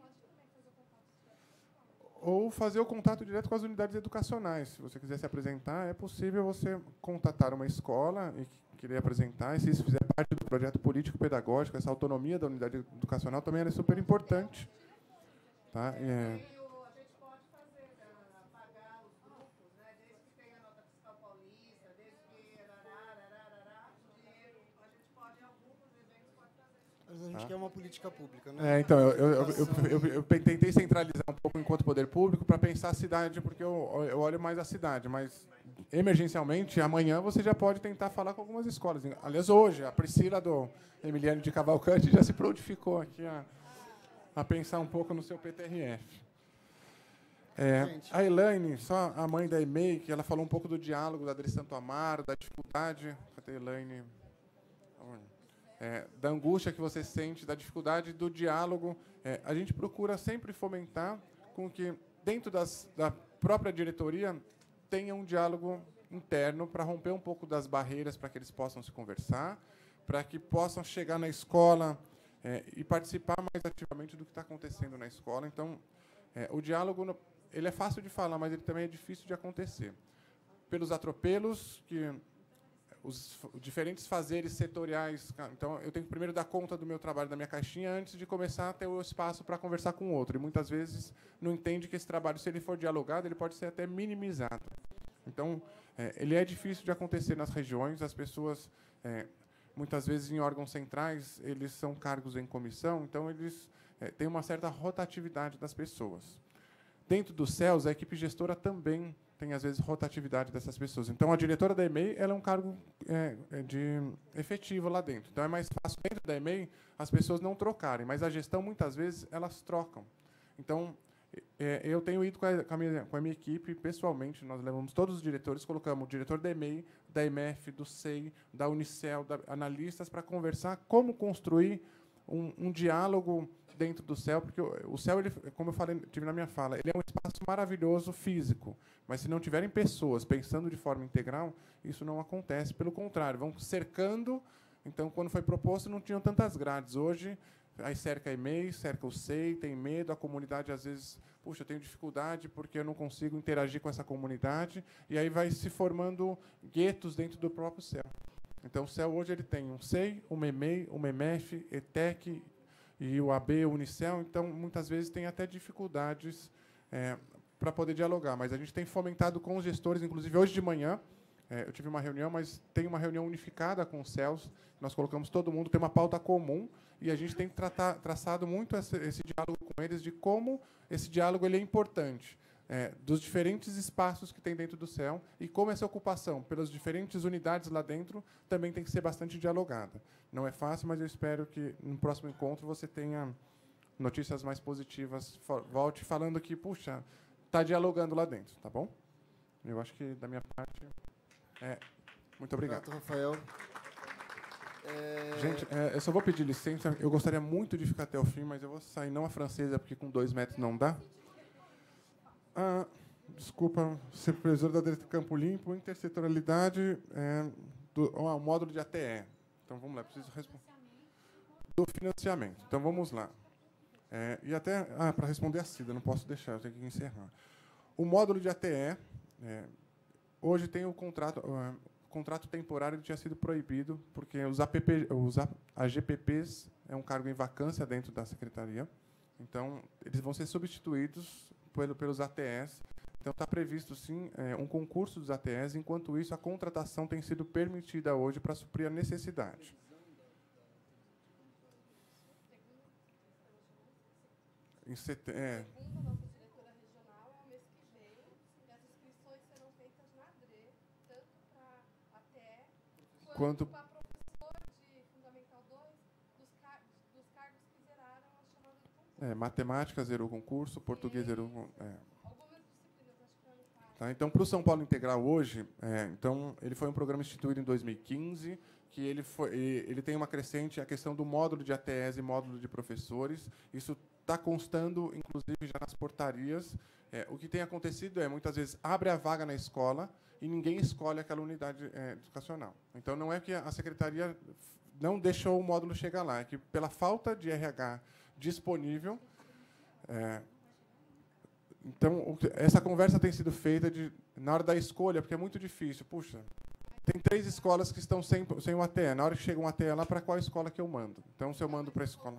Ou fazer o contato direto com as unidades educacionais. Se você quiser se apresentar, é possível você contatar uma escola e querer apresentar. E se isso fizer parte do projeto político-pedagógico, essa autonomia da unidade educacional também é super importante. Tá? É, Mas a gente quer uma política pública, né? É, então, eu, eu, eu, eu, eu tentei centralizar um pouco enquanto poder público para pensar a cidade, porque eu, eu olho mais a cidade, mas emergencialmente, amanhã você já pode tentar falar com algumas escolas. Aliás, hoje, a Priscila do Emiliano de Cavalcante já se prontificou aqui a, a pensar um pouco no seu P T R F. É, a Elaine, só a mãe da E M E I, que ela falou um pouco do diálogo da Adri Santo Amaro, da dificuldade. Cadê a Elaine? É, da angústia que você sente, da dificuldade do diálogo. É, a gente procura sempre fomentar com que, dentro das, da própria diretoria, tenha um diálogo interno para romper um pouco das barreiras, para que eles possam se conversar, para que possam chegar na escola é, e participar mais ativamente do que está acontecendo na escola. Então, é, o diálogo no, ele é fácil de falar, mas ele também é difícil de acontecer. Pelos atropelos que os diferentes fazeres setoriais. Então, eu tenho que primeiro dar conta do meu trabalho, da minha caixinha, antes de começar a ter o espaço para conversar com o outro. E, muitas vezes, não entende que esse trabalho, se ele for dialogado, ele pode ser até minimizado. Então, é, ele é difícil de acontecer nas regiões. As pessoas, é, muitas vezes, em órgãos centrais, eles são cargos em comissão, então, eles é, têm uma certa rotatividade das pessoas. Dentro dos C E Ls, a equipe gestora também tem, às vezes, rotatividade dessas pessoas. Então, a diretora da E M E I ela é um cargo é, de efetivo lá dentro. Então, é mais fácil, dentro da E M E I, as pessoas não trocarem, mas a gestão, muitas vezes, elas trocam. Então, é, eu tenho ido com a, com, a minha, com a minha equipe, pessoalmente, nós levamos todos os diretores, colocamos o diretor da E M E I, da E M F, do S E I, da Unicel, da, analistas, para conversar como construir um, um diálogo dentro do C E L, porque o C E L, ele, como eu falei, tive na minha fala, ele é um espaço maravilhoso físico, mas se não tiverem pessoas pensando de forma integral, isso não acontece. Pelo contrário, vão cercando. Então, quando foi proposto, não tinham tantas grades. Hoje, aí cerca a E M E I, cerca o S E I, tem medo, a comunidade, às vezes, puxa, eu tenho dificuldade porque eu não consigo interagir com essa comunidade, e aí vai se formando guetos dentro do próprio C E L. Então, o C E L hoje ele tem um S E I, uma E M E I, uma E M F, E T E C, e o A B, o Unicel, então, muitas vezes, tem até dificuldades é, para poder dialogar. Mas a gente tem fomentado com os gestores, inclusive hoje de manhã, é, eu tive uma reunião, mas tem uma reunião unificada com os C E Ls, nós colocamos todo mundo, tem uma pauta comum, e a gente tem tratar, traçado muito esse, esse diálogo com eles, de como esse diálogo ele é importante, é, dos diferentes espaços que tem dentro do C E L, e como essa ocupação pelas diferentes unidades lá dentro também tem que ser bastante dialogada. Não é fácil, mas eu espero que no próximo encontro você tenha notícias mais positivas. Volte falando que, puxa, está dialogando lá dentro, tá bom? Eu acho que, da minha parte, é, muito obrigado. Obrigado, Rafael. É... Gente, é, eu só vou pedir licença. Eu gostaria muito de ficar até o fim, mas eu vou sair não a francesa, porque com dois metros não dá. Ah, desculpa, supervisor da Direita Campo Limpo, intersetorialidade, é, do ó, o módulo de A T E. Então, vamos lá, preciso responder. Do financiamento. Então, vamos lá. É, e até, ah, para responder a Cida, não posso deixar, eu tenho que encerrar. O módulo de A T E, é, hoje tem o contrato, uh, o contrato temporário tinha sido proibido, porque os, A P P, os A G P Ps é um cargo em vacância dentro da secretaria, então, eles vão ser substituídos pelo, pelos A T Es. Então, está previsto, sim, é, um concurso dos A T Es. Enquanto isso, a contratação tem sido permitida hoje para suprir a necessidade. Em set... é. Quanto para professor de É, matemática zerou o concurso, português zerou... É. Tá, então, para o São Paulo Integral hoje, é, então, ele foi um programa instituído em dois mil e quinze, que ele, foi, ele tem uma crescente, a questão do módulo de A T E S e módulo de professores. Isso está constando, inclusive, já nas portarias. É, o que tem acontecido é, muitas vezes, abre a vaga na escola e ninguém escolhe aquela unidade é, educacional. Então, não é que a secretaria não deixou o módulo chegar lá, é que, pela falta de R H disponível... É, então, essa conversa tem sido feita de, na hora da escolha, porque é muito difícil. Puxa, tem três escolas que estão sem, sem o A T E. Na hora que chega um A T E lá, para qual escola que eu mando? Então, se eu mando para a escola...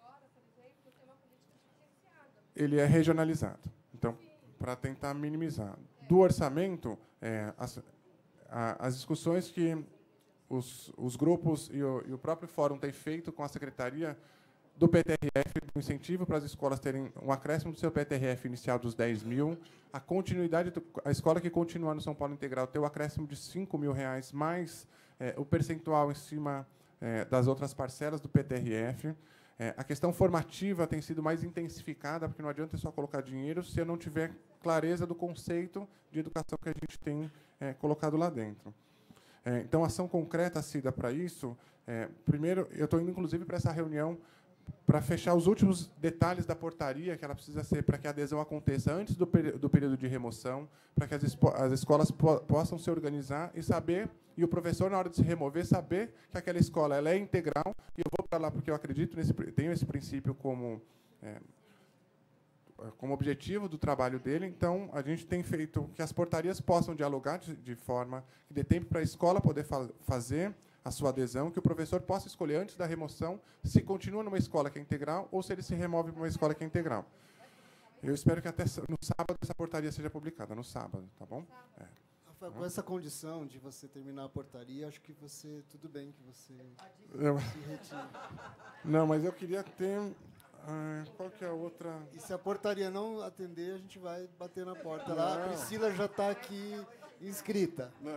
Ele é regionalizado. Então, para tentar minimizar. Do orçamento, é, as, a, as discussões que os, os grupos e o, e o próprio fórum têm feito com a secretaria do P T R F, do incentivo para as escolas terem um acréscimo do seu P T R F inicial dos dez mil, a continuidade, do, a escola que continuar no São Paulo Integral ter o acréscimo de cinco mil reais, mais é, o percentual em cima é, das outras parcelas do P T R F. É, a questão formativa tem sido mais intensificada, porque não adianta só colocar dinheiro se eu não tiver clareza do conceito de educação que a gente tem é, colocado lá dentro. É, então, ação concreta, Cida, para isso. É, primeiro, eu estou indo, inclusive, para essa reunião para fechar os últimos detalhes da portaria que ela precisa ser para que a adesão aconteça antes do, do período de remoção, para que as, as escolas po possam se organizar e saber, e o professor, na hora de se remover, saber que aquela escola ela é integral, e eu vou para lá porque eu acredito, nesse, tenho esse princípio como, é, como objetivo do trabalho dele. Então, a gente tem feito que as portarias possam dialogar de, de forma que dê tempo para a escola poder fa fazer a sua adesão, que o professor possa escolher antes da remoção se continua numa escola que é integral ou se ele se remove para uma escola que é integral. Eu espero que até no sábado essa portaria seja publicada, no sábado, tá bom? É. Rafael, com essa condição de você terminar a portaria, acho que você, tudo bem que você eu, se retire. Não, mas eu queria ter... Ah, qual que é a outra... E se a portaria não atender, a gente vai bater na porta lá. A Priscila já está aqui inscrita. Não.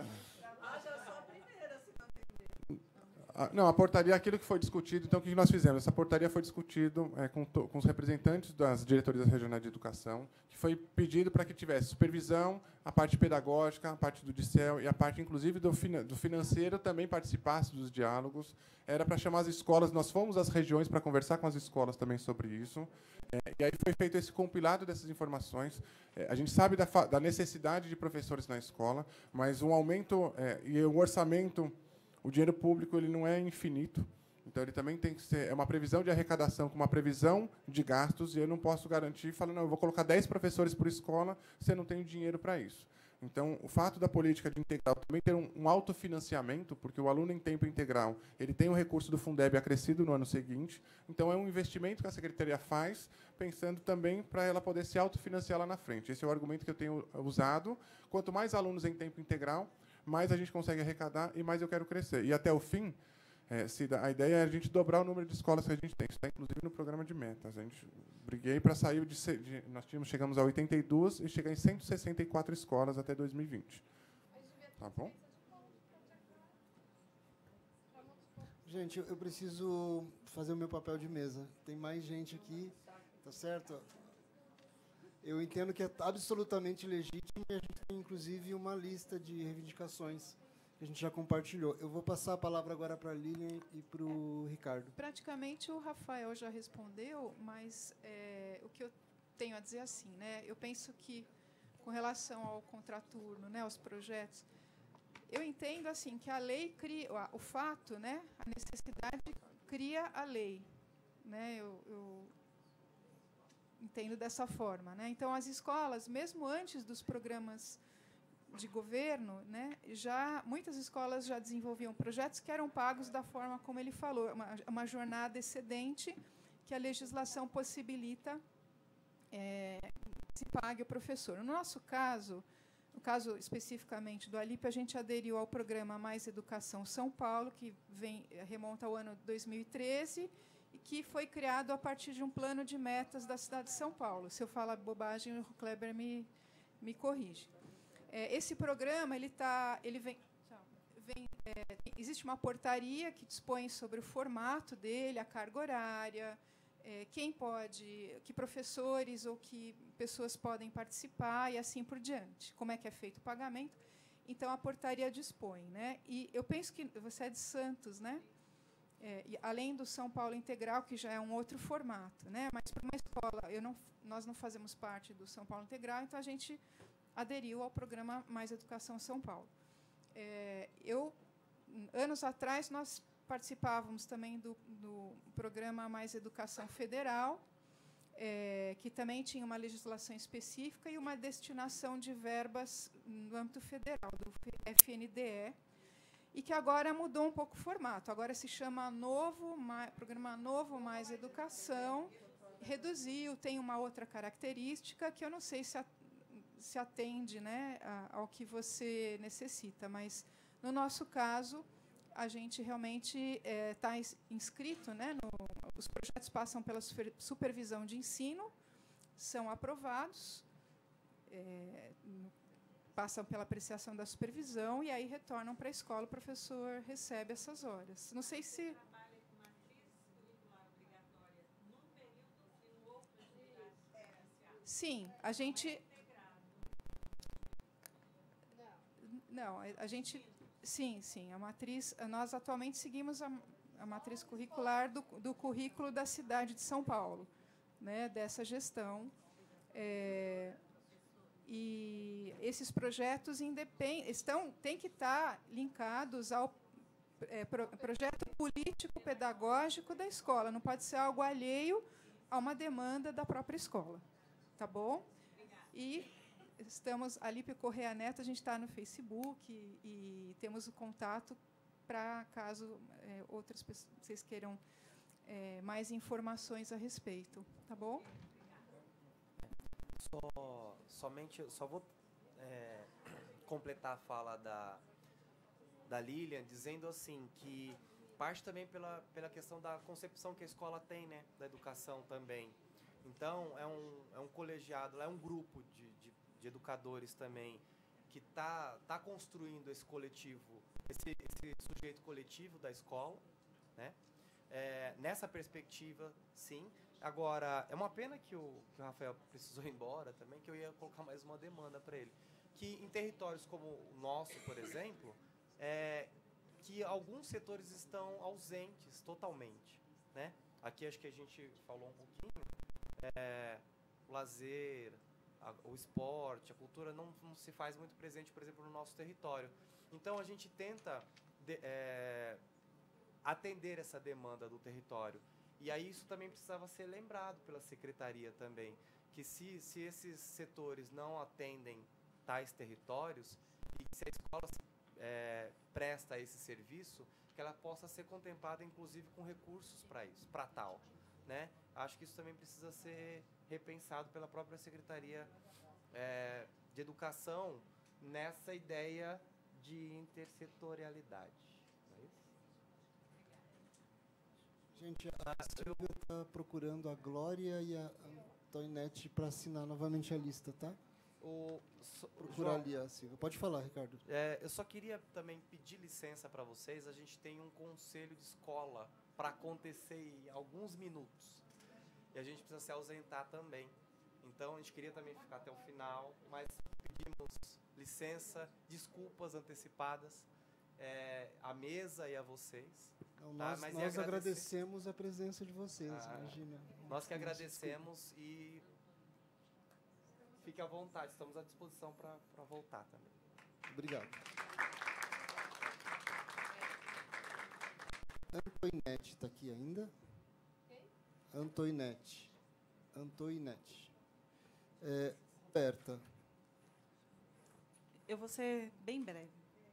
Não, a portaria é aquilo que foi discutido. Então, o que nós fizemos? Essa portaria foi discutida é, com, com os representantes das diretorias regionais de educação, que foi pedido para que tivesse supervisão, a parte pedagógica, a parte do DICEL e a parte, inclusive, do, fina, do financeiro também participasse dos diálogos. Era para chamar as escolas, nós fomos às regiões para conversar com as escolas também sobre isso. É, e aí foi feito esse compilado dessas informações. É, a gente sabe da, da necessidade de professores na escola, mas um aumento é, e o orçamento... O dinheiro público ele não é infinito, então ele também tem que ser é uma previsão de arrecadação com uma previsão de gastos, e eu não posso garantir, falando, não, eu vou colocar dez professores por escola, se eu não tenho dinheiro para isso. Então, o fato da política de integral também ter um, um autofinanciamento, porque o aluno em tempo integral ele tem o recurso do Fundeb acrescido no ano seguinte, então é um investimento que a secretaria faz, pensando também para ela poder se autofinanciar lá na frente. Esse é o argumento que eu tenho usado. Quanto mais alunos em tempo integral, mais a gente consegue arrecadar e mais eu quero crescer. E até o fim, é, Cida, a ideia é a gente dobrar o número de escolas que a gente tem. Isso está, inclusive, no programa de metas. A gente briguei para sair de, de... Nós tínhamos, chegamos a oitenta e duas e chegar em cento e sessenta e quatro escolas até dois mil e vinte. Tá bom? Gente, eu preciso fazer o meu papel de mesa. Tem mais gente aqui, tá certo? Eu entendo que é absolutamente legítimo e a gente tem, inclusive, uma lista de reivindicações que a gente já compartilhou. Eu vou passar a palavra agora para a Lilian e para o Ricardo. Praticamente o Rafael já respondeu, mas é, o que eu tenho a dizer assim, né? Eu penso que, com relação ao contraturno, né, aos projetos, eu entendo assim que a lei cria, o fato, né, a necessidade cria a lei, né? Eu, eu entendo dessa forma, né? Então, as escolas, mesmo antes dos programas de governo, né, já muitas escolas já desenvolviam projetos que eram pagos da forma como ele falou, uma, uma jornada excedente que a legislação possibilita é, que se pague o professor. No nosso caso, no caso especificamente do Alip, a gente aderiu ao programa Mais Educação São Paulo, que vem remonta ao ano dois mil e treze, e que foi criado a partir de um plano de metas da cidade de São Paulo. Se eu falar bobagem, o Kleber me, me corrige. É, esse programa, ele tá, ele vem, vem é, existe uma portaria que dispõe sobre o formato dele, a carga horária, é, quem pode, que professores ou que pessoas podem participar e assim por diante. Como é que é feito o pagamento? Então, a portaria dispõe. Né? E eu penso que você é de Santos, né? É, e além do São Paulo Integral, que já é um outro formato. Né? Mas, para uma escola, eu não, nós não fazemos parte do São Paulo Integral, então a gente aderiu ao programa Mais Educação São Paulo. É, eu, anos atrás, nós participávamos também do, do programa Mais Educação Federal, é, que também tinha uma legislação específica e uma destinação de verbas no âmbito federal, do F N D E, e que agora mudou um pouco o formato. Agora se chama Novo, mais, Programa Novo Mais Educação, reduziu, tem uma outra característica que eu não sei se, a, se atende, né, a, ao que você necessita, mas, no nosso caso, a gente realmente está é, inscrito, né, no, os projetos passam pela supervisão de ensino, são aprovados, é, passam pela apreciação da supervisão e aí retornam para a escola, o professor recebe essas horas. Não sei se... Sim, a gente... Não, a gente... Sim, sim. A matriz, nós atualmente seguimos a, a matriz curricular do, do currículo da cidade de São Paulo, né, dessa gestão. É, e esses projetos independ, estão, têm que estar linkados ao é, pro, projeto político-pedagógico da escola. Não pode ser algo alheio a uma demanda da própria escola. Tá bom? E... Estamos, Alípio Correia Neto, a gente está no Facebook e, e temos o contato para, caso é, outras pessoas, vocês queiram é, mais informações a respeito. Tá bom? Só, somente, só vou é, completar a fala da, da Lilian, dizendo assim, que parte também pela, pela questão da concepção que a escola tem, né, da educação também. Então, é um, é um colegiado, é um grupo de, de de educadores também, que está tá construindo esse coletivo, esse, esse sujeito coletivo da escola, né? É, nessa perspectiva, sim. Agora, é uma pena que o, que o Rafael precisou ir embora também, que eu ia colocar mais uma demanda para ele. Que em territórios como o nosso, por exemplo, é, que alguns setores estão ausentes totalmente, né? Aqui acho que a gente falou um pouquinho, é, o lazer, a, o esporte, a cultura não, não se faz muito presente, por exemplo, no nosso território. Então a gente tenta de, é, atender essa demanda do território. E aí isso também precisava ser lembrado pela secretaria também, que se, se esses setores não atendem tais territórios, e se a escola é, presta esse serviço, que ela possa ser contemplada, inclusive, com recursos para isso, para tal, né? Acho que isso também precisa ser repensado pela própria Secretaria é, de Educação nessa ideia de intersetorialidade. Não é isso? Gente, a Silvia está procurando a Glória e a Antoinette para assinar novamente a lista, tá? O, so, Procurar João, ali a Silvia. Pode falar, Ricardo. É, eu só queria também pedir licença para vocês. A gente tem um conselho de escola para acontecer em alguns minutos. E a gente precisa se ausentar também. Então, a gente queria também ficar até o final, mas pedimos licença, desculpas antecipadas é, à mesa e a vocês. Então, tá? nós Mas nós agradecer... agradecemos a presença de vocês, ah, imagina. Nós que agradecemos e fique à vontade, estamos à disposição para voltar também. Obrigado. Antoinette está aqui ainda? Quem? Antoinette. Antoinette. É, Berta. Eu vou ser bem breve.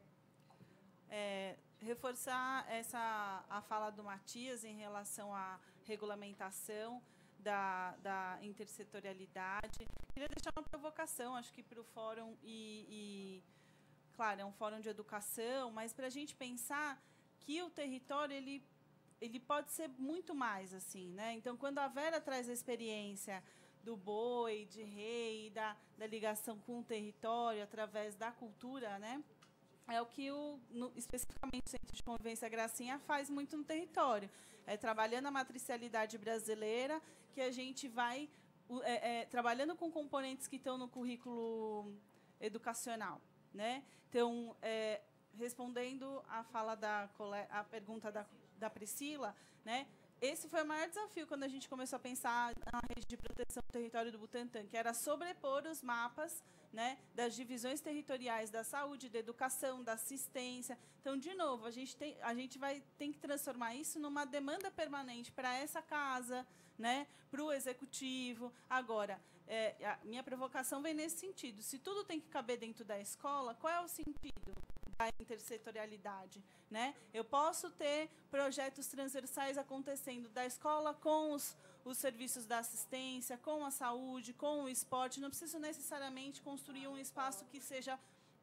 É, reforçar essa, a fala do Matias em relação à regulamentação da, da intersetorialidade. Queria deixar uma provocação, acho que para o fórum, e, e, claro, é um fórum de educação, mas para a gente pensar que o território ele, ele pode ser muito mais assim, né? Então, quando a Vera traz a experiência do boi, de rei, da, da ligação com o território através da cultura, né? É o que, o, no, especificamente, o Centro de Convivência Gracinha faz muito no território. É trabalhando a matricialidade brasileira que a gente vai é, é, trabalhando com componentes que estão no currículo educacional, né? Então, é, respondendo à fala da a pergunta da, da Priscila, né? Esse foi o maior desafio quando a gente começou a pensar na rede de proteção do território do Butantã, que era sobrepor os mapas, né, das divisões territoriais da saúde, da educação, da assistência. Então, de novo, a gente, tem, a gente vai tem que transformar isso numa demanda permanente para essa casa, né, para o executivo. Agora, é, a minha provocação vem nesse sentido. Se tudo tem que caber dentro da escola, qual é o sentido da intersetorialidade, né? Eu posso ter projetos transversais acontecendo da escola com os, os serviços da assistência, com a saúde, com o esporte. Não preciso necessariamente construir um espaço que seja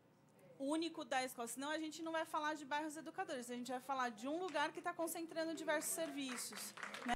único da escola, senão a gente não vai falar de bairros educadores, a gente vai falar de um lugar que está concentrando diversos serviços, né?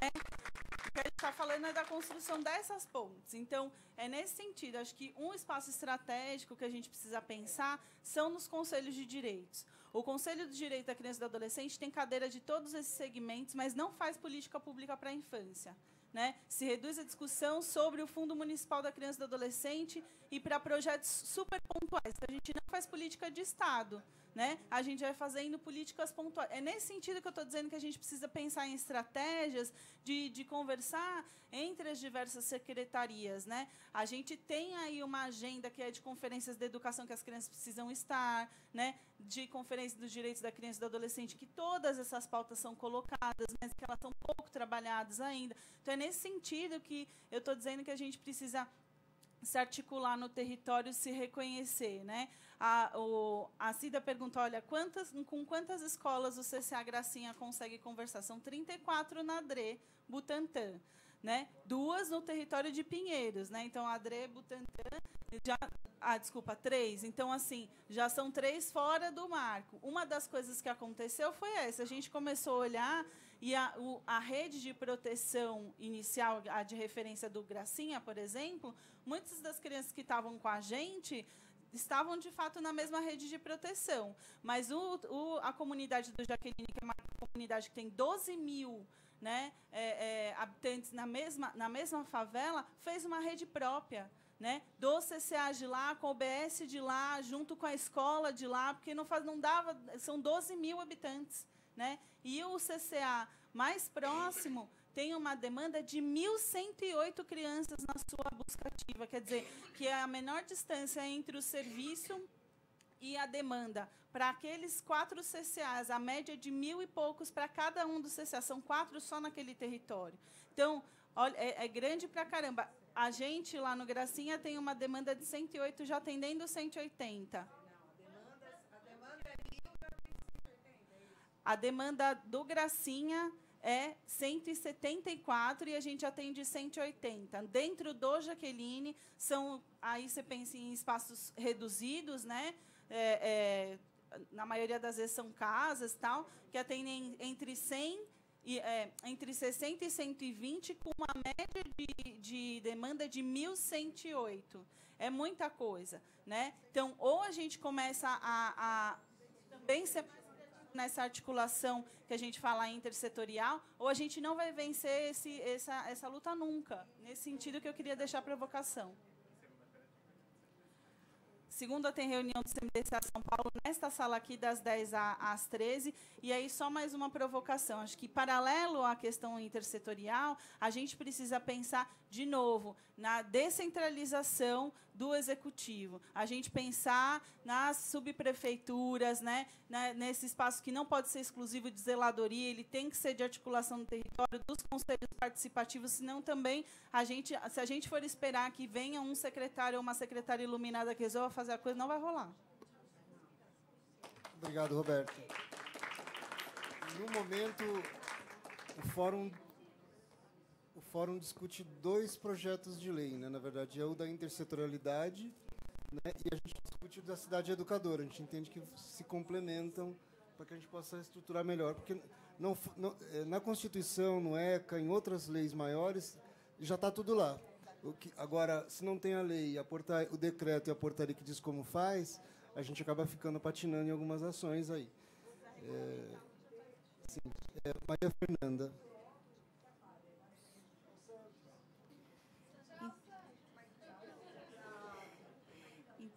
O que a gente está falando é da construção dessas pontes. Então, é nesse sentido, acho que um espaço estratégico que a gente precisa pensar são nos conselhos de direitos. O Conselho de Direito da Criança e do Adolescente tem cadeira de todos esses segmentos, mas não faz política pública para a infância, né? Se reduz a discussão sobre o Fundo Municipal da Criança e do Adolescente e para projetos super pontuais. A gente não faz política de Estado, né? A gente vai fazendo políticas pontuais. É nesse sentido que eu estou dizendo que a gente precisa pensar em estratégias de, de conversar entre as diversas secretarias, né? A gente tem aí uma agenda que é de conferências de educação que as crianças precisam estar, né? De conferência dos direitos da criança e do adolescente, que todas essas pautas são colocadas, mas que elas são pouco trabalhadas ainda. Então, é nesse sentido que eu estou dizendo que a gente precisa se articular no território, se reconhecer, né? A, o, a Cida perguntou, olha, quantas, com quantas escolas o C C A Gracinha consegue conversar? São trinta e quatro na D R E, Butantã, né? Duas no território de Pinheiros, né? Então, a D R E, Butantã, já, ah, desculpa, três. Então, assim, já são três fora do marco. Uma das coisas que aconteceu foi essa, a gente começou a olhar e a, o, a rede de proteção inicial, a de referência do Gracinha, por exemplo, muitas das crianças que estavam com a gente estavam, de fato, na mesma rede de proteção. Mas o, o, a comunidade do Jaqueline, que é uma comunidade que tem doze mil, né, é, é, habitantes na mesma, na mesma favela, fez uma rede própria, né, do C C A de lá, com o B S de lá, junto com a escola de lá, porque não, faz, não dava, são doze mil habitantes. Né? E o C C A mais próximo tem uma demanda de mil cento e oito crianças na sua busca ativa, quer dizer, que é a menor distância entre o serviço e a demanda. Para aqueles quatro C C As, a média de mil e poucos para cada um dos C C As, são quatro só naquele território. Então, olha, é, é grande para caramba. A gente, lá no Gracinha, tem uma demanda de cento e oito, já atendendo cento e oitenta. A demanda do Gracinha é cento e setenta e quatro e a gente atende cento e oitenta. Dentro do Jaqueline, são, aí você pensa em espaços reduzidos, né? É, é, na maioria das vezes são casas, tal, que atendem entre cem e, é, entre sessenta e cento e vinte, com uma média de, de demanda de mil cento e oito. É muita coisa, né? Então, ou a gente começa a, a também ser nessa articulação que a gente fala intersetorial, ou a gente não vai vencer esse, essa, essa luta nunca. Nesse sentido que eu queria deixar a provocação. Segunda tem reunião do C M D C A São Paulo, nesta sala aqui, das dez às treze. E aí, só mais uma provocação. Acho que, paralelo à questão intersetorial, a gente precisa pensar, de novo, na descentralização do executivo. A gente pensar nas subprefeituras, né, né, nesse espaço que não pode ser exclusivo de zeladoria, ele tem que ser de articulação do território, dos conselhos participativos, senão também, a gente, se a gente for esperar que venha um secretário ou uma secretária iluminada que resolva fazer a coisa, não vai rolar. Obrigado, Roberto. No momento, o Fórum, o Fórum discute dois projetos de lei, né? Na verdade, é o da intersetorialidade, né? E a gente discute o da cidade educadora. A gente entende que se complementam para que a gente possa estruturar melhor. Porque não, não, na Constituição, no ECA, em outras leis maiores, já está tudo lá. O que, agora, se não tem a lei, a portaria, o decreto e a portaria que diz como faz, a gente acaba ficando patinando em algumas ações aí. É, sim, é, Maria Fernanda.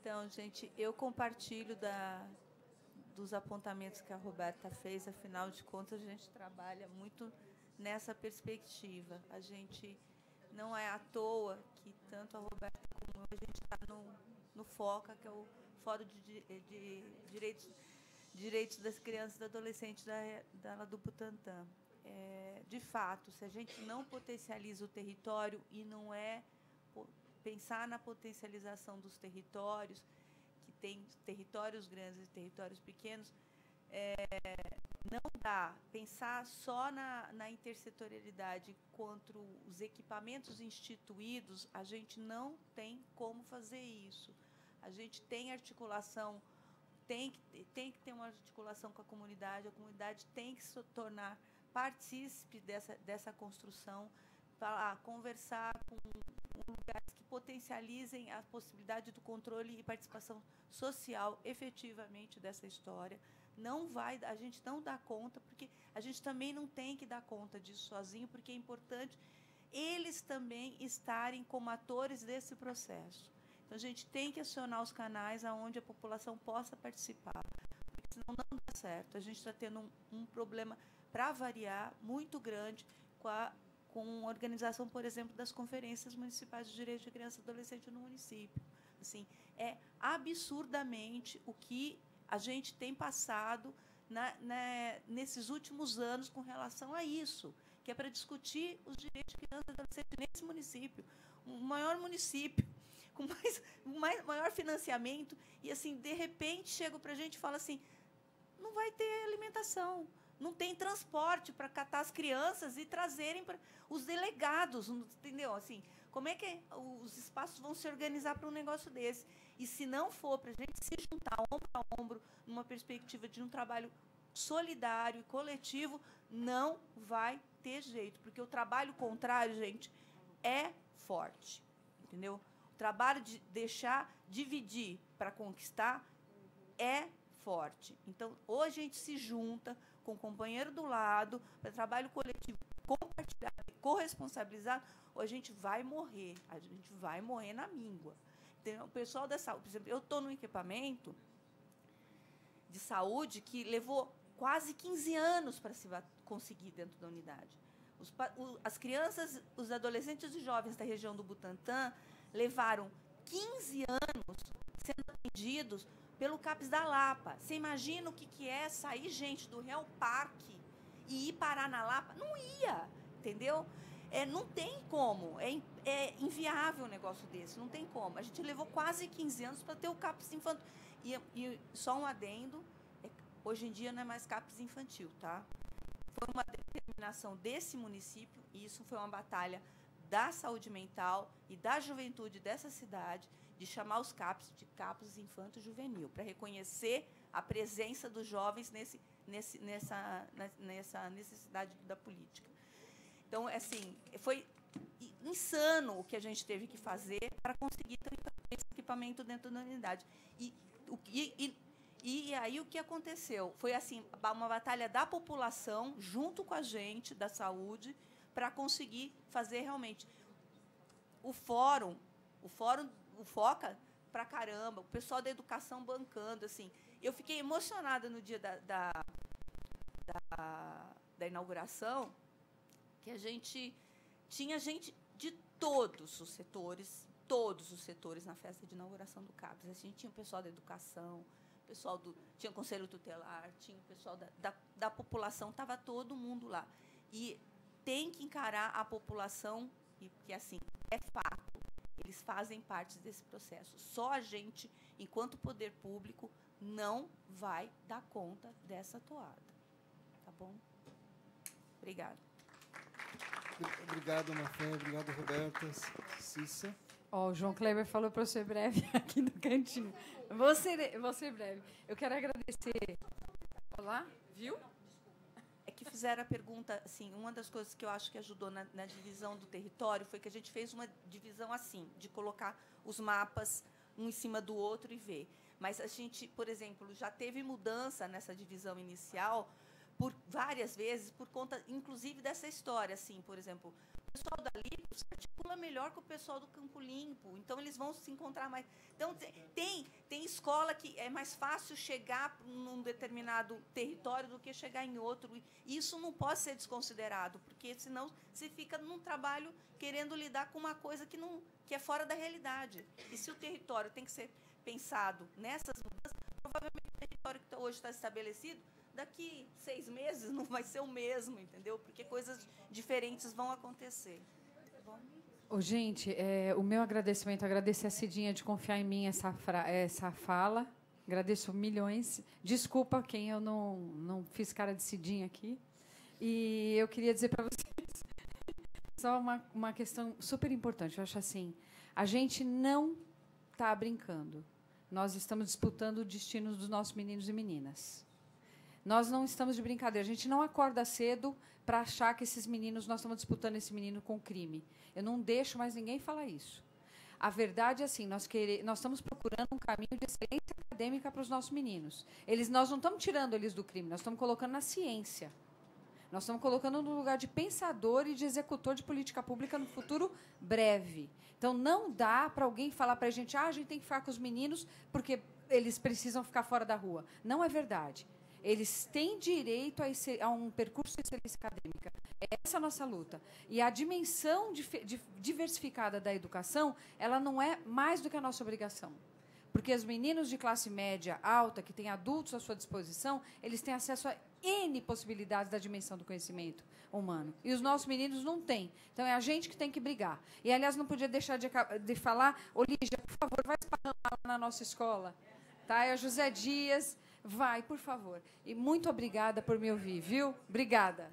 Então, gente, eu compartilho da, dos apontamentos que a Roberta fez. Afinal de contas, a gente trabalha muito nessa perspectiva. A gente não é à toa que tanto a Roberta como eu, a gente está no, no FOCA, que é o Fórum de, de, de Direitos, Direitos das Crianças e do Adolescentes da, da, do Butantã. É, de fato, se a gente não potencializa o território e não é pensar na potencialização dos territórios, que tem territórios grandes e territórios pequenos, é, não dá. Pensar só na, na intersetorialidade contra os equipamentos instituídos, a gente não tem como fazer isso. A gente tem articulação, tem que, tem que ter uma articulação com a comunidade, a comunidade tem que se tornar partícipe dessa, dessa construção, falar, conversar com lugares que potencializem a possibilidade do controle e participação social efetivamente dessa história. Não vai, a gente não dá conta, porque a gente também não tem que dar conta disso sozinho, porque é importante eles também estarem como atores desse processo. Então, a gente tem que acionar os canais aonde a população possa participar, porque senão não dá certo. A gente está tendo um, um problema, para variar, muito grande com a com a organização, por exemplo, das conferências municipais de direitos de criança e adolescente no município. Assim, é absurdamente o que a gente tem passado na, na, nesses últimos anos com relação a isso, que é para discutir os direitos de criança e adolescente nesse município, o maior município, com mais, mais, maior financiamento, e, assim, de repente, chega para a gente e fala assim, não vai ter alimentação, não tem transporte para catar as crianças e trazerem para os delegados, entendeu? Assim, como é que os espaços vão se organizar para um negócio desse? E se não for para a gente se juntar ombro a ombro, numa perspectiva de um trabalho solidário e coletivo, não vai ter jeito, porque o trabalho contrário, gente, é forte, entendeu? O trabalho de deixar dividir para conquistar é forte. Então, ou a gente se junta com o companheiro do lado, para trabalho coletivo compartilhado e corresponsabilizado, ou a gente vai morrer, a gente vai morrer na míngua. Então, o pessoal da saúde, por exemplo, eu estou num equipamento de saúde que levou quase quinze anos para se conseguir dentro da unidade. Os, o, as crianças, os adolescentes e jovens da região do Butantã levaram quinze anos sendo atendidos pelo CAPS da Lapa. Você imagina o que, que é sair, gente, do Real Parque e ir parar na Lapa? Não ia, entendeu? É, não tem como. É, é inviável um negócio desse, não tem como. A gente levou quase quinze anos para ter o CAPS infantil. E, e só um adendo, é, hoje em dia não é mais CAPS infantil, tá? Foi uma determinação desse município, e isso foi uma batalha da saúde mental e da juventude dessa cidade, de chamar os CAPS de CAPS infanto-juvenil, para reconhecer a presença dos jovens nesse, nesse, nessa, nessa necessidade da política. Então, assim, foi insano o que a gente teve que fazer para conseguir ter esse equipamento dentro da unidade. E, e, e, e aí o que aconteceu? Foi assim, uma batalha da população, junto com a gente, da saúde, para conseguir fazer realmente o fórum, o fórum o FOCA pra caramba, o pessoal da educação bancando, assim. Eu fiquei emocionada no dia da, da, da, da inauguração, que a gente tinha gente de todos os setores, todos os setores na festa de inauguração do CAPS. A gente tinha o pessoal da educação, pessoal do, tinha o conselho tutelar, tinha o pessoal da, da, da população, estava todo mundo lá. E tem que encarar a população, e que, assim, é fato. Eles fazem parte desse processo. Só a gente, enquanto poder público, não vai dar conta dessa toada. Tá bom? Obrigada. Obrigado, Mafé. Obrigado, Roberta. Cissa. Ó, o João Kleber falou para eu ser breve aqui no cantinho. Vou ser, vou ser breve. Eu quero agradecer. Olá, viu? É que fizeram a pergunta, assim, uma das coisas que eu acho que ajudou na, na divisão do território foi que a gente fez uma divisão assim, de colocar os mapas um em cima do outro e ver. Mas a gente, por exemplo, já teve mudança nessa divisão inicial, por várias vezes, por conta, inclusive, dessa história. Assim, por exemplo, o pessoal da Lipo se articula melhor com o pessoal do Campo Limpo, então eles vão se encontrar mais. Então, tem, tem escola que é mais fácil chegar num determinado território do que chegar em outro. E isso não pode ser desconsiderado, porque senão você fica num trabalho querendo lidar com uma coisa que, não, que é fora da realidade. E se o território tem que ser pensado nessas mudanças, provavelmente o território que hoje está estabelecido, daqui seis meses não vai ser o mesmo, entendeu? Porque coisas diferentes vão acontecer. Tá bom? Ô, gente, é, o meu agradecimento, agradecer a Cidinha de confiar em mim essa, fra, essa fala. Agradeço milhões. Desculpa quem eu não, não fiz cara de Cidinha aqui. E eu queria dizer para vocês só uma, uma questão super importante. Eu acho assim, a gente não está brincando. Nós estamos disputando o destino dos nossos meninos e meninas. Nós não estamos de brincadeira. A gente não acorda cedo para achar que esses meninos, nós estamos disputando esse menino com crime. Eu não deixo mais ninguém falar isso. A verdade é assim, nós, querer, nós estamos procurando um caminho de excelência acadêmica para os nossos meninos. Eles, nós não estamos tirando eles do crime, nós estamos colocando na ciência. Nós estamos colocando no lugar de pensador e de executor de política pública no futuro breve. Então, não dá para alguém falar para a gente, ah, a gente tem que ficar com os meninos porque eles precisam ficar fora da rua. Não é verdade. Eles têm direito a, esse, a um percurso de excelência acadêmica. Essa é a nossa luta. E a dimensão dif, dif, diversificada da educação, ela não é mais do que a nossa obrigação. Porque os meninos de classe média alta, que têm adultos à sua disposição, eles têm acesso a N possibilidades da dimensão do conhecimento humano. E os nossos meninos não têm. Então, é a gente que tem que brigar. E, aliás, não podia deixar de, de falar, ô, Lígia, por favor, vai esparramar lá na nossa escola. Tá? É o José Dias... Vai, por favor. E muito obrigada por me ouvir, viu? Obrigada.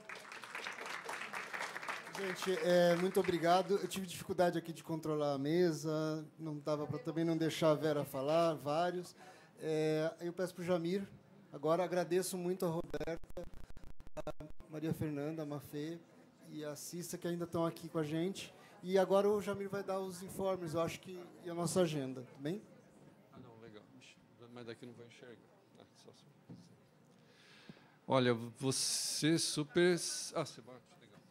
Gente, é, muito obrigado. Eu tive dificuldade aqui de controlar a mesa, não dava para também não deixar a Vera falar, vários. É, eu peço para o Jamir. Agora agradeço muito a Roberta, a Maria Fernanda, a Mafê e a Cissa, que ainda estão aqui com a gente. E agora o Jamir vai dar os informes, eu acho que, e a nossa agenda, tá bem? Ah, não, legal. Mas daqui não vai enxergar. Ah, só assim. Olha, você super... Ah, você bate, legal.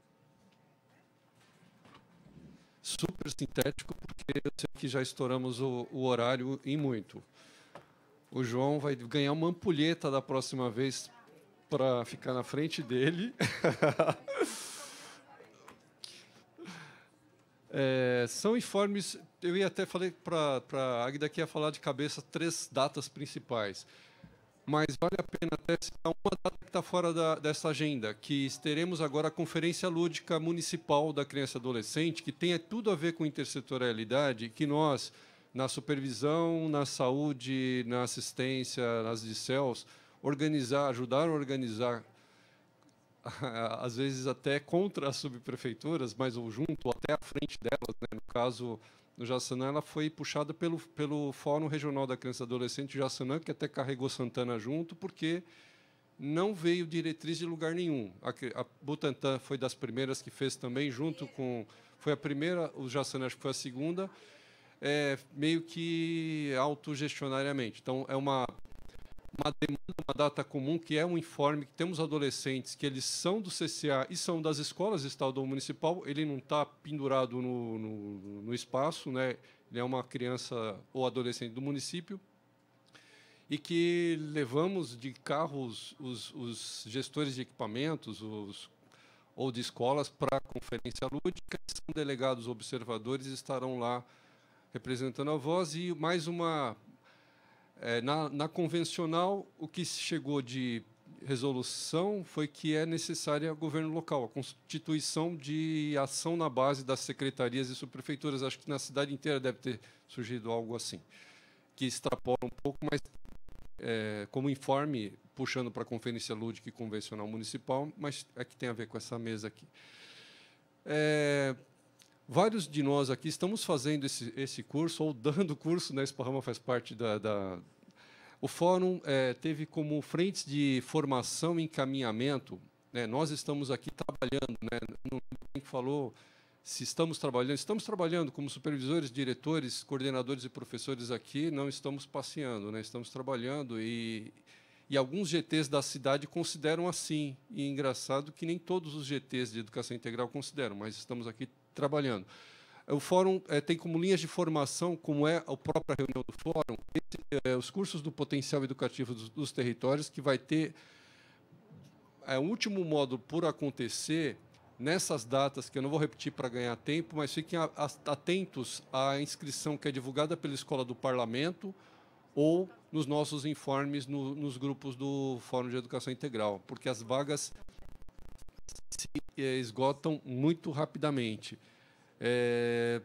Super sintético, porque eu sei que já estouramos o, o horário em muito. O João vai ganhar uma ampulheta da próxima vez para ficar na frente dele. É, são informes, eu ia até falei para a Águida que ia falar de cabeça três datas principais, mas vale a pena até citar uma data que está fora da, dessa agenda, que teremos agora a Conferência Lúdica Municipal da Criança e Adolescente, que tem tudo a ver com intersetorialidade, que nós, na supervisão, na saúde, na assistência, nas D C E Ls, organizar, ajudar a organizar, às vezes até contra as subprefeituras, mas ou junto, ou até à frente delas, né? No caso, no Jaçanã, ela foi puxada pelo, pelo Fórum Regional da Criança e Adolescente Jaçanã, que até carregou Santana junto, porque não veio diretriz de lugar nenhum. A, a Butantan foi das primeiras que fez também, junto com... Foi a primeira, o Jaçanã acho que foi a segunda, é, meio que autogestionariamente. Então, é uma... uma demanda, uma data comum, que é um informe que temos adolescentes que eles são do C C A e são das escolas estadual ou municipal, ele não está pendurado no, no, no espaço, né? Ele é uma criança ou adolescente do município, e que levamos de carros os, os gestores de equipamentos os, ou de escolas para a conferência lúdica, são delegados observadores, estarão lá representando a voz, e mais uma... É, na, na convencional, o que chegou de resolução foi que é necessária governo local, a constituição de ação na base das secretarias e subprefeituras. Acho que na cidade inteira deve ter surgido algo assim, que extrapola um pouco, mas é, como informe, puxando para a Conferência Lúdica e Convencional Municipal, mas é que tem a ver com essa mesa aqui. É, Vários de nós aqui estamos fazendo esse, esse curso, ou dando curso, né? Esparrama faz parte da... da... O Fórum é, teve como frentes de formação e encaminhamento, né? Nós estamos aqui trabalhando, né? Não tem que falou se estamos trabalhando, estamos trabalhando como supervisores, diretores, coordenadores e professores aqui, não estamos passeando, né? Estamos trabalhando, e, E alguns G Tês da cidade consideram assim. E é engraçado que nem todos os G Tês de educação integral consideram, mas estamos aqui trabalhando. O Fórum é, tem como linhas de formação, como é a própria reunião do Fórum, esse, é, os cursos do potencial educativo dos, dos territórios, que vai ter é, o último módulo por acontecer nessas datas, que eu não vou repetir para ganhar tempo, mas fiquem atentos à inscrição que é divulgada pela Escola do Parlamento ou nos nossos informes no, nos grupos do Fórum de Educação Integral, porque as vagas se é, esgotam muito rapidamente. É...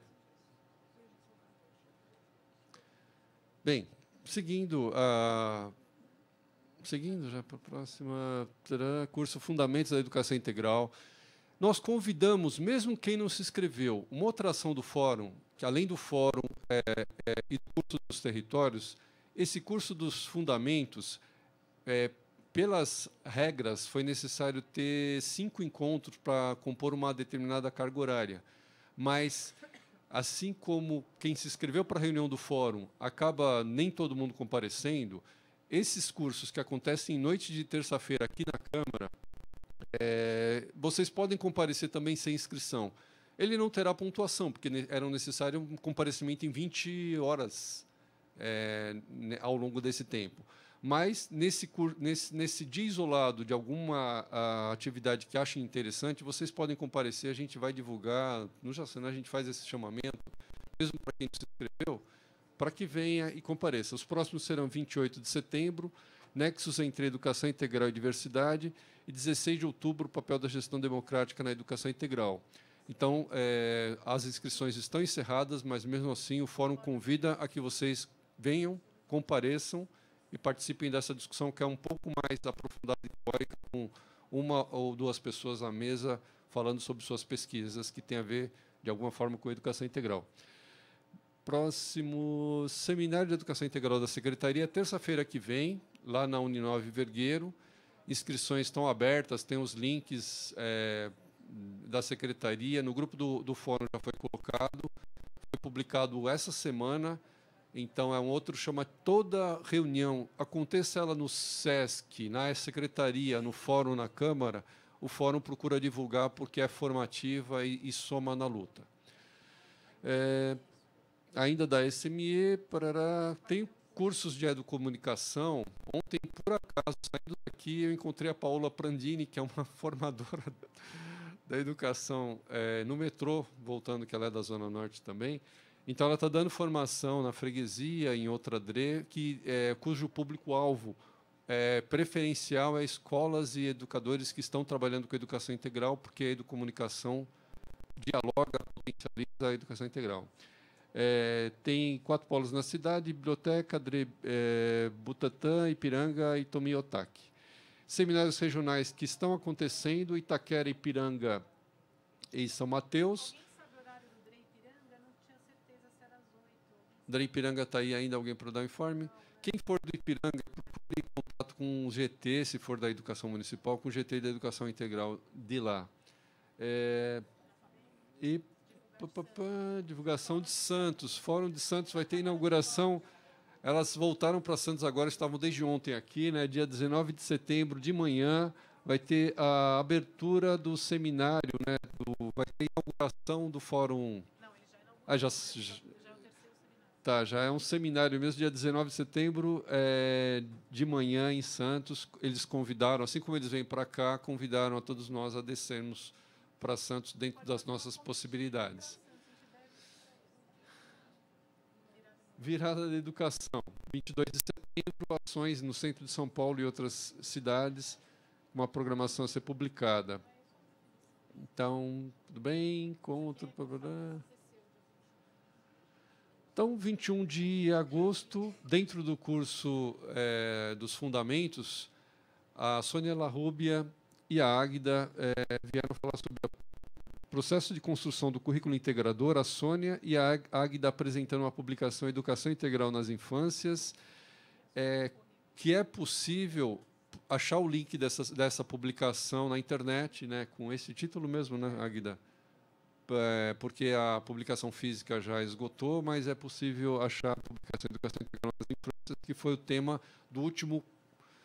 Bem, seguindo a... Seguindo já para a próxima, curso Fundamentos da Educação Integral. Nós convidamos, mesmo quem não se inscreveu, uma outra ação do Fórum, que além do Fórum é, é, e do curso dos territórios, esse curso dos fundamentos, é, pelas regras, foi necessário ter cinco encontros para compor uma determinada carga horária. Mas, assim como quem se inscreveu para a reunião do Fórum acaba nem todo mundo comparecendo, esses cursos que acontecem em noite de terça-feira aqui na Câmara, é, vocês podem comparecer também sem inscrição. Ele não terá pontuação, porque era necessário um comparecimento em vinte horas é, ao longo desse tempo. Mas, nesse, nesse, nesse dia isolado de alguma a, atividade que achem interessante, vocês podem comparecer, a gente vai divulgar, no Jacena a gente faz esse chamamento, mesmo para quem se inscreveu, para que venha e compareça. Os próximos serão vinte e oito de setembro, Nexus entre Educação Integral e Diversidade, e dezesseis de outubro, o papel da gestão democrática na educação integral. Então, é, as inscrições estão encerradas, mas, mesmo assim, o Fórum convida a que vocês venham, compareçam e participem dessa discussão, que é um pouco mais aprofundada e teórica, com uma ou duas pessoas à mesa falando sobre suas pesquisas, que têm a ver, de alguma forma, com a educação integral. Próximo Seminário de Educação Integral da Secretaria, terça-feira que vem, lá na Uninove Vergueiro. Inscrições estão abertas, tem os links é, da Secretaria. No grupo do, do Fórum já foi colocado, foi publicado essa semana. Então, é um outro, chama toda reunião, aconteça ela no SESC, na Secretaria, no Fórum, na Câmara, o Fórum procura divulgar porque é formativa e, e soma na luta. É, ainda da S M E, parará, tem cursos de educomunicação. Ontem, por acaso, saindo daqui, eu encontrei a Paola Prandini, que é uma formadora da educação é, no metrô, voltando, que ela é da Zona Norte também. Então, ela está dando formação na freguesia, em outra D R E, que, é, cujo público-alvo é, preferencial é escolas e educadores que estão trabalhando com educação integral, porque a educomunicação dialoga, potencializa a educação integral. É, tem quatro polos na cidade: Biblioteca, Dre, é, Butatã, Ipiranga e Tomiotaki. Seminários regionais que estão acontecendo: Itaquera, Ipiranga e São Mateus. D R E Ipiranga está aí ainda, alguém para dar um informe? Quem for do Ipiranga, procure em contato com o G T, se for da Educação Municipal, com o G T da Educação Integral de lá. É, e pá, pá, pá, divulgação de Santos. Fórum de Santos vai ter inauguração. Elas voltaram para Santos agora, estavam desde ontem aqui, né? Dia dezenove de setembro, de manhã, vai ter a abertura do seminário, né? Do, vai ter a inauguração do Fórum. Não, ele já inaugurou. Ah, já, já, Tá, já é um seminário mesmo, dia dezenove de setembro, é, de manhã, em Santos. Eles convidaram, assim como eles vêm para cá, convidaram a todos nós a descermos para Santos dentro das nossas possibilidades. Virada da Educação, vinte e dois de setembro, ações no centro de São Paulo e outras cidades, uma programação a ser publicada. Então, tudo bem? Contra... Então, vinte e um de agosto, dentro do curso é, dos Fundamentos, a Sônia Larrubia e a Águida é, vieram falar sobre o processo de construção do currículo integrador, a Sônia e a Águida apresentando uma publicação Educação Integral nas Infâncias, é, que é possível achar o link dessa, dessa publicação na internet, né, com esse título mesmo, né, Águida? É, porque a publicação física já esgotou, mas é possível achar a publicação Educação Integral nas Infâncias, que foi o tema do último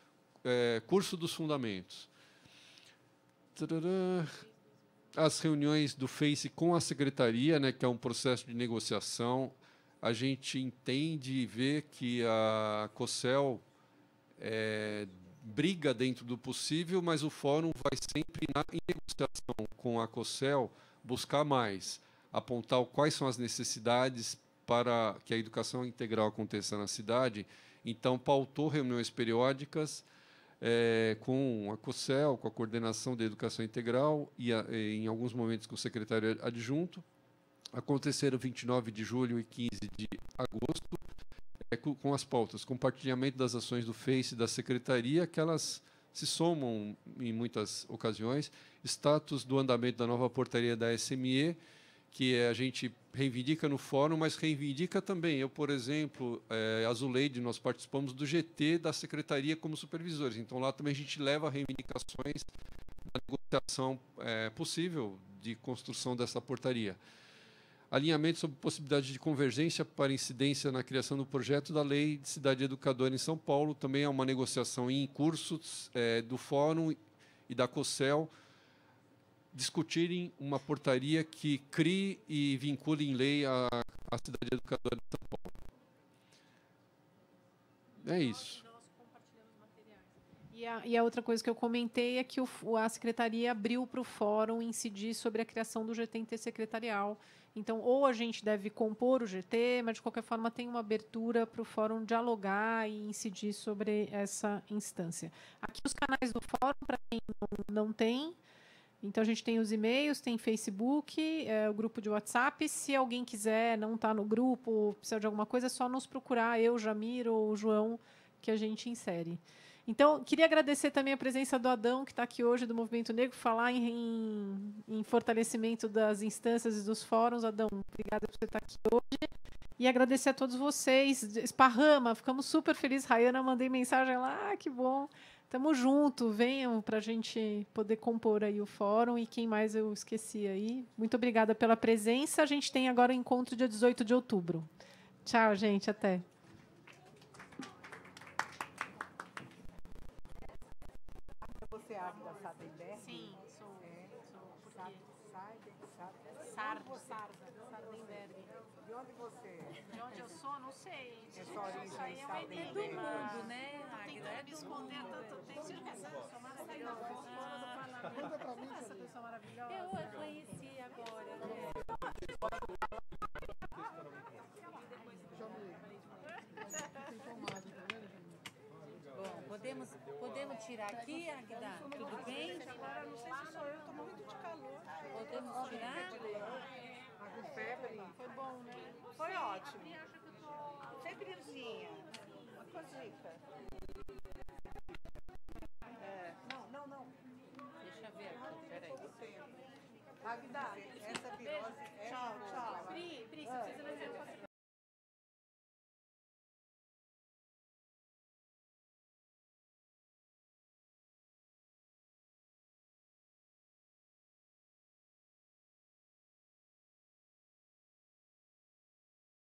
é, curso dos fundamentos. Tarará. As reuniões do Face com a secretaria, né, que é um processo de negociação. A gente entende e vê que a COCEL é, briga dentro do possível, mas o fórum vai sempre, na, em negociação com a COCEL, buscar mais, apontar quais são as necessidades para que a educação integral aconteça na cidade. Então, pautou reuniões periódicas é, com a COCEL, com a Coordenação da Educação Integral e, a, e, em alguns momentos, com o secretário adjunto. Aconteceram vinte e nove de julho e quinze de agosto, é, com, com as pautas compartilhamento das ações do Face e da Secretaria, que elas se somam em muitas ocasiões, status do andamento da nova portaria da S M E, que a gente reivindica no fórum, mas reivindica também. Eu, por exemplo, é, Azuleide, nós participamos do G T da Secretaria como supervisores. Então, lá também a gente leva reivindicações da negociação é, possível de construção dessa portaria. Alinhamento sobre possibilidade de convergência para incidência na criação do projeto da Lei de Cidade Educadora em São Paulo. Também é uma negociação em curso é, do fórum e da COCEL, discutirem uma portaria que crie e vincule em lei a, a Cidade Educadora de São Paulo. É isso. E a, e a outra coisa que eu comentei é que o, a Secretaria abriu para o fórum incidir sobre a criação do G T intersecretarial. Então, ou a gente deve compor o G T, mas, de qualquer forma, tem uma abertura para o fórum dialogar e incidir sobre essa instância. Aqui, os canais do fórum, para quem não, não tem. Então, a gente tem os e-mails, tem Facebook, é, o grupo de WhatsApp. Se alguém quiser, não está no grupo, precisa de alguma coisa, é só nos procurar, eu, Jamir ou o João, que a gente insere. Então, queria agradecer também a presença do Adão, que está aqui hoje, do Movimento Negro, falar em, em, em fortalecimento das instâncias e dos fóruns. Adão, obrigada por você estar aqui hoje. E agradecer a todos vocês. Esparrama, ficamos super felizes. Rayana, mandei mensagem lá, ah, que bom. Tamo junto, venham para a gente poder compor aí o fórum. E quem mais eu esqueci aí. Muito obrigada pela presença. A gente tem agora o encontro dia dezoito de outubro. Tchau, gente. Até. Você é Águida Sardenberg? Sim, sou. É. sou porque... Sardenberg. Sardo, Sardenberg. De onde você é? De onde eu sou, não sei. É sua origem Isso aí é uma ideia Sardenberg. do mundo, né? Tô tentando me esconder tanto tempo. Você essa pessoa maravilhosa. Conta pra mim, essa pessoa maravilhosa. Eu a conheci agora, né? Bom, podemos, podemos tirar aqui, Agda? Tudo bem? Agora, não sei se sou eu, estou morrendo de calor. Podemos tirar? Tá com febre? Foi bom, né? Foi ótimo. Febrezinha. Uma cosica. É. Não, não, não. Deixa eu ver aqui, peraí. Agda, essa virose é